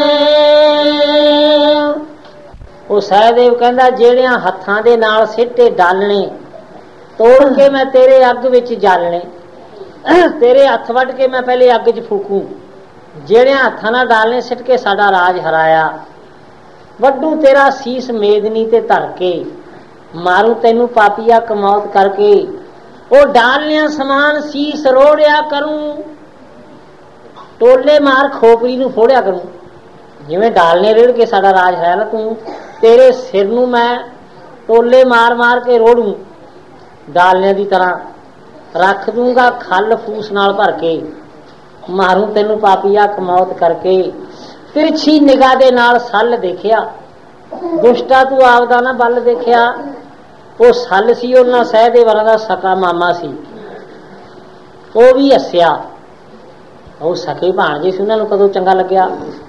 [SPEAKER 3] ਉਹ ਸਹਿਦੇਵ ਕਹਿੰਦਾ ਜਿਹੜਿਆਂ ਹੱਥਾਂ ਦੇ ਨਾਲ ਸਿੱਟੇ ਡਾਲਣੇ ਤੋੜ ਕੇ ਮੈਂ ਤੇਰੇ ਅੱਗ ਵਿੱਚ ਜਾਲਣੇ ਤੇਰੇ ਹੱਥ ਵੱਢ ਕੇ ਮੈਂ ਪਹਿਲੇ ਅੱਗ 'ਚ ਫੂਕੂ ਜਿਹੜਿਆਂ ਹੱਥਾਂ ਨਾਲ ਡਾਲਣੇ ਸਿੱਟ ਕੇ ਸਾਡਾ ਰਾਜ ਹਰਾਇਆ ਵੱਡੂ ਤੇਰਾ ਸੀਸ ਮੇਦਨੀ ਤੇ ਧਰ ਕੇ ਮਾਰੂ ਤੈਨੂੰ ਪਾਪੀਆ ਕਮੌਤ ਕਰਕੇ ਉਹ ਡਾਲਨਿਆਂ ਸਮਾਨ ਸੀਸ ਰੋੜਿਆ ਕਰੂੰ ਟੋਲੇ ਮਾਰ ਖੋਪਰੀ ਨੂੰ ਫੋੜਿਆ ਕਰੂੰ ਜਿਵੇਂ ਡਾਲਨੇ ਰੇੜ ਕੇ ਸਾਡਾ ਰਾਜ ਹੈ ਨਾ ਤੂੰ ਤੇਰੇ ਸਿਰ ਨੂੰ ਮੈਂ ਟੋਲੇ ਮਾਰ ਮਾਰ ਕੇ ਰੋੜੂ ਡਾਲਨਿਆਂ ਦੀ ਤਰ੍ਹਾਂ ਰੱਖ ਦੂੰਗਾ ਖੱਲ ਫੂਸ ਨਾਲ ਭਰ ਕੇ ਮਾਰੂ ਤੈਨੂੰ ਪਾਪੀਆ ਕਮੌਤ ਕਰਕੇ ਤਿਰਛੀ ਨਿਗਾਹ ਦੇ ਨਾਲ ਸੱਲ ਦੇਖਿਆ ਦੁਸ਼ਟਾ ਤੂੰ ਆਪਦਾ ਨਾ ਬਲ ਦੇਖਿਆ ਉਹ ਸੱਲ ਸੀ ਉਹਨਾਂ ਸਹਿਦੇਵਰਾਂ ਦਾ ਸਕਾ ਮਾਮਾ ਸੀ ਉਹ ਵੀ ਹੱਸਿਆ ਉਹ ਸਕੇ ਭਾਣਜੇ ਸੀ ਉਹਨਾਂ ਨੂੰ ਕਦੋਂ ਚੰਗਾ ਲੱਗਿਆ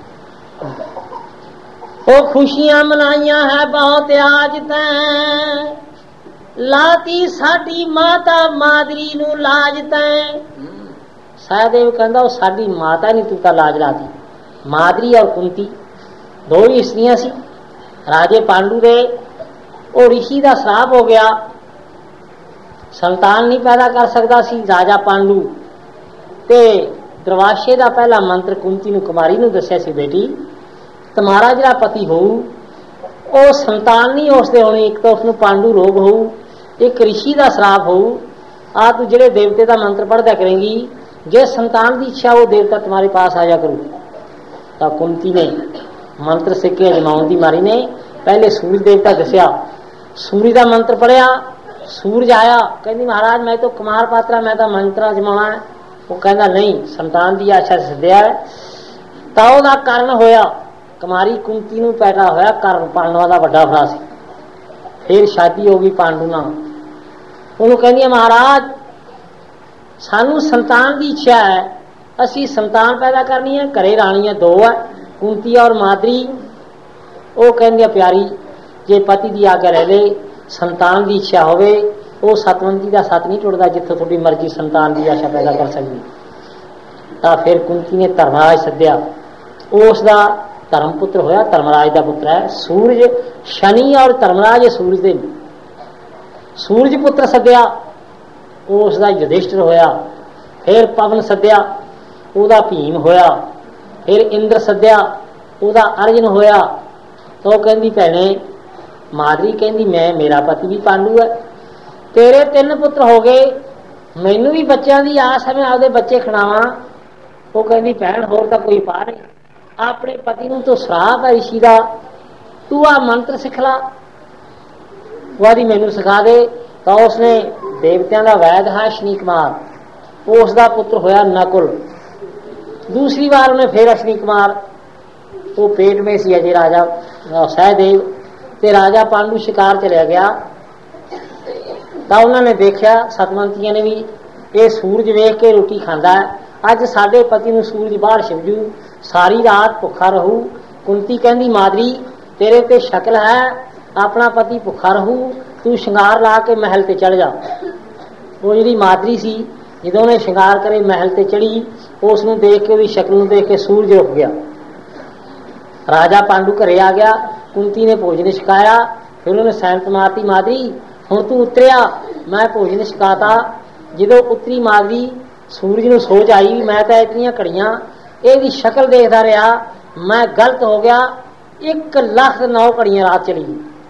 [SPEAKER 3] ਉਹ ਖੁਸ਼ੀਆਂ ਮਨਾਈਆਂ ਹੈ ਬਹੁਤ ਅੱਜ ਤੈਂ ਲਾਤੀ ਸਾਡੀ ਮਾਤਾ ਮਾਦਰੀ ਨੂੰ ਲਾਜ ਤੈਂ ਸਹਿਦੇਵ ਕਹਿੰਦਾ ਉਹ ਸਾਡੀ ਮਾਤਾ ਨਹੀਂ ਤੂੰ ਤਾਂ ਲਾਜ ਲਾਤੀ ਮਾਦਰੀ ਔਰ ਕੁੰਤੀ ਦੋ ਹੀ ਇਸਤਰੀਆਂ ਸੀ ਰਾਜੇ ਪਾਂਡੂ ਦੇ ਉਹ ਰਿਸ਼ੀ ਦਾ ਸ਼ਰਾਪ ਹੋ ਗਿਆ ਸੰਤਾਨ ਨਹੀਂ ਪੈਦਾ ਕਰ ਸਕਦਾ ਸੀ ਰਾਜਾ ਪਾਂਡੂ ਤੇ ਦਰਵਾਸ਼ੇ ਦਾ ਪਹਿਲਾ ਮੰਤਰ ਕੁੰਤੀ ਨੂੰ ਕੁਮਾਰੀ ਨੂੰ ਦੱਸਿਆ ਸੀ ਬੇਟੀ तुम्हारा जरा पति हो संतान नहीं उसदे होनी एक तो उसनू पांडू रोग हो एक ऋषि का श्राप हो आ तू जेड़े देवते का मंत्र पढ़दा करेंगी जे संतान की इच्छा वो देवता तुम्हारे पास आ जा करू तो कुंती ने मंत्र सिक्के अजमाउन की मारी ने पहले सूरज देवता दसिया सूरज का मंत्र पढ़िया सूरज आया कहती महाराज मैं तो कुमार पात्रा मैं तो मंत्र अजमाना है वो कहता नहीं संतान की आशा से सद्या है तो वह कारण होया कुमारी कुंती नूं पैदा होया कारण पांडवां दा वड्डा भरा सी फिर शादी हो गई पांडू नाल उहनूं कहंदी महाराज सानू संतान की इच्छा है असी संतान पैदा करनी है घरे राणियां दो है कुंती और मादरी वो कहंदी प्यारी जे पति की आज्ञा रह ले संतान की इच्छा होवे वो सतवंती का सत नहीं टुटदा जिथों थोड़ी मर्जी संतान की आशा पैदा कर सकदी तां फिर कुंती ने धर्मराज सद्या उसका धर्मपुत्र होया धर्मराज का पुत्र है सूरज शनि और धर्मराज सूरज दे सूरज पुत्र सद्या उसका युधिष्ठिर होया फिर पवन सद्या उहदा भीम होया फिर इंद्र सद्या उहदा अर्जुन होया तो कहंदी भैणे मादरी कहंदी मैं मेरा पति भी पांडू है तेरे 3 पुत्र हो गए ਮੈਨੂੰ ਵੀ ਬੱਚਿਆਂ ਦੀ ਆਸ ਹੈ, ਮੈਂ ਆਪਦੇ ਬੱਚੇ ਖਿਡਾਵਾਂ। ਉਹ ਕਹਿੰਦੀ ਭੈਣ ਹੋਰ ਤਾਂ ਕੋਈ ਪਾ ਨਹੀਂ, ਆਪਣੇ ਪਤੀ ਨੂੰ ਤੂੰ ਸਰਾਪ ਹੈ ਰਿਸ਼ੀ ਦਾ, ਤੂੰ ਆ ਮੰਤਰ ਸਿੱਖ ਲਾ, ਵਾਰੀ ਮੈਨੂੰ ਸਿਖਾ ਦੇ। ਤਾਂ ਉਸਨੇ ਦੇਵਤਿਆਂ ਦਾ ਵੈਦ ਹੈ ਅਸ਼ਨੀ ਕੁਮਾਰ, ਉਸ ਦਾ ਪੁੱਤਰ ਹੋਇਆ ਨਕੁਲ। दूसरी बार उन्हें फिर अश्विनी कुमार, वो पेट में सी अजय राजा सहदेव ते राजा पांडु शिकार चलिया गया। तो उन्होंने देखा सतमंतिया ने भी ये सूरज वेख के रोटी खांदा है, अज साडे पति नूं सूरज बाहर छिवजू, सारी रात भुखा रहू। कुंती कहंदी मादरी तेरे ते शक्ल है, अपना पति भुखा रहू, तू श्रृंगार ला के महल ते चढ़ जा। वो जी मादरी सी जो उन्हें श्रृंगार करे महल ते चढ़ी, उसनूं देख के भी शक्ल नूं देख के सूरज रुक गया। राजा पांडु घरे आ गया, कुंती ने भोजन छकाया, फिर उन्हें सैनत मारती मादरी हुण तू उतरिया, मैं भोजन छकाता। जो उतरी मादरी सूरज नूं सोच आई मैं तो इतनी घड़ियां ਇਹਦੀ शक्ल देखता रहा, मैं गलत हो गया, 1,09 घड़ियां रात चली।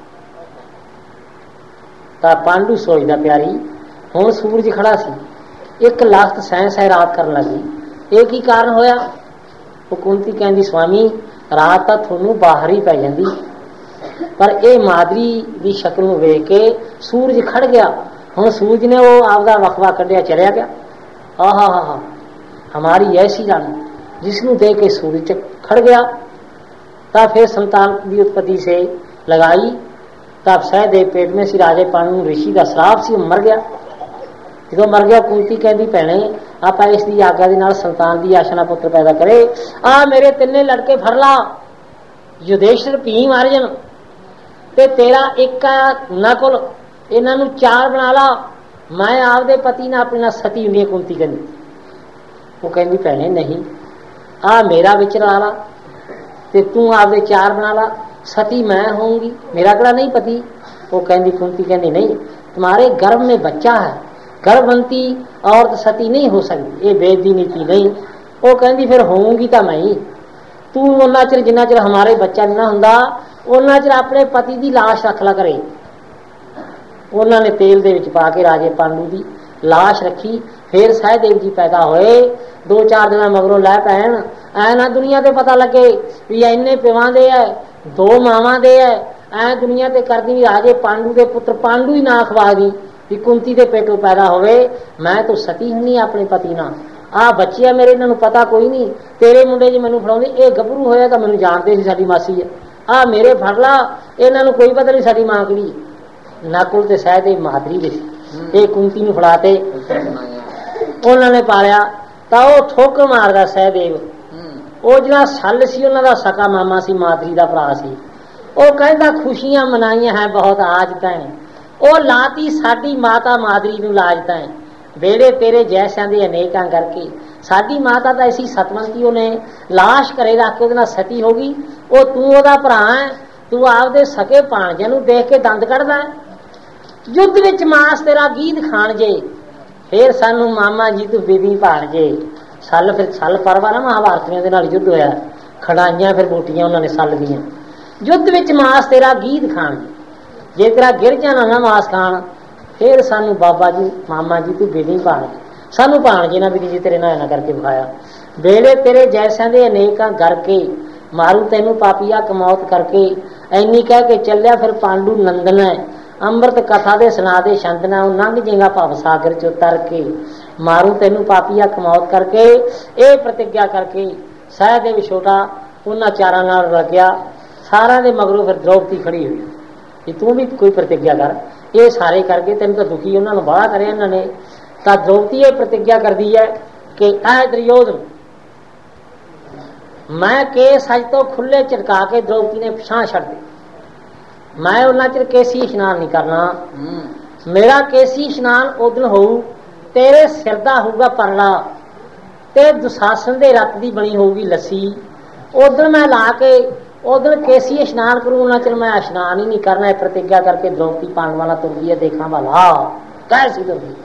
[SPEAKER 3] तो पांडु सोचदा प्यारी हुण सूरज खड़ा सी, 1,00,000 सह रात करन लगी, ਇਹ ਕੀ ਕਾਰਨ ਹੋਇਆ? ਉਹ ਕੁੰਤੀ ਕਹਿੰਦੀ स्वामी रात ਤਾਂ ਤੁਹਾਨੂੰ ਬਾਹਰ ਹੀ ਪੈ ਜਾਂਦੀ, पर ਇਹ मादरी ਦੀ शक्ल ਨੂੰ ਵੇਖ के सूरज खड़ गया। ਹੁਣ सूरज ने वो आपदा वखवा कढ़िया चलिया गया। आहा हा हा हमारी ऐसी रानी जिसनों देख के सूरज खड़ गया। तब फिर संतान की उत्पत्ति से लगाई, तब सहदेव पेट में सी राजे पांडु ऋषि का श्राप सी, मर गया। जो मर गया कुंती कहती भैने आप इसकी आज्ञा के नाल संतान की आशा पुत्र पैदा करे। आ मेरे तिन्ने लड़के फड़ ला, युधेश्वर भीम अर्जुन ते तेरा एक नकुल, इन्हों 4 बना ला, मैं आपदे पति ने अपने सती हुई। कुंती कहती, वो कहती भैने नहीं, आ मेरा विच ला ला ते तू आपदे 4 बना ला, सती मैं होंगी, मेरा कड़ा नहीं पति। वो कहती कुंती कहती नहीं, तुम्हारे गर्भ में बच्चा है, गर्भवंती औरत सती नहीं हो सकती, ये वेद की नीति नहीं। वो कहती फिर होऊंगी तो मैं ही, तू उन्ना चिर जिन्ना चिर हमारे बच्चा नहीं होंदा उन्ना चिर अपने पति की लाश रख ला करे। उन्होंने तेल दे विच पा के राजे पांडु की लाश रखी। फिर सहदेव जी पैदा होए, 2-4 दिन मगरों लै पैन, ऐ ना दुनिया ते पता लगे भी इन्ने पिवां दे है, 2 मावां दे है, ऐ दुनिया ते करदी भी राजे पांडु के पुत्र पांडु ही ना खवा दी भी कुंती के पेटों पैदा होवे। मैं तो सती हुनी अपने पति ना, आ बच्चे मेरे इन्होंने पता कोई नहीं, तेरे मुंडे जी मैनू फड़ाउंदे, ये गभरू होया तो मैनू जानते सी साडी मासी है, आ मेरे फड़ ला, इन्होंने कोई पता नहीं साडी मां किहड़ी। नकुल ते सहदेव मादरी दे ये कुंती नू फड़ाते, उन्होंने पालिया। तो वह ठोकर मारदा सहदेव, वो जिहड़ा सल सी उन्हां दा सका मामा सी, मादरी दा भरा सी, वो कहंदा खुशियां मनाइयां है बहुत आज तैं, ਉਹ ਲਾਤੀ ਸਾਡੀ ਮਾਤਾ ਮਾਦਰੀ ਨੂੰ ਲਾਜ ਤਾਂ ਵੇੜੇ ਤੇਰੇ ਜੈਸਿਆਂ ਦੇ ਅਨੇਕਾਂ ਕਰਕੇ। ਸਾਡੀ ਮਾਤਾ ਤਾਂ ਐਸੀ ਸਤਵੰਤੀ, ਉਹਨੇ ਲਾਸ਼ ਘਰੇ ਰੱਖ ਕੇ ਉਹਦੇ ਨਾਲ ਸਤੀ ਹੋ ਗਈ। ਉਹ ਤੂੰ ਉਹਦਾ ਭਰਾ ਹੈ, ਤੂੰ ਆਪਦੇ ਸਕੇ ਭਾਣਜੇ ਨੂੰ ਦੇਖ ਕੇ ਦੰਦ ਕੱਢਦਾ। ਯੁੱਧ ਵਿੱਚ ਮਾਸ ਤੇਰਾ ਗੀਤ ਖਾਣ ਜੇ, ਫਿਰ ਸਾਨੂੰ ਮਾਮਾ ਜੀ ਤੂੰ ਬੀਬੀ ਭਾਣਜੇ। ਸੱਲ ਫਿਰ ਸੱਲ ਪਰਵਾ ਨਾ ਮਹਾਭਾਰਤੀਆਂ ਦੇ ਨਾਲ ਯੁੱਧ ਹੋਇਆ, ਖੜਾਈਆਂ ਫਿਰ ਬੋਟੀਆਂ ਉਹਨਾਂ ਨੇ ਸੱਲ ਦੀਆਂ। ਯੁੱਧ ਵਿੱਚ ਮਾਸ ਤੇਰਾ ਗੀਤ ਖਾਣ जे तेरा गिर जाना ना मास खान, फिर सानू बाबा जी मामा जी तू बेदी भाण, सानू भाणजे ना भी जी तेरे ना ना करके विखाया। वेले तेरे जैसा दे अनेका करके मारू तेनू पापिया कमौत करके। ऐनी कह के चलिया फिर पांडु नंदन है, अमृत कथा दे सुना दे छंदना, लंघ जेगा भव सागर चो तर के। मारू तेनू पापिया कमौत करके, ये प्रतिज्ञा करके सहदेव छोटा उन्हां 4 नाल लग गया। सारा दे मगरों फिर द्रौपदी खड़ी हुई कि तू भी कोई प्रतिज्ञा कर। ये सारे करके तेन तो दुखी उन्होंने बड़ा करे इन्होंने। तो द्रौपदी ये प्रतिज्ञा कर दी है कि ऐ दुर्योधन, मैं केस अज तो खुले झटका के द्रौपदी ने पिछां छड़ दे, मैं उन्ना चिर केसी स्नान नहीं करना। मेरा केसी स्नान उदन होऊ तेरे सिर दा होऊगा परला ते दुशासन दे रत दी बनी होगी लस्सी, उदन मैं ला के उधर केसी स्नान करूँ, उन्ना चिर मैं स्नान ही नहीं करना। प्रतिज्ञा करके द्रौपदी पांडवां नाल तुर गई है, देखा वाला कैसी तुर गई।